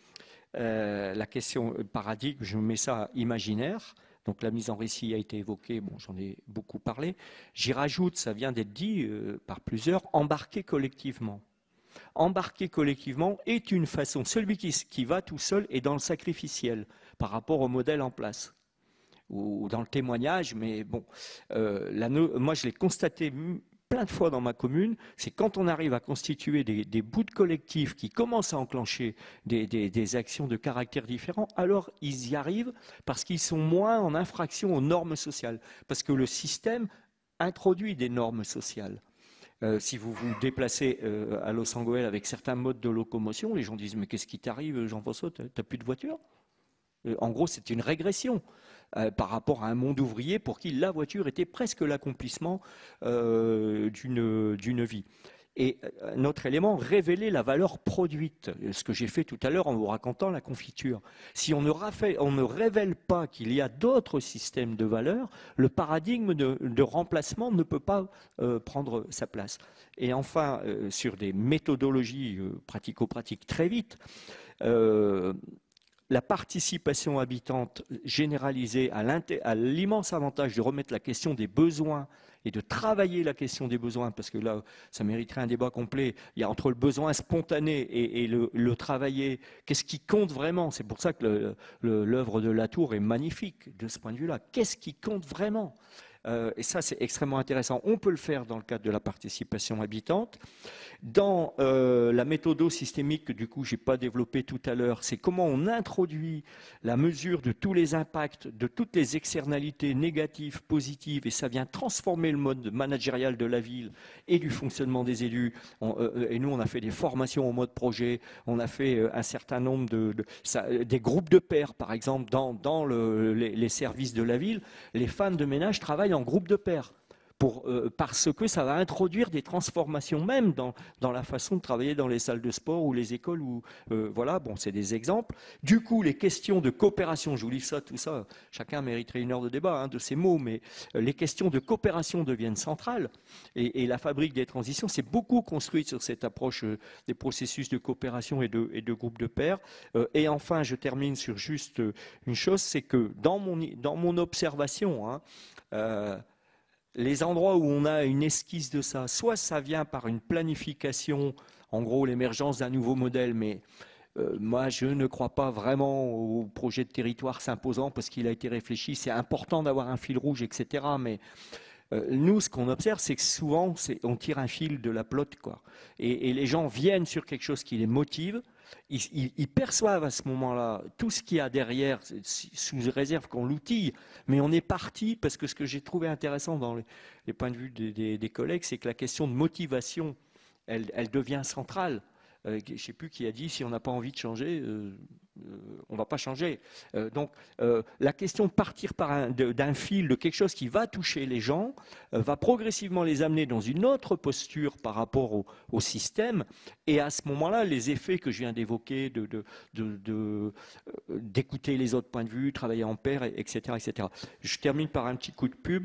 euh, la question paradigme, je mets ça imaginaire. Donc la mise en récit a été évoquée, bon, j'en ai beaucoup parlé. J'y rajoute, ça vient d'être dit euh, par plusieurs, embarquer collectivement. Embarquer collectivement est une façon, celui qui, qui va tout seul est dans le sacrificiel par rapport au modèle en place, ou dans le témoignage, mais bon, euh, la no moi je l'ai constaté plein de fois dans ma commune, c'est quand on arrive à constituer des, des bouts de collectifs qui commencent à enclencher des, des, des actions de caractère différent, alors ils y arrivent parce qu'ils sont moins en infraction aux normes sociales, parce que le système introduit des normes sociales. Euh, si vous vous déplacez euh, à Los Angeles avec certains modes de locomotion, les gens disent « mais qu'est-ce qui t'arrive, Jean-François, t'as plus de voiture ?» euh, En gros, c'est une régression euh, par rapport à un monde ouvrier pour qui la voiture était presque l'accomplissement euh, d'une d'une vie. Et euh, notre élément, révéler la valeur produite, ce que j'ai fait tout à l'heure en vous racontant la confiture. Si on ne, rafait, on ne révèle pas qu'il y a d'autres systèmes de valeurs, le paradigme de, de remplacement ne peut pas euh, prendre sa place. Et enfin, euh, sur des méthodologies euh, pratico-pratiques très vite, euh, la participation habitante généralisée à l'immense avantage de remettre la question des besoins et de travailler la question des besoins, parce que là, ça mériterait un débat complet. Il y a entre le besoin spontané et, et le, le travailler, qu'est-ce qui compte vraiment? C'est pour ça que l'œuvre de Latour est magnifique de ce point de vue-là. Qu'est-ce qui compte vraiment? Euh, et ça, c'est extrêmement intéressant. On peut le faire dans le cadre de la participation habitante. Dans euh, la méthode systémique, que du coup, je n'ai pas développé tout à l'heure, c'est comment on introduit la mesure de tous les impacts, de toutes les externalités négatives, positives, et ça vient transformer le mode managérial de la ville et du fonctionnement des élus. On, euh, et nous, on a fait des formations au mode projet, on a fait euh, un certain nombre de, de ça, des groupes de pairs, par exemple, dans, dans le, les, les services de la ville. Les femmes de ménage travaillent en groupe de pairs. Pour, euh, parce que ça va introduire des transformations même dans, dans la façon de travailler dans les salles de sport ou les écoles. Où, euh, voilà, bon, c'est des exemples. Du coup, les questions de coopération, je vous lis ça, tout ça, chacun mériterait une heure de débat hein, de ces mots, mais euh, les questions de coopération deviennent centrales. Et, et la fabrique des transitions s'est beaucoup construite sur cette approche euh, des processus de coopération et de, et de groupes de pairs. Euh, et enfin, je termine sur juste euh, une chose, c'est que dans mon, dans mon observation, hein, euh, les endroits où on a une esquisse de ça, soit ça vient par une planification, en gros l'émergence d'un nouveau modèle, mais euh, moi je ne crois pas vraiment au projet de territoire s'imposant parce qu'il a été réfléchi, c'est important d'avoir un fil rouge, et cetera. Mais euh, nous, ce qu'on observe, c'est que souvent on tire un fil de la pelote, quoi. Et, et les gens viennent sur quelque chose qui les motive. Ils, ils, ils perçoivent à ce moment-là tout ce qu'il y a derrière, sous réserve qu'on l'outille, mais on est parti, parce que ce que j'ai trouvé intéressant dans les, les points de vue des, des, des collègues, c'est que la question de motivation, elle, elle devient centrale. Euh, je ne sais plus qui a dit, si on n'a pas envie de changer, euh, euh, on ne va pas changer. Euh, donc euh, la question de partir par un, de, d'un fil, de quelque chose qui va toucher les gens, euh, va progressivement les amener dans une autre posture par rapport au, au système. Et à ce moment-là, les effets que je viens d'évoquer, de, de, de, de, euh, d'écouter les autres points de vue, travailler en pair, et cetera, et cetera. Je termine par un petit coup de pub.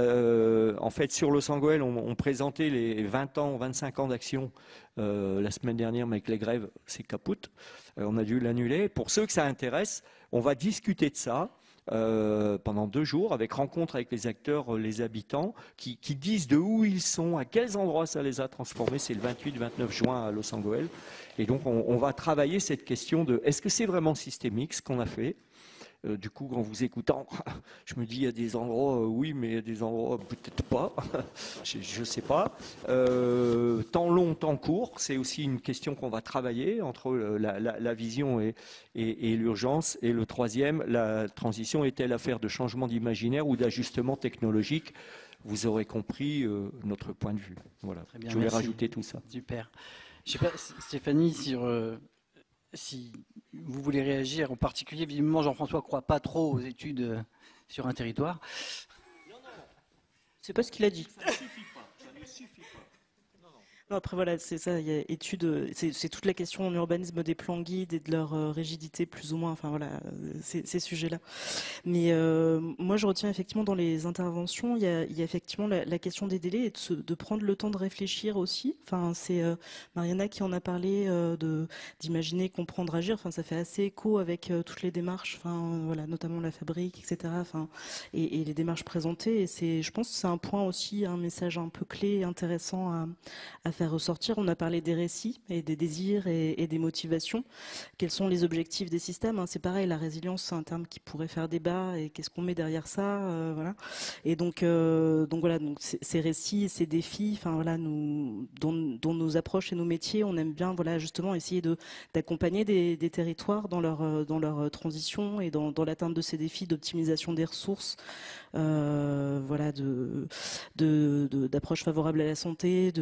Euh, en fait, sur Los Angeles, on, on présentait les vingt ans, vingt-cinq ans d'action euh, la semaine dernière, mais avec les grèves, c'est capote. Euh, on a dû l'annuler. Pour ceux que ça intéresse, on va discuter de ça euh, pendant deux jours, avec rencontre avec les acteurs, les habitants, qui, qui disent de où ils sont, à quels endroits ça les a transformés. C'est le vingt-huit vingt-neuf juin à Los Angeles. Et donc, on, on va travailler cette question de est-ce que c'est vraiment systémique ce qu'on a fait ? Euh, du coup, en vous écoutant, je me dis, il y a des endroits, euh, oui, mais il y a des endroits, peut-être pas. Je ne sais pas. Euh, temps long, temps court, c'est aussi une question qu'on va travailler entre la, la, la vision et, et, et l'urgence. Et le troisième, la transition est-elle affaire de changement d'imaginaire ou d'ajustement technologique ? Vous aurez compris euh, notre point de vue. Voilà. Très bien, je voulais merci. Rajouter tout ça. Super. Je sais pas, Stéphanie, sur... Euh... Si vous voulez réagir, en particulier, évidemment, Jean-François ne croit pas trop aux études sur un territoire. Non, non, c'est pas ce qu'il a dit. Ça ne suffit pas. Ça ne suffit pas. Non, non. Non, après, voilà, c'est ça, il y a études, c'est, c'est toute la question en urbanisme des plans guides et de leur euh, rigidité, plus ou moins, enfin voilà, ces, ces sujets-là. Mais euh, moi, je retiens effectivement dans les interventions, il y a, il y a effectivement la, la question des délais et de, se, de prendre le temps de réfléchir aussi. Enfin, c'est euh, Mariana qui en a parlé, euh, de, d'imaginer, comprendre, agir. Enfin, ça fait assez écho avec euh, toutes les démarches, enfin, voilà, notamment la fabrique, et cetera. Enfin, et, et les démarches présentées. Et c'est, je pense que c'est un point aussi, un message un peu clé et intéressant à, à faire ressortir. On a parlé des récits et des désirs et, et des motivations. Quels sont les objectifs des systèmes, hein, c'est pareil, la résilience, c'est un terme qui pourrait faire débat. Et qu'est-ce qu'on met derrière ça, euh, voilà. Et donc, euh, donc voilà, donc ces récits, ces défis, enfin voilà, nous, dont, dont nos approches et nos métiers, on aime bien, voilà, justement essayer de d'accompagner des, des territoires dans leur dans leur transition et dans, dans l'atteinte de ces défis d'optimisation des ressources, euh, voilà, de de, de d'approche favorable à la santé,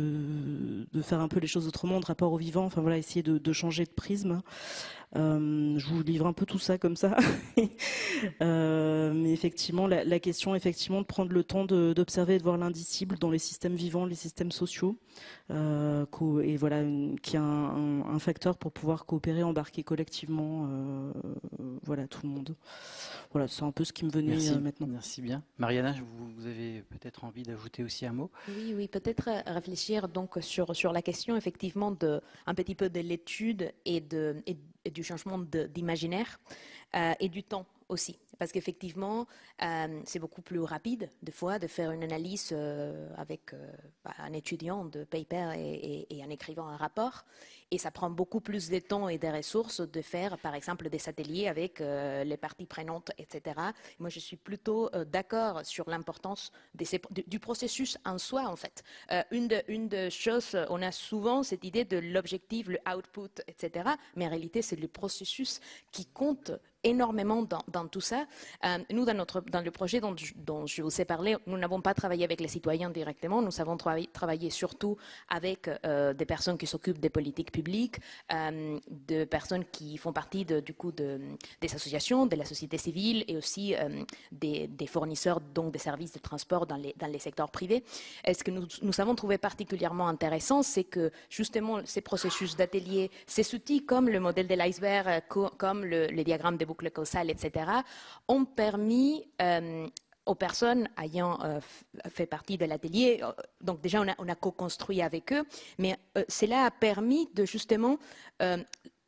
de de faire un peu les choses autrement, de rapport au vivant, enfin voilà, essayer de, de changer de prisme. Euh, je vous livre un peu tout ça comme ça, euh, mais effectivement, la, la question, effectivement, de prendre le temps de, d'observer et de voir l'indicible dans les systèmes vivants, les systèmes sociaux, euh, et voilà, une, qui est un, un, un facteur pour pouvoir coopérer, embarquer collectivement, euh, voilà, tout le monde. Voilà, c'est un peu ce qui me venait Merci, euh, maintenant. Merci bien. Mariana, vous, vous avez peut-être envie d'ajouter aussi un mot ? Oui, oui, peut-être réfléchir donc sur sur la question effectivement de un petit peu de l'étude et de et, et du changement de, d'imaginaire euh, et du temps aussi, parce qu'effectivement, euh, c'est beaucoup plus rapide, des fois, de faire une analyse euh, avec euh, bah, un étudiant de paper et, et, et en écrivant un rapport. Et ça prend beaucoup plus de temps et de ressources de faire, par exemple, des ateliers avec euh, les parties prenantes, et cetera. Moi, je suis plutôt euh, d'accord sur l'importance de ces, du, du processus en soi, en fait. Euh, une, de, une des choses, on a souvent cette idée de l'objectif, le output, et cetera. Mais en réalité, c'est le processus qui compte énormément dans, dans tout ça. Euh, nous, dans, notre, dans le projet dont je, dont je vous ai parlé, nous n'avons pas travaillé avec les citoyens directement, nous avons travaillé, travaillé surtout avec euh, des personnes qui s'occupent des politiques publiques, euh, de personnes qui font partie de, du coup de, des associations, de la société civile et aussi euh, des, des fournisseurs, donc des services de transport dans les, dans les secteurs privés. Et ce que nous, nous avons trouvé particulièrement intéressant, c'est que justement ces processus d'atelier, ces outils comme le modèle de l'iceberg, comme le, les diagrammes de boucles causales, et cetera, ont permis euh, aux personnes ayant euh, fait partie de l'atelier, euh, donc déjà on a, on a co-construit avec eux, mais euh, cela a permis de justement euh,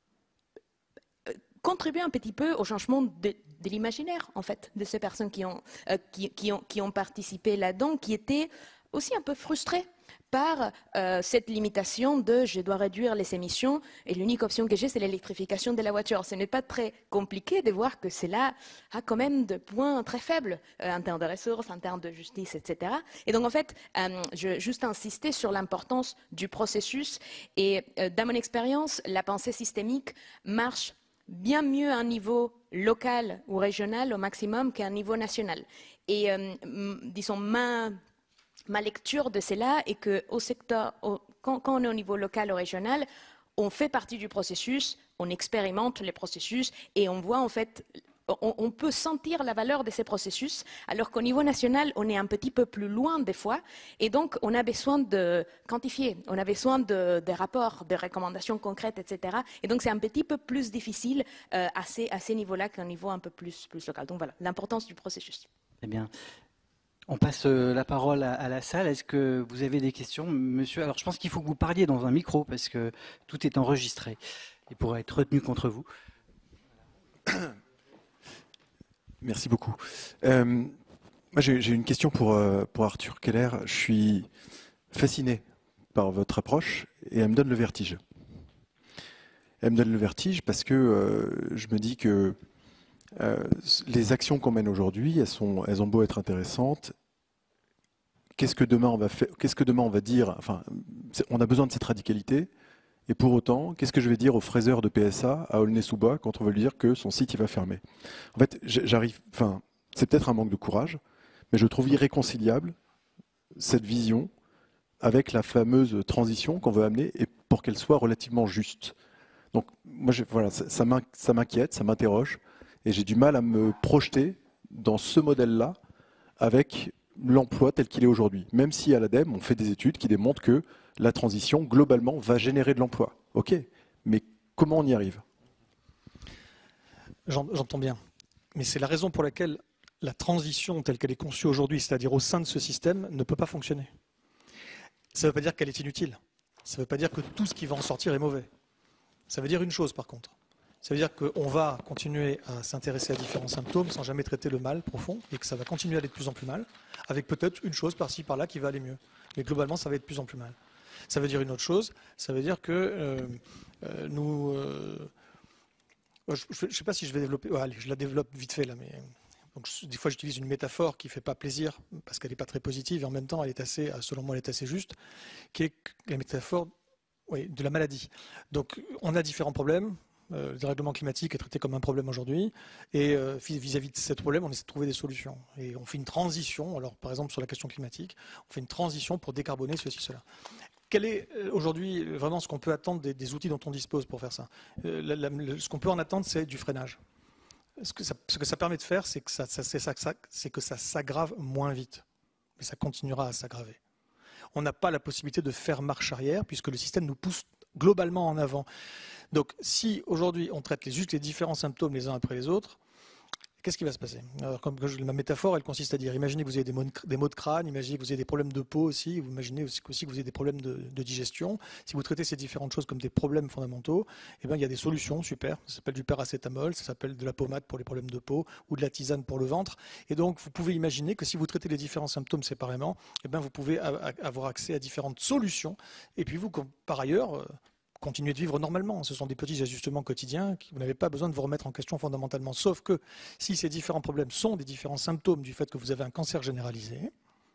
contribuer un petit peu au changement de, de l'imaginaire, en fait, de ces personnes qui ont, euh, qui, qui ont, qui ont participé là-dedans, qui étaient aussi un peu frustrées par euh, cette limitation de je dois réduire les émissions et l'unique option que j'ai, c'est l'électrification de la voiture. Ce n'est pas très compliqué de voir que cela a quand même des points très faibles euh, en termes de ressources, en termes de justice, et cetera. Et donc en fait, euh, je veux juste insister sur l'importance du processus et euh, dans mon expérience, la pensée systémique marche bien mieux à un niveau local ou régional au maximum qu'à un niveau national. Et euh, disons, ma Ma lecture de cela est qu'au secteur, au, quand, quand on est au niveau local ou régional, on fait partie du processus, on expérimente les processus et on voit en fait, on, on peut sentir la valeur de ces processus, alors qu'au niveau national, on est un petit peu plus loin des fois et donc on a besoin de quantifier, on a besoin de, de rapports, de recommandations concrètes, et cetera. Et donc c'est un petit peu plus difficile euh, à ces, à ces niveaux-là qu'un niveau un peu plus, plus local. Donc voilà, l'importance du processus. Très bien. On passe la parole à, à la salle. Est-ce que vous avez des questions, monsieur? Alors, je pense qu'il faut que vous parliez dans un micro parce que tout est enregistré et pourra être retenu contre vous. Merci beaucoup. Euh, moi, j'ai, j'ai une question pour, euh, pour Arthur Keller. Je suis fasciné par votre approche et elle me donne le vertige. Elle me donne le vertige parce que euh, je me dis que Euh, les actions qu'on mène aujourd'hui, elles, sont, elles ont beau être intéressantes. Qu'est-ce que demain on va faire, qu'est-ce que demain on va dire? Enfin, on a besoin de cette radicalité. Et pour autant, qu'est-ce que je vais dire au fraiseur de P S A à Aulnay-sous-Bois quand on veut lui dire que son site il va fermer? En fait, j'arrive. Enfin, c'est peut-être un manque de courage, mais je trouve irréconciliable cette vision avec la fameuse transition qu'on veut amener et pour qu'elle soit relativement juste. Donc, moi, je, voilà, ça, ça m'inquiète, ça m'interroge. Et j'ai du mal à me projeter dans ce modèle-là avec l'emploi tel qu'il est aujourd'hui. Même si à l'ADEME, on fait des études qui démontrent que la transition, globalement, va générer de l'emploi. OK, mais comment on y arrive? J'entends bien. Mais c'est la raison pour laquelle la transition telle qu'elle est conçue aujourd'hui, c'est-à-dire au sein de ce système, ne peut pas fonctionner. Ça ne veut pas dire qu'elle est inutile. Ça ne veut pas dire que tout ce qui va en sortir est mauvais. Ça veut dire une chose, par contre. Ça veut dire qu'on va continuer à s'intéresser à différents symptômes sans jamais traiter le mal profond et que ça va continuer à aller de plus en plus mal, avec peut-être une chose par-ci, par-là qui va aller mieux. Mais globalement, ça va être de plus en plus mal. Ça veut dire une autre chose, ça veut dire que euh, euh, nous... Euh, je ne sais pas si je vais développer... Ouais, allez, je la développe vite fait là, mais... Donc, des fois, j'utilise une métaphore qui ne fait pas plaisir parce qu'elle n'est pas très positive et en même temps, elle est assez, selon moi, elle est assez juste, qui est la métaphore oui, de la maladie. Donc, on a différents problèmes. Euh, le dérèglement climatique est traité comme un problème aujourd'hui et euh, vis-à-vis de ce problème, on essaie de trouver des solutions. Et on fait une transition, alors par exemple sur la question climatique, on fait une transition pour décarboner ceci, cela. Quel est euh, aujourd'hui vraiment ce qu'on peut attendre des, des outils dont on dispose pour faire ça? euh, la, la, le, Ce qu'on peut en attendre, c'est du freinage. Ce que ça, ce que ça permet de faire, c'est que ça, ça, ça, ça, c'est que ça s'aggrave moins vite. Mais ça continuera à s'aggraver. On n'a pas la possibilité de faire marche arrière puisque le système nous pousse globalement en avant. Donc si aujourd'hui on traite les, juste les différents symptômes les uns après les autres, Qu'est-ce qui va se passer? Alors, comme je, ma métaphore, elle consiste à dire, imaginez que vous avez des maux, de, des maux de crâne, imaginez que vous avez des problèmes de peau aussi, vous imaginez aussi, aussi que vous avez des problèmes de, de digestion. Si vous traitez ces différentes choses comme des problèmes fondamentaux, eh bien, il y a des solutions super. Ça s'appelle du paracétamol, ça s'appelle de la pommade pour les problèmes de peau ou de la tisane pour le ventre. Et donc, vous pouvez imaginer que si vous traitez les différents symptômes séparément, eh bien, vous pouvez avoir accès à différentes solutions. Et puis vous, par ailleurs, continuez de vivre normalement. Ce sont des petits ajustements quotidiens que vous n'avez pas besoin de vous remettre en question fondamentalement. Sauf que si ces différents problèmes sont des différents symptômes du fait que vous avez un cancer généralisé,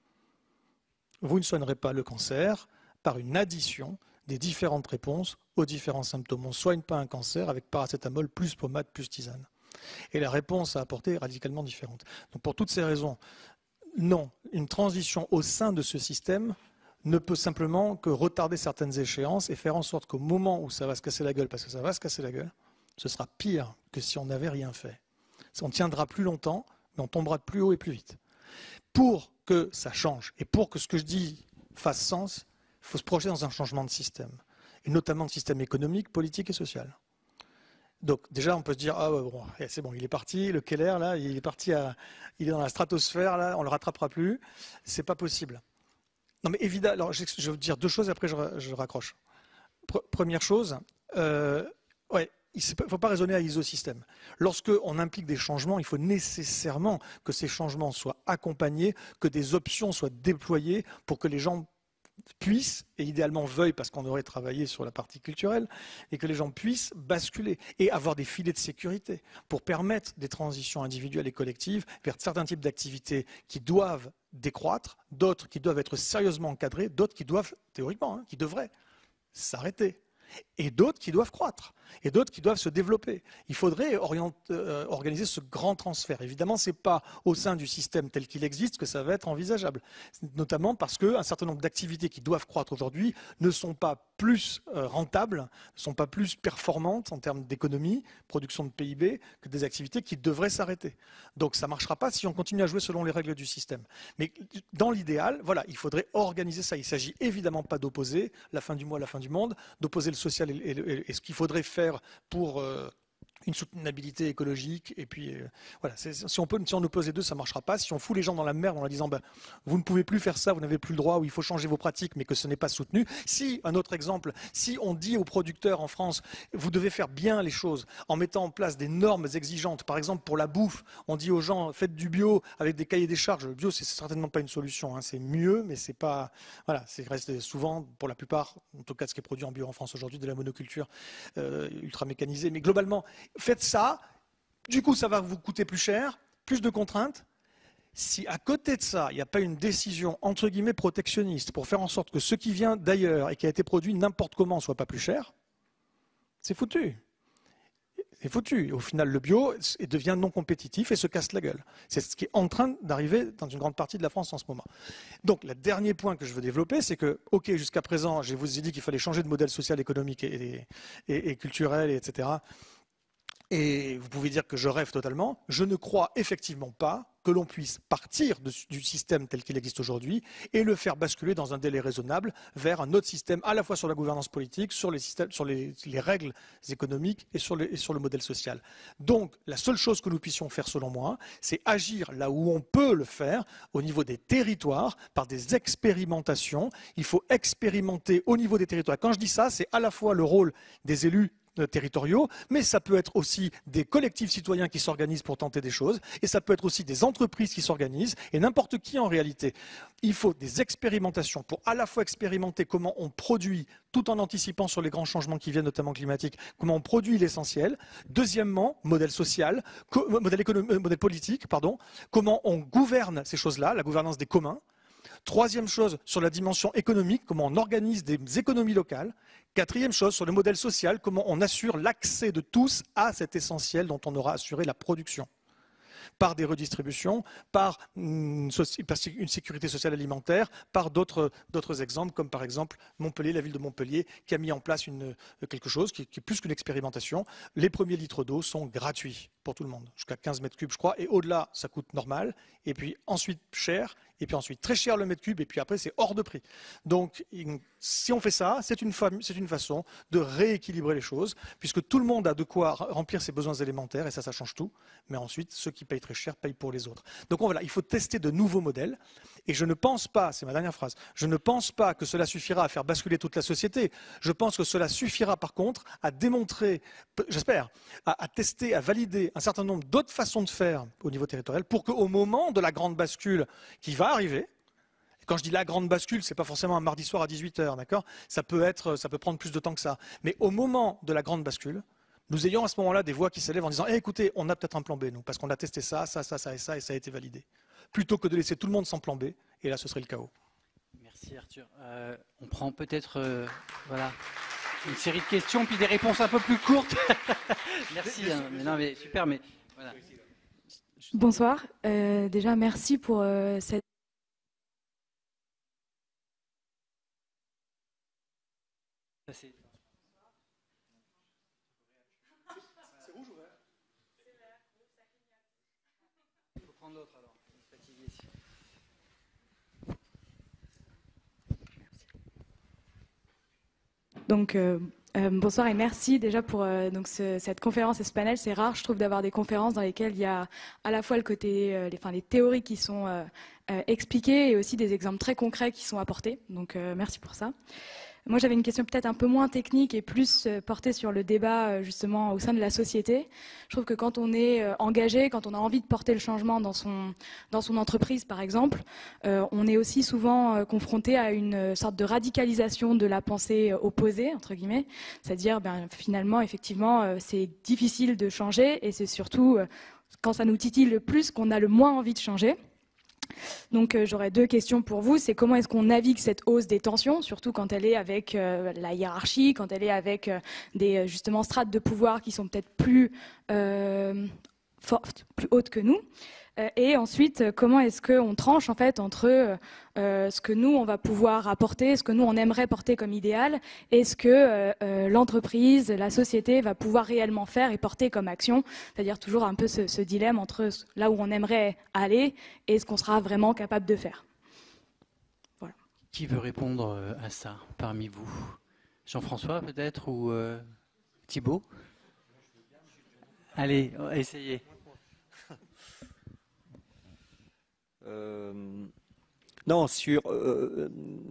vous ne soignerez pas le cancer par une addition des différentes réponses aux différents symptômes. On ne soigne pas un cancer avec paracétamol plus pommade plus tisane. Et la réponse à apporter est radicalement différente. Donc pour toutes ces raisons, non, une transition au sein de ce système ne peut simplement que retarder certaines échéances et faire en sorte qu'au moment où ça va se casser la gueule, parce que ça va se casser la gueule, ce sera pire que si on n'avait rien fait. On tiendra plus longtemps, mais on tombera de plus haut et plus vite. Pour que ça change, et pour que ce que je dis fasse sens, il faut se projeter dans un changement de système, et notamment de système économique, politique et social. Donc déjà, on peut se dire, ah ouais, bon, c'est bon, il est parti, le Keller, là, il est parti, à, il est dans la stratosphère, là, on ne le rattrapera plus, c'est pas possible. Non mais évidemment, alors je, je veux dire deux choses et après je, je raccroche. Pre première chose, euh, ouais, il ne faut pas raisonner à isosystème. Lorsqu'on implique des changements, il faut nécessairement que ces changements soient accompagnés, que des options soient déployées pour que les gens puissent, et idéalement veuillent parce qu'on aurait travaillé sur la partie culturelle, et que les gens puissent basculer et avoir des filets de sécurité pour permettre des transitions individuelles et collectives vers certains types d'activités qui doivent décroître, d'autres qui doivent être sérieusement encadrées, d'autres qui doivent, théoriquement, hein, qui devraient s'arrêter, et d'autres qui doivent croître, et d'autres qui doivent se développer. Il faudrait orienter, euh, organiser ce grand transfert. Évidemment, ce n'est pas au sein du système tel qu'il existe que ça va être envisageable, notamment parce qu'un certain nombre d'activités qui doivent croître aujourd'hui ne sont pas plus euh, rentables, ne sont pas plus performantes en termes d'économie, production de P I B, que des activités qui devraient s'arrêter. Donc ça ne marchera pas si on continue à jouer selon les règles du système. Mais dans l'idéal, voilà, il faudrait organiser ça. Il ne s'agit évidemment pas d'opposer la fin du mois à la fin du monde, d'opposer le social et, et, et ce qu'il faudrait faire pour euh, une soutenabilité écologique. Et puis, euh, voilà, si on, peut, si on oppose les deux, ça ne marchera pas. Si on fout les gens dans la merde en leur disant ben, vous ne pouvez plus faire ça, vous n'avez plus le droit, ou il faut changer vos pratiques, mais que ce n'est pas soutenu. Si, un autre exemple, si on dit aux producteurs en France, vous devez faire bien les choses en mettant en place des normes exigeantes, par exemple pour la bouffe, on dit aux gens faites du bio avec des cahiers des charges. Le bio, c'est certainement pas une solution. Hein. C'est mieux, mais c'est pas. Voilà, c'est reste souvent, pour la plupart, en tout cas ce qui est produit en bio en France aujourd'hui, de la monoculture euh, ultra mécanisée. Mais globalement, faites ça, du coup ça va vous coûter plus cher, plus de contraintes. Si à côté de ça, il n'y a pas une décision entre guillemets protectionniste pour faire en sorte que ce qui vient d'ailleurs et qui a été produit n'importe comment ne soit pas plus cher, c'est foutu. C'est foutu. Au final, le bio devient non compétitif et se casse la gueule. C'est ce qui est en train d'arriver dans une grande partie de la France en ce moment. Donc, le dernier point que je veux développer, c'est que, ok, jusqu'à présent, je vous ai dit qu'il fallait changer de modèle social, économique et, et, et culturel, et cetera. Et vous pouvez dire que je rêve totalement. Je ne crois effectivement pas que l'on puisse partir de, du système tel qu'il existe aujourd'hui et le faire basculer dans un délai raisonnable vers un autre système, à la fois sur la gouvernance politique, sur les, systèmes, sur les, les règles économiques et sur, les, et sur le modèle social. Donc, la seule chose que nous puissions faire, selon moi, c'est agir là où on peut le faire, au niveau des territoires, par des expérimentations. Il faut expérimenter au niveau des territoires. Quand je dis ça, c'est à la fois le rôle des élus territoriaux, mais ça peut être aussi des collectifs citoyens qui s'organisent pour tenter des choses, et ça peut être aussi des entreprises qui s'organisent, et n'importe qui en réalité. Il faut des expérimentations pour à la fois expérimenter comment on produit, tout en anticipant sur les grands changements qui viennent, notamment climatiques, comment on produit l'essentiel. Deuxièmement, modèle social, modèle, économique, modèle politique, pardon, comment on gouverne ces choses-là, la gouvernance des communs. Troisième chose, sur la dimension économique, comment on organise des économies locales. Quatrième chose, sur le modèle social, comment on assure l'accès de tous à cet essentiel dont on aura assuré la production. Par des redistributions, par une, une sécurité sociale alimentaire, par d'autres exemples, comme par exemple Montpellier, la ville de Montpellier, qui a mis en place une, quelque chose qui, qui est plus qu'une expérimentation. Les premiers litres d'eau sont gratuits. pour tout le monde, jusqu'à quinze mètres cubes, je crois, et au-delà, ça coûte normal, et puis ensuite cher, et puis ensuite très cher le mètre cube, et puis après, c'est hors de prix. Donc, si on fait ça, c'est une, c'est une façon de rééquilibrer les choses, puisque tout le monde a de quoi remplir ses besoins élémentaires, et ça, ça change tout, mais ensuite, ceux qui payent très cher payent pour les autres. Donc voilà, il faut tester de nouveaux modèles, et je ne pense pas, c'est ma dernière phrase, je ne pense pas que cela suffira à faire basculer toute la société, je pense que cela suffira par contre à démontrer, j'espère, à, à tester, à valider un certain nombre d'autres façons de faire au niveau territorial pour qu'au moment de la grande bascule qui va arriver, quand je dis la grande bascule, ce n'est pas forcément un mardi soir à dix-huit heures, d'accord ? Ça peut être, ça peut prendre plus de temps que ça. Mais au moment de la grande bascule, nous ayons à ce moment-là des voix qui s'élèvent en disant hey, « écoutez, on a peut-être un plan B, nous, parce qu'on a testé ça, ça, ça, ça et ça, et ça a été validé. » Plutôt que de laisser tout le monde sans plan B, et là, ce serait le chaos. Merci Arthur. Euh, on prend peut-être euh, voilà, une série de questions, puis des réponses un peu plus courtes. Merci. Hein. Mais non, mais super, mais voilà. Bonsoir. Euh, déjà, merci pour euh, cette... C'est rouge ou vert? Il faut prendre l'autre alors. Fatigué ici. Donc, euh, euh, bonsoir et merci déjà pour euh, donc ce, cette conférence et ce panel. C'est rare, je trouve, d'avoir des conférences dans lesquelles il y a à la fois le côté, euh, les, enfin, les théories qui sont euh, euh, expliquées et aussi des exemples très concrets qui sont apportés. Donc, euh, merci pour ça. Moi, j'avais une question peut-être un peu moins technique et plus portée sur le débat justement au sein de la société. Je trouve que quand on est engagé, quand on a envie de porter le changement dans son, dans son entreprise, par exemple, euh, on est aussi souvent confronté à une sorte de radicalisation de la pensée opposée, entre guillemets. C'est-à-dire, ben, finalement, effectivement, c'est difficile de changer et c'est surtout quand ça nous titille le plus qu'on a le moins envie de changer. Donc euh, j'aurais deux questions pour vous. C'est comment est-ce qu'on navigue cette hausse des tensions, surtout quand elle est avec euh, la hiérarchie, quand elle est avec euh, des justement strates de pouvoir qui sont peut-être plus euh, fortes, plus hautes que nous. Euh, et ensuite, euh, comment est-ce qu'on tranche en fait entre euh, ce que nous on va pouvoir apporter, ce que nous on aimerait porter comme idéal, et ce que euh, euh, l'entreprise, la société va pouvoir réellement faire et porter comme action. C'est-à-dire toujours un peu ce, ce dilemme entre là où on aimerait aller et ce qu'on sera vraiment capable de faire. Voilà. Qui veut répondre à ça parmi vous? Jean-François peut-être ou euh, Thibaut? Allez, essayez. Euh, non, sur euh,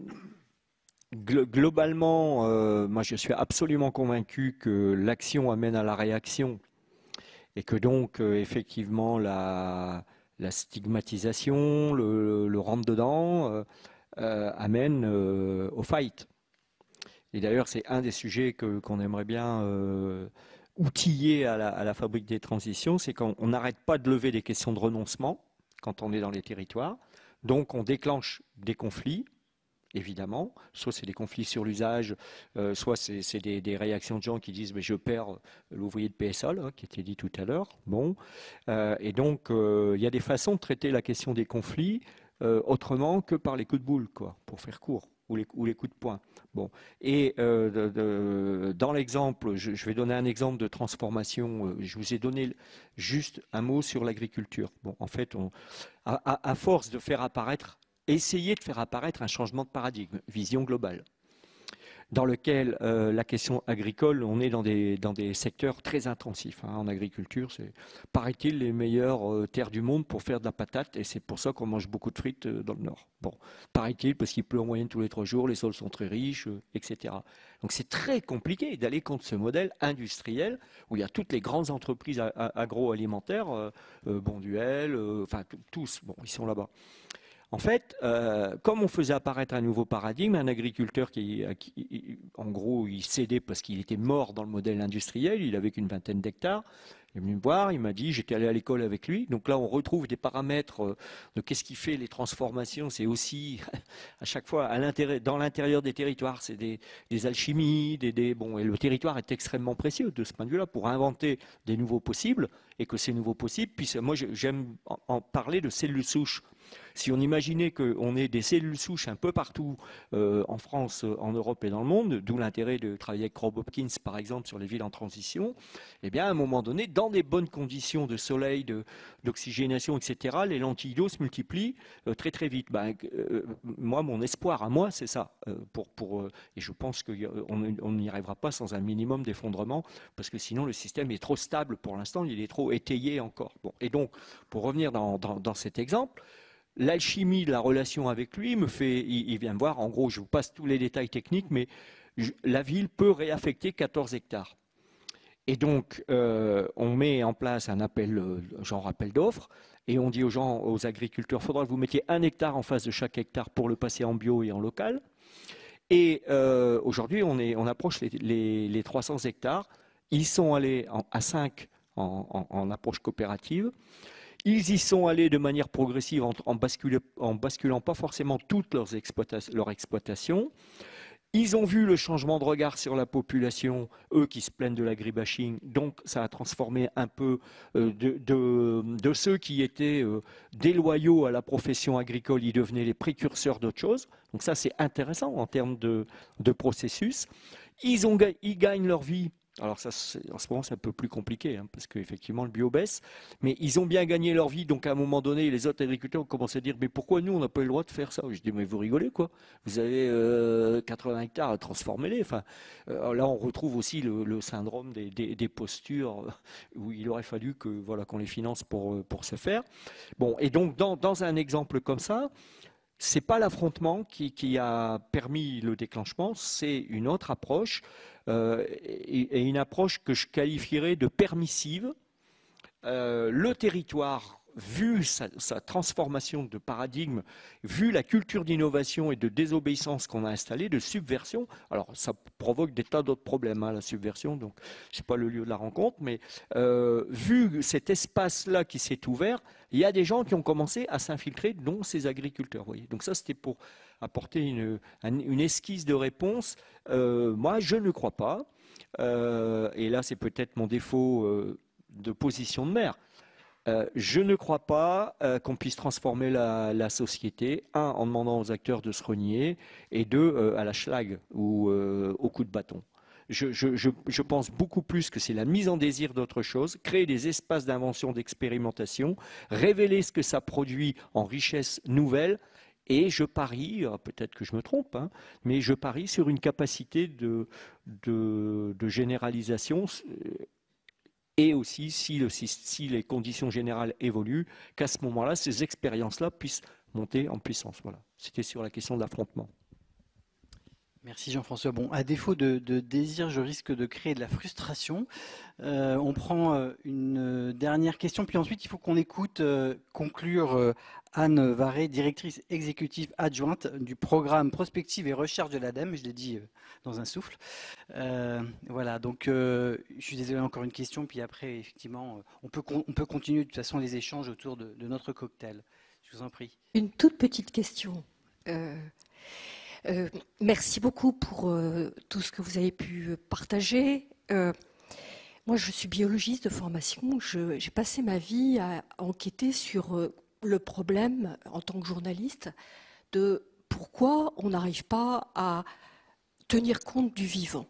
gl globalement, euh, moi je suis absolument convaincu que l'action amène à la réaction et que donc euh, effectivement la, la stigmatisation, le, le rentre-dedans euh, euh, amène euh, au fight. Et d'ailleurs, c'est un des sujets que, qu'on aimerait bien euh, outiller à la, à la fabrique des transitions, c'est qu'on n'arrête pas de lever des questions de renoncement quand on est dans les territoires. Donc on déclenche des conflits, évidemment, soit c'est des conflits sur l'usage, euh, soit c'est, c'est des, des réactions de gens qui disent mais je perds l'ouvrier de P S A, là, qui était dit tout à l'heure. Bon. Euh, et donc euh, il y a des façons de traiter la question des conflits euh, autrement que par les coups de boule, quoi, pour faire court. Ou les, ou les coups de poing. Bon. Et euh, de, de, dans l'exemple, je, je vais donner un exemple de transformation. Je vous ai donné juste un mot sur l'agriculture. Bon, en fait, on, à, à force de faire apparaître, essayer de faire apparaître un changement de paradigme, vision globale, dans lequel euh, la question agricole, on est dans des, dans des secteurs très intensifs. Hein. En agriculture, c'est, paraît-il, les meilleures euh, terres du monde pour faire de la patate, et c'est pour ça qu'on mange beaucoup de frites euh, dans le Nord. Bon, paraît-il, parce qu'il pleut en moyenne tous les trois jours, les sols sont très riches, euh, et cetera. Donc c'est très compliqué d'aller contre ce modèle industriel où il y a toutes les grandes entreprises agroalimentaires, euh, euh, Bonduel, euh, enfin tous, bon, ils sont là-bas. En fait, euh, comme on faisait apparaître un nouveau paradigme, un agriculteur qui, qui en gros, il cédait parce qu'il était mort dans le modèle industriel, il avait qu'une vingtaine d'hectares, il est venu me voir, il m'a dit, j'étais allé à l'école avec lui, donc là on retrouve des paramètres de qu'est-ce qui fait les transformations, c'est aussi à chaque fois à l'intérieur, dans l'intérieur des territoires, c'est des, des alchimies, des, des, bon, et le territoire est extrêmement précieux de ce point de vue-là pour inventer des nouveaux possibles et que ces nouveaux possibles puissent, moi j'aime en parler de cellules souches. Si on imaginait qu'on ait des cellules souches un peu partout euh, en France, en Europe et dans le monde, d'où l'intérêt de travailler avec Rob Hopkins, par exemple, sur les villes en transition, eh bien, à un moment donné, dans des bonnes conditions de soleil, de, d'oxygénation, et cetera, les lentilles d'eau se multiplient euh, très très vite. Ben, euh, moi, mon espoir à moi, c'est ça. Euh, pour, pour, euh, et je pense qu'on n'y arrivera pas sans un minimum d'effondrement, parce que sinon le système est trop stable pour l'instant, il est trop étayé encore. Bon, et donc, pour revenir dans, dans, dans cet exemple, l'alchimie de la relation avec lui me fait, il, il vient me voir, en gros, je vous passe tous les détails techniques, mais je, la ville peut réaffecter quatorze hectares. Et donc, euh, on met en place un appel, euh, genre appel d'offres, et on dit aux gens, aux agriculteurs, il faudra que vous mettiez un hectare en face de chaque hectare pour le passer en bio et en local. Et euh, aujourd'hui, on, on approche les, les, les trois cents hectares. Ils sont allés en, à cinq en, en, en approche coopérative. Ils y sont allés de manière progressive en, en, basculant, en basculant pas forcément toutes leurs exploita- leur exploitation. Ils ont vu le changement de regard sur la population, eux qui se plaignent de l'agribashing, donc ça a transformé un peu euh, de, de, de ceux qui étaient euh, déloyaux à la profession agricole, ils devenaient les précurseurs d'autre chose. Donc ça c'est intéressant en termes de, de processus. Ils, ont, ils gagnent leur vie. Alors ça, en ce moment, c'est un peu plus compliqué, hein, parce qu'effectivement, le bio baisse. Mais ils ont bien gagné leur vie. Donc, à un moment donné, les autres agriculteurs ont commencé à dire « Mais pourquoi nous, on n'a pas eu le droit de faire ça ?» Je dis « Mais vous rigolez, quoi. Vous avez euh, quatre-vingts hectares, transformez-les. » Enfin, euh, là, on retrouve aussi le, le syndrome des, des, des postures où il aurait fallu que, voilà, qu'on les finance pour, pour se faire. Bon, et donc, dans, dans un exemple comme ça, ce n'est pas l'affrontement qui, qui a permis le déclenchement, c'est une autre approche. Euh, et, et une approche que je qualifierais de permissive. Euh, le territoire, vu sa, sa transformation de paradigme, vu la culture d'innovation et de désobéissance qu'on a installée, de subversion, alors ça provoque des tas d'autres problèmes, hein, la subversion, donc ce n'est pas le lieu de la rencontre, mais euh, vu cet espace-là qui s'est ouvert, il y a des gens qui ont commencé à s'infiltrer, dont ces agriculteurs. Voyez. Donc ça, c'était pour apporter une, une esquisse de réponse. Euh, moi, je ne crois pas, euh, et là c'est peut-être mon défaut euh, de position de maire, euh, je ne crois pas euh, qu'on puisse transformer la, la société, un, en demandant aux acteurs de se renier, et deux, euh, à la schlag ou euh, au coup de bâton. Je, je, je, je pense beaucoup plus que c'est la mise en désir d'autre chose, créer des espaces d'invention, d'expérimentation, révéler ce que ça produit en richesse nouvelle. Et je parie, peut-être que je me trompe, hein, mais je parie sur une capacité de, de, de généralisation et aussi, si, le, si, si les conditions générales évoluent, qu'à ce moment-là, ces expériences-là puissent monter en puissance. Voilà. C'était sur la question de l'affrontement. Merci Jean-François. Bon, à défaut de, de désir, je risque de créer de la frustration. Euh, on prend euh, une dernière question, puis ensuite il faut qu'on écoute euh, conclure euh, Anne Varé, directrice exécutive adjointe du programme Prospective et Recherche de l'ADEME. Je l'ai dit euh, dans un souffle. Euh, voilà, donc euh, je suis désolé, encore une question, puis après, effectivement, on peut, on peut continuer de toute façon les échanges autour de, de notre cocktail. Je vous en prie. Une toute petite question. Euh... Euh, merci beaucoup pour euh, tout ce que vous avez pu partager. Euh, moi, je suis biologiste de formation. Je, j'ai passé ma vie à enquêter sur euh, le problème, en tant que journaliste, de pourquoi on n'arrive pas à tenir compte du vivant.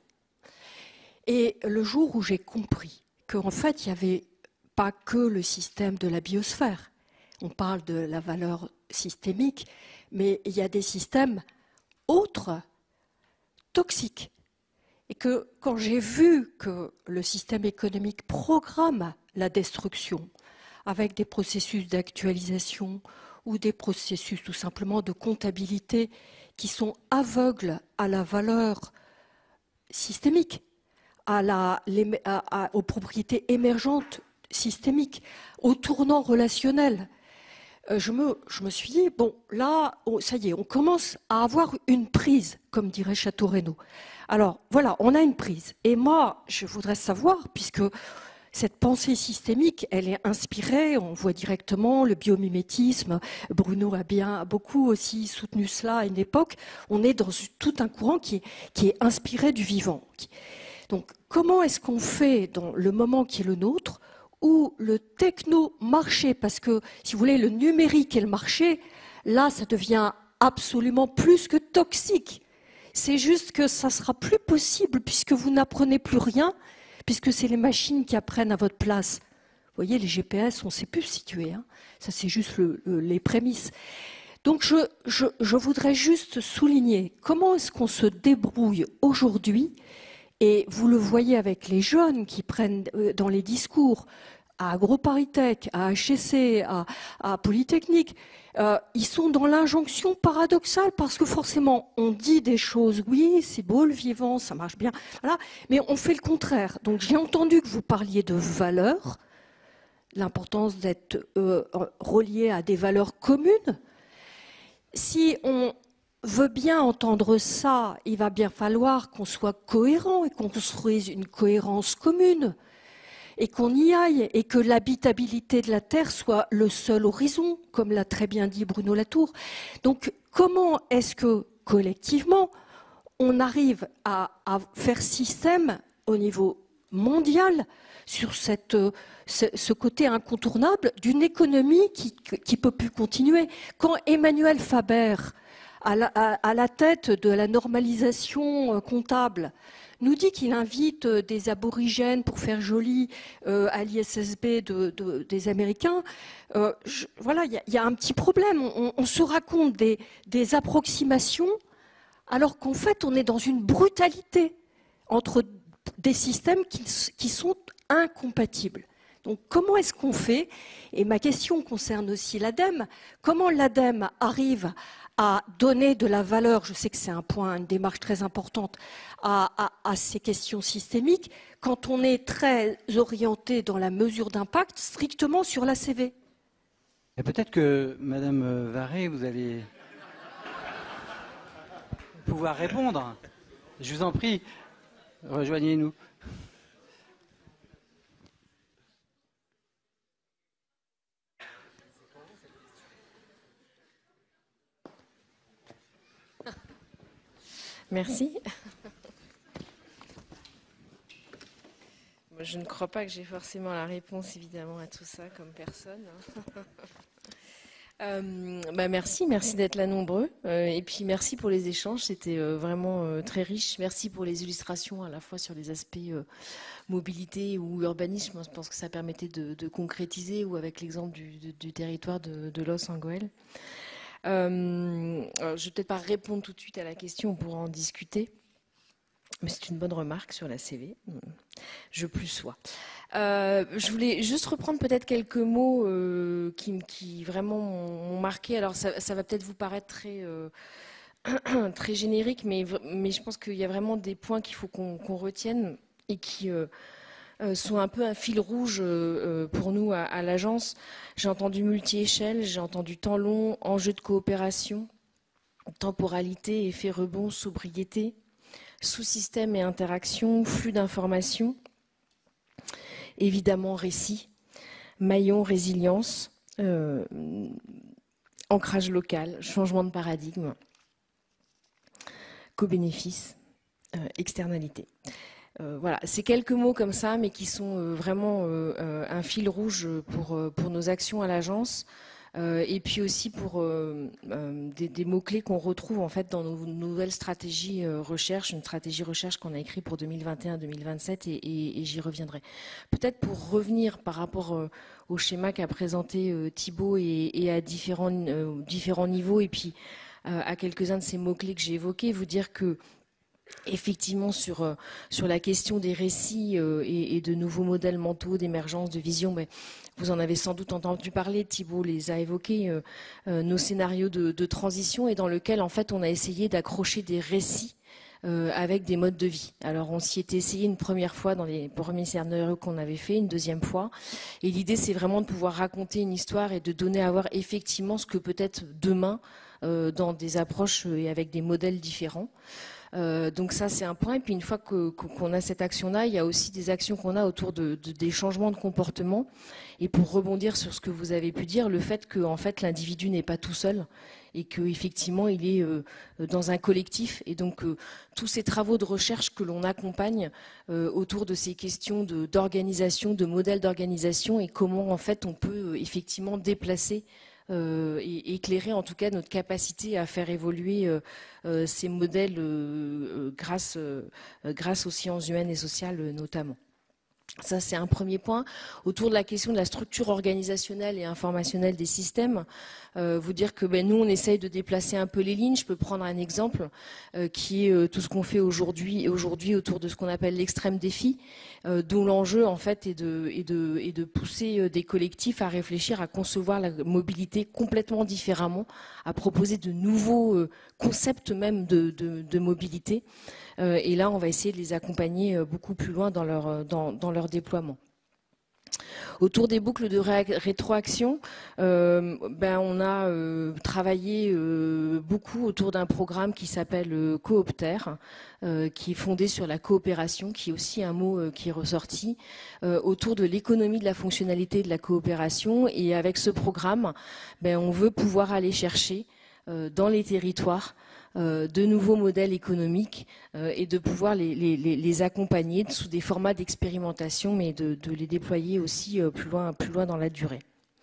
Et le jour où j'ai compris qu'en fait, il n'y avait pas que le système de la biosphère. On parle de la valeur systémique, mais il y a des systèmes autres, toxiques. Et que quand j'ai vu que le système économique programme la destruction avec des processus d'actualisation ou des processus tout simplement de comptabilité qui sont aveugles à la valeur systémique, à la, à, à, aux propriétés émergentes systémiques, au tournant relationnel, Je me, je me suis dit, bon, là, ça y est, on commence à avoir une prise, comme dirait Château Renaud. Alors, voilà, on a une prise. Et moi, je voudrais savoir, puisque cette pensée systémique, elle est inspirée, on voit directement le biomimétisme, Bruno a bien a beaucoup aussi soutenu cela à une époque, on est dans tout un courant qui est, qui est inspiré du vivant. Donc, comment est-ce qu'on fait dans le moment qui est le nôtre, où le techno-marché, parce que, si vous voulez, le numérique et le marché, là, ça devient absolument plus que toxique. C'est juste que ça sera plus possible puisque vous n'apprenez plus rien, puisque c'est les machines qui apprennent à votre place. Vous voyez, les G P S, on ne sait plus se situer. Hein. Ça, c'est juste le, le, les prémices. Donc, je, je, je voudrais juste souligner comment est-ce qu'on se débrouille aujourd'hui. Et vous le voyez avec les jeunes qui prennent dans les discours à AgroParisTech, à H E C, à, à Polytechnique, euh, ils sont dans l'injonction paradoxale parce que forcément on dit des choses, oui c'est beau le vivant, ça marche bien, voilà, mais on fait le contraire. Donc j'ai entendu que vous parliez de valeurs, l'importance d'être euh, relié à des valeurs communes. Si on veut bien entendre ça, il va bien falloir qu'on soit cohérent et qu'on construise une cohérence commune et qu'on y aille et que l'habitabilité de la Terre soit le seul horizon, comme l'a très bien dit Bruno Latour. Donc comment est-ce que collectivement on arrive à, à faire système au niveau mondial sur cette, ce, ce côté incontournable d'une économie qui ne peut plus continuer. Quand Emmanuel Faber, à la, à, à la tête de la normalisation comptable, nous dit qu'il invite des aborigènes pour faire joli euh, à l'I S S B de, de, des Américains, euh, je, voilà, il y, y a un petit problème. On, on se raconte des, des approximations alors qu'en fait on est dans une brutalité entre des systèmes qui, qui sont incompatibles. Donc comment est-ce qu'on fait? Et ma question concerne aussi l'ADEME. Comment l'ADEME arrive à donner de la valeur, je sais que c'est un point, une démarche très importante, à, à, à ces questions systémiques, quand on est très orienté dans la mesure d'impact strictement sur l'A C V? Et peut-être que, Madame Varé, vous allez pouvoir répondre. Je vous en prie, rejoignez-nous. Merci. Je ne crois pas que j'ai forcément la réponse, évidemment, à tout ça, comme personne. euh, bah merci, merci d'être là nombreux. Euh, et puis, merci pour les échanges, c'était euh, vraiment euh, très riche. Merci pour les illustrations, à la fois sur les aspects euh, mobilité ou urbanisme. Je pense que ça permettait de, de concrétiser, ou avec l'exemple du, du, du territoire de, de Los Angeles. Euh, alors, je ne vais peut-être pas répondre tout de suite à la question, on pourra en discuter, mais c'est une bonne remarque sur la C V, je plus sois. Euh, je voulais juste reprendre peut-être quelques mots euh, qui, qui vraiment m'ont marqué. Alors ça, ça va peut-être vous paraître très, euh, très générique, mais, mais je pense qu'il y a vraiment des points qu'il faut qu'on qu'on retienne et qui... Euh, Euh, sont un peu un fil rouge euh, pour nous à, à l'agence. J'ai entendu multi-échelle, j'ai entendu temps long, enjeu de coopération, temporalité, effet rebond, sobriété, sous-système et interaction, flux d'informations, évidemment récit, maillon, résilience, euh, ancrage local, changement de paradigme, co-bénéfice, euh, externalité. Euh, voilà, c'est quelques mots comme ça, mais qui sont euh, vraiment euh, euh, un fil rouge pour, euh, pour nos actions à l'agence, euh, et puis aussi pour euh, euh, des, des mots-clés qu'on retrouve en fait dans nos nouvelles stratégies euh, recherche, une stratégie recherche qu'on a écrite pour deux mille vingt et un deux mille vingt-sept, et, et, et j'y reviendrai. Peut-être pour revenir par rapport euh, au schéma qu'a présenté euh, Thibaut et, et à différents, euh, différents niveaux, et puis euh, à quelques-uns de ces mots-clés que j'ai évoqués, vous dire que effectivement, sur, euh, sur la question des récits euh, et, et de nouveaux modèles mentaux, d'émergence, de vision, mais vous en avez sans doute entendu parler, Thibaut les a évoqués, euh, euh, nos scénarios de, de transition, et dans lequel en fait on a essayé d'accrocher des récits euh, avec des modes de vie. Alors on s'y était essayé une première fois dans les premiers scénarios qu'on avait fait, une deuxième fois, et l'idée c'est vraiment de pouvoir raconter une histoire et de donner à voir effectivement ce que peut-être demain euh, dans des approches et avec des modèles différents. Euh, donc ça, c'est un point. Et puis une fois que, qu'on a cette action-là, il y a aussi des actions qu'on a autour de, de, des changements de comportement. Et pour rebondir sur ce que vous avez pu dire, le fait que en fait, l'individu n'est pas tout seul et qu'effectivement, il est euh, dans un collectif. Et donc, euh, tous ces travaux de recherche que l'on accompagne euh, autour de ces questions de, d'organisation, de modèles d'organisation et comment en fait on peut euh, effectivement déplacer Euh, et éclairer en tout cas notre capacité à faire évoluer euh, euh, ces modèles euh, euh, grâce, euh, grâce aux sciences humaines et sociales euh, notamment. Ça, c'est un premier point. Autour de la question de la structure organisationnelle et informationnelle des systèmes, euh, vous dire que ben, nous, on essaye de déplacer un peu les lignes. Je peux prendre un exemple euh, qui est euh, tout ce qu'on fait aujourd'hui aujourd'hui autour de ce qu'on appelle l'extrême défi, euh, dont l'enjeu, en fait, est de, est de, est de pousser euh, des collectifs à réfléchir, à concevoir la mobilité complètement différemment, à proposer de nouveaux euh, concepts même de, de, de mobilité. Euh, et là, on va essayer de les accompagner euh, beaucoup plus loin dans leur, dans, dans leur déploiement. Autour des boucles de ré rétroaction, euh, ben on a euh, travaillé euh, beaucoup autour d'un programme qui s'appelle euh, Coopter, euh, qui est fondé sur la coopération, qui est aussi un mot euh, qui est ressorti, euh, autour de l'économie de la fonctionnalité de la coopération. Et avec ce programme, ben, on veut pouvoir aller chercher euh, dans les territoires Euh, de nouveaux modèles économiques euh, et de pouvoir les, les, les accompagner sous des formats d'expérimentation, mais de, de les déployer aussi euh, plus loin, plus loin dans la durée.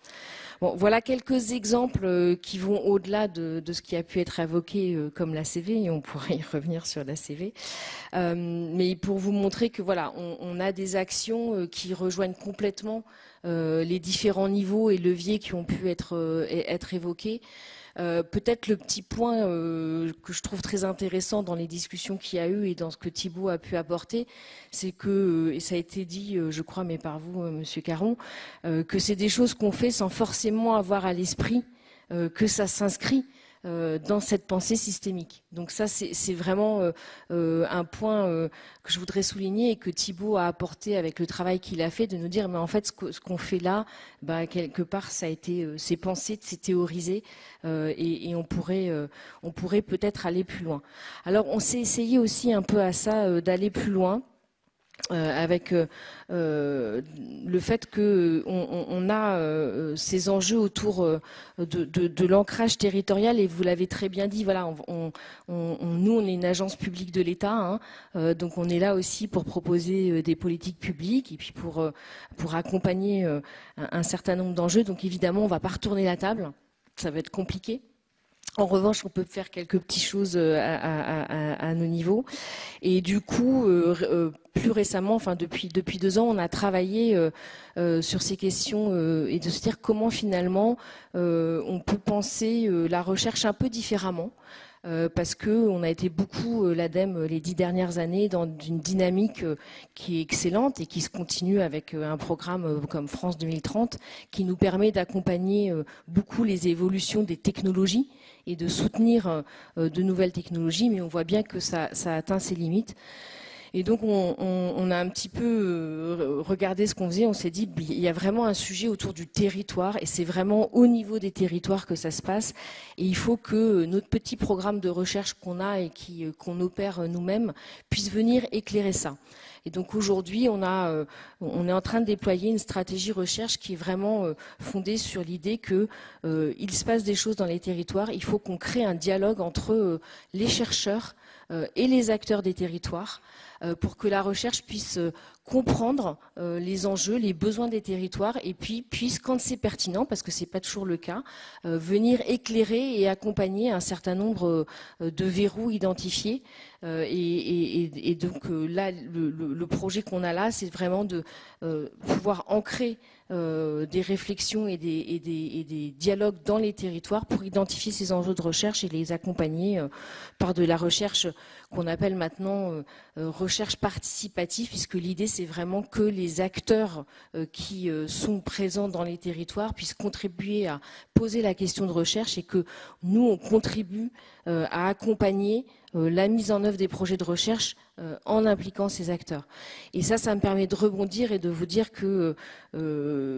Bon, voilà quelques exemples euh, qui vont au-delà de, de ce qui a pu être évoqué euh, comme l'A C V, et on pourrait y revenir sur l'A C V. Euh, mais pour vous montrer que voilà, on, on a des actions euh, qui rejoignent complètement euh, les différents niveaux et leviers qui ont pu être, euh, être évoqués. Euh, peut-être le petit point euh, que je trouve très intéressant dans les discussions qu'il y a eu et dans ce que Thibault a pu apporter, c'est que, euh, et ça a été dit, euh, je crois, mais par vous, euh, Monsieur Caron, euh, que c'est des choses qu'on fait sans forcément avoir à l'esprit euh, que ça s'inscrit euh, dans cette pensée systémique. Donc ça, c'est vraiment euh, euh, un point euh, que je voudrais souligner et que Thibault a apporté avec le travail qu'il a fait, de nous dire, mais en fait, ce qu'on ce qu'on fait là, bah, quelque part, ça a été, euh, c'est pensé, c'est théorisé, euh, et, et on pourrait, euh, on pourrait peut-être aller plus loin. Alors, on s'est essayé aussi un peu à ça, euh, d'aller plus loin. Euh, avec euh, euh, le fait que on, on a euh, ces enjeux autour euh, de, de, de l'ancrage territorial, et vous l'avez très bien dit, voilà, on, on, on, nous on est une agence publique de l'État, hein, euh, donc on est là aussi pour proposer euh, des politiques publiques et puis pour euh, pour accompagner euh, un, un certain nombre d'enjeux. Donc évidemment, on va pas retourner la table, ça va être compliqué. En revanche, on peut faire quelques petites choses à, à, à, à nos niveaux. Et du coup, euh, euh, plus récemment, enfin depuis depuis deux ans, on a travaillé euh, euh, sur ces questions euh, et de se dire comment finalement euh, on peut penser euh, la recherche un peu différemment. Euh, parce que on a été beaucoup, euh, l'ADEME, les dix dernières années, dans une dynamique euh, qui est excellente et qui se continue avec euh, un programme euh, comme France deux mille trente, qui nous permet d'accompagner euh, beaucoup les évolutions des technologies et de soutenir euh, de nouvelles technologies, mais on voit bien que ça, ça atteint ses limites. Et donc on, on, on a un petit peu euh, regardé ce qu'on faisait, on s'est dit il y a vraiment un sujet autour du territoire et c'est vraiment au niveau des territoires que ça se passe, et il faut que notre petit programme de recherche qu'on a et qui, qu'on opère nous-mêmes puisse venir éclairer ça. Et donc aujourd'hui, on, a, euh, on est en train de déployer une stratégie recherche qui est vraiment euh, fondée sur l'idée que euh, il se passe des choses dans les territoires. Il faut qu'on crée un dialogue entre euh, les chercheurs euh, et les acteurs des territoires euh, pour que la recherche puisse euh, comprendre euh, les enjeux, les besoins des territoires, et puis puisse, quand c'est pertinent, parce que c'est pas toujours le cas, euh, venir éclairer et accompagner un certain nombre euh, de verrous identifiés. Euh, et, et, et donc euh, là, le, le, le projet qu'on a là, c'est vraiment de euh, pouvoir ancrer euh, des réflexions et des, et, des, et des dialogues dans les territoires pour identifier ces enjeux de recherche et les accompagner euh, par de la recherche qu'on appelle maintenant euh, euh, recherche participative, puisque l'idée c'est vraiment que les acteurs euh, qui euh, sont présents dans les territoires puissent contribuer à poser la question de recherche, et que nous on contribue euh, à accompagner euh, la mise en œuvre des projets de recherche euh, en impliquant ces acteurs. Et ça, ça me permet de rebondir et de vous dire que euh,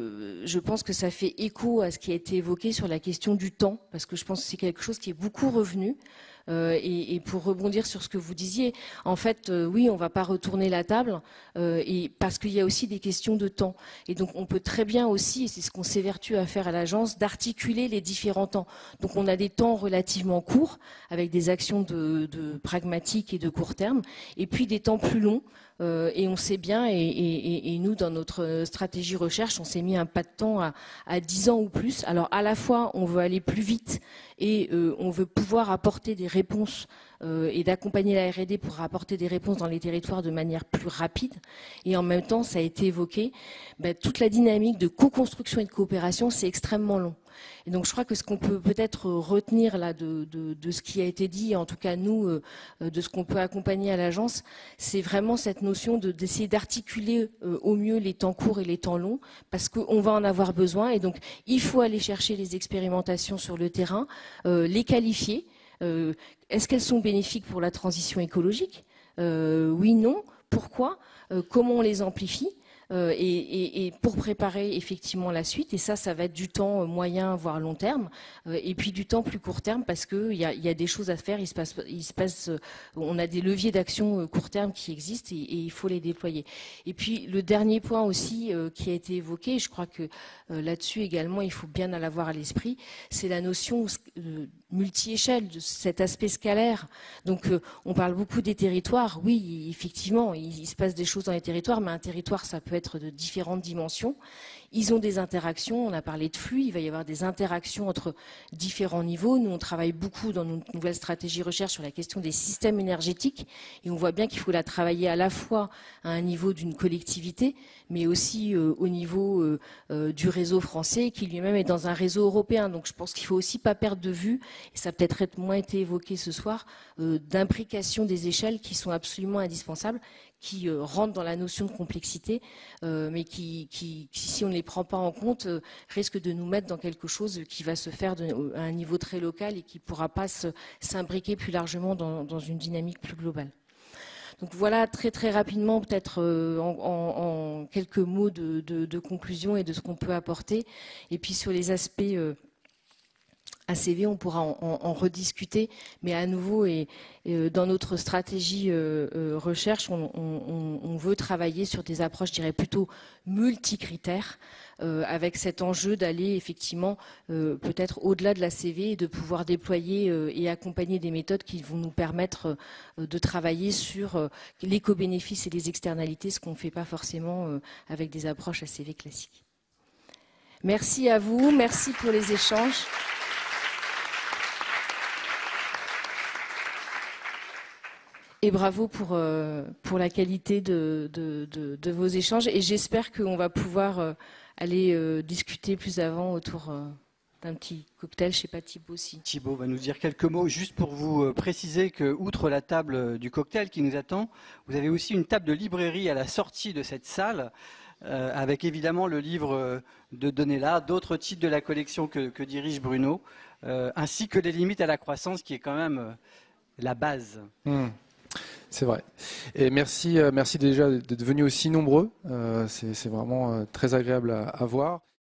je pense que ça fait écho à ce qui a été évoqué sur la question du temps, parce que je pense que c'est quelque chose qui est beaucoup revenu. Euh, et, et pour rebondir sur ce que vous disiez, en fait, euh, oui, on ne va pas retourner la table, euh, et parce qu'il y a aussi des questions de temps. Et donc, on peut très bien aussi, et c'est ce qu'on s'évertue à faire à l'agence, d'articuler les différents temps. Donc, on a des temps relativement courts, avec des actions de, de pragmatiques et de court terme, et puis des temps plus longs. Euh, et on sait bien, et, et, et nous, dans notre stratégie recherche, on s'est mis un pas de temps à, à dix ans ou plus. Alors, à la fois, on veut aller plus vite et euh, on veut pouvoir apporter des réponses euh, et d'accompagner la R et D pour apporter des réponses dans les territoires de manière plus rapide. Et en même temps, ça a été évoqué, ben, toute la dynamique de co-construction et de coopération, c'est extrêmement long. Et donc je crois que ce qu'on peut peut-être retenir là de, de, de ce qui a été dit, en tout cas nous, euh, de ce qu'on peut accompagner à l'agence, c'est vraiment cette notion de, d'essayer d'articuler euh, au mieux les temps courts et les temps longs, parce qu'on va en avoir besoin. Et donc il faut aller chercher les expérimentations sur le terrain, euh, les qualifier. Euh, est-ce qu'elles sont bénéfiques pour la transition écologique ? euh, Oui, non. Pourquoi ? euh, Comment on les amplifie ? Euh, et, et, et pour préparer effectivement la suite, et ça, ça va être du temps moyen, voire long terme, euh, et puis du temps plus court terme, parce qu'il y a, y a des choses à faire, il se passe, il se passe, on a des leviers d'action court terme qui existent, et, et il faut les déployer. Et puis le dernier point aussi euh, qui a été évoqué, je crois que euh, là-dessus également, il faut bien l'avoir à l'esprit, c'est la notion euh, multi-échelle, de cet aspect scalaire. Donc euh, on parle beaucoup des territoires, oui, effectivement, il, il se passe des choses dans les territoires, mais un territoire, ça peut être de différentes dimensions. Ils ont des interactions, on a parlé de flux, il va y avoir des interactions entre différents niveaux. Nous, on travaille beaucoup dans notre nouvelle stratégie recherche sur la question des systèmes énergétiques, et on voit bien qu'il faut la travailler à la fois à un niveau d'une collectivité, mais aussi euh, au niveau euh, euh, du réseau français, qui lui-même est dans un réseau européen. Donc je pense qu'il ne faut aussi pas perdre de vue, et ça a peut-être moins été évoqué ce soir, euh, d'imbrication des échelles qui sont absolument indispensables, qui euh, rentrent dans la notion de complexité, euh, mais qui, qui, qui, si on ne les prend pas en compte, euh, risquent de nous mettre dans quelque chose qui va se faire de, à un niveau très local et qui ne pourra pas se, s'imbriquer plus largement dans, dans une dynamique plus globale. Donc voilà, très très rapidement, peut-être euh, en, en, en quelques mots de, de, de conclusion et de ce qu'on peut apporter. Et puis sur les aspects euh, A C V, on pourra en, en, en rediscuter, mais à nouveau, et, et dans notre stratégie euh, euh, recherche, on, on, on veut travailler sur des approches, je dirais, plutôt multicritères, euh, avec cet enjeu d'aller effectivement euh, peut-être au-delà de l'A C V et de pouvoir déployer euh, et accompagner des méthodes qui vont nous permettre euh, de travailler sur euh, l'éco-bénéfice et les externalités, ce qu'on ne fait pas forcément euh, avec des approches A C V classiques. Merci à vous, merci pour les échanges. Et bravo pour, euh, pour la qualité de, de, de, de vos échanges. Et j'espère qu'on va pouvoir euh, aller euh, discuter plus avant autour euh, d'un petit cocktail. Je ne sais pas, Thibaut aussi. Thibaut va nous dire quelques mots, juste pour vous euh, préciser que, outre la table euh, du cocktail qui nous attend, vous avez aussi une table de librairie à la sortie de cette salle, euh, avec évidemment le livre euh, de Donella, d'autres titres de la collection que, que dirige Bruno, euh, ainsi que les limites à la croissance, qui est quand même euh, la base. Mmh. C'est vrai. Et merci, merci déjà d'être venus aussi nombreux. Euh, c'est, c'est vraiment très agréable à, à voir.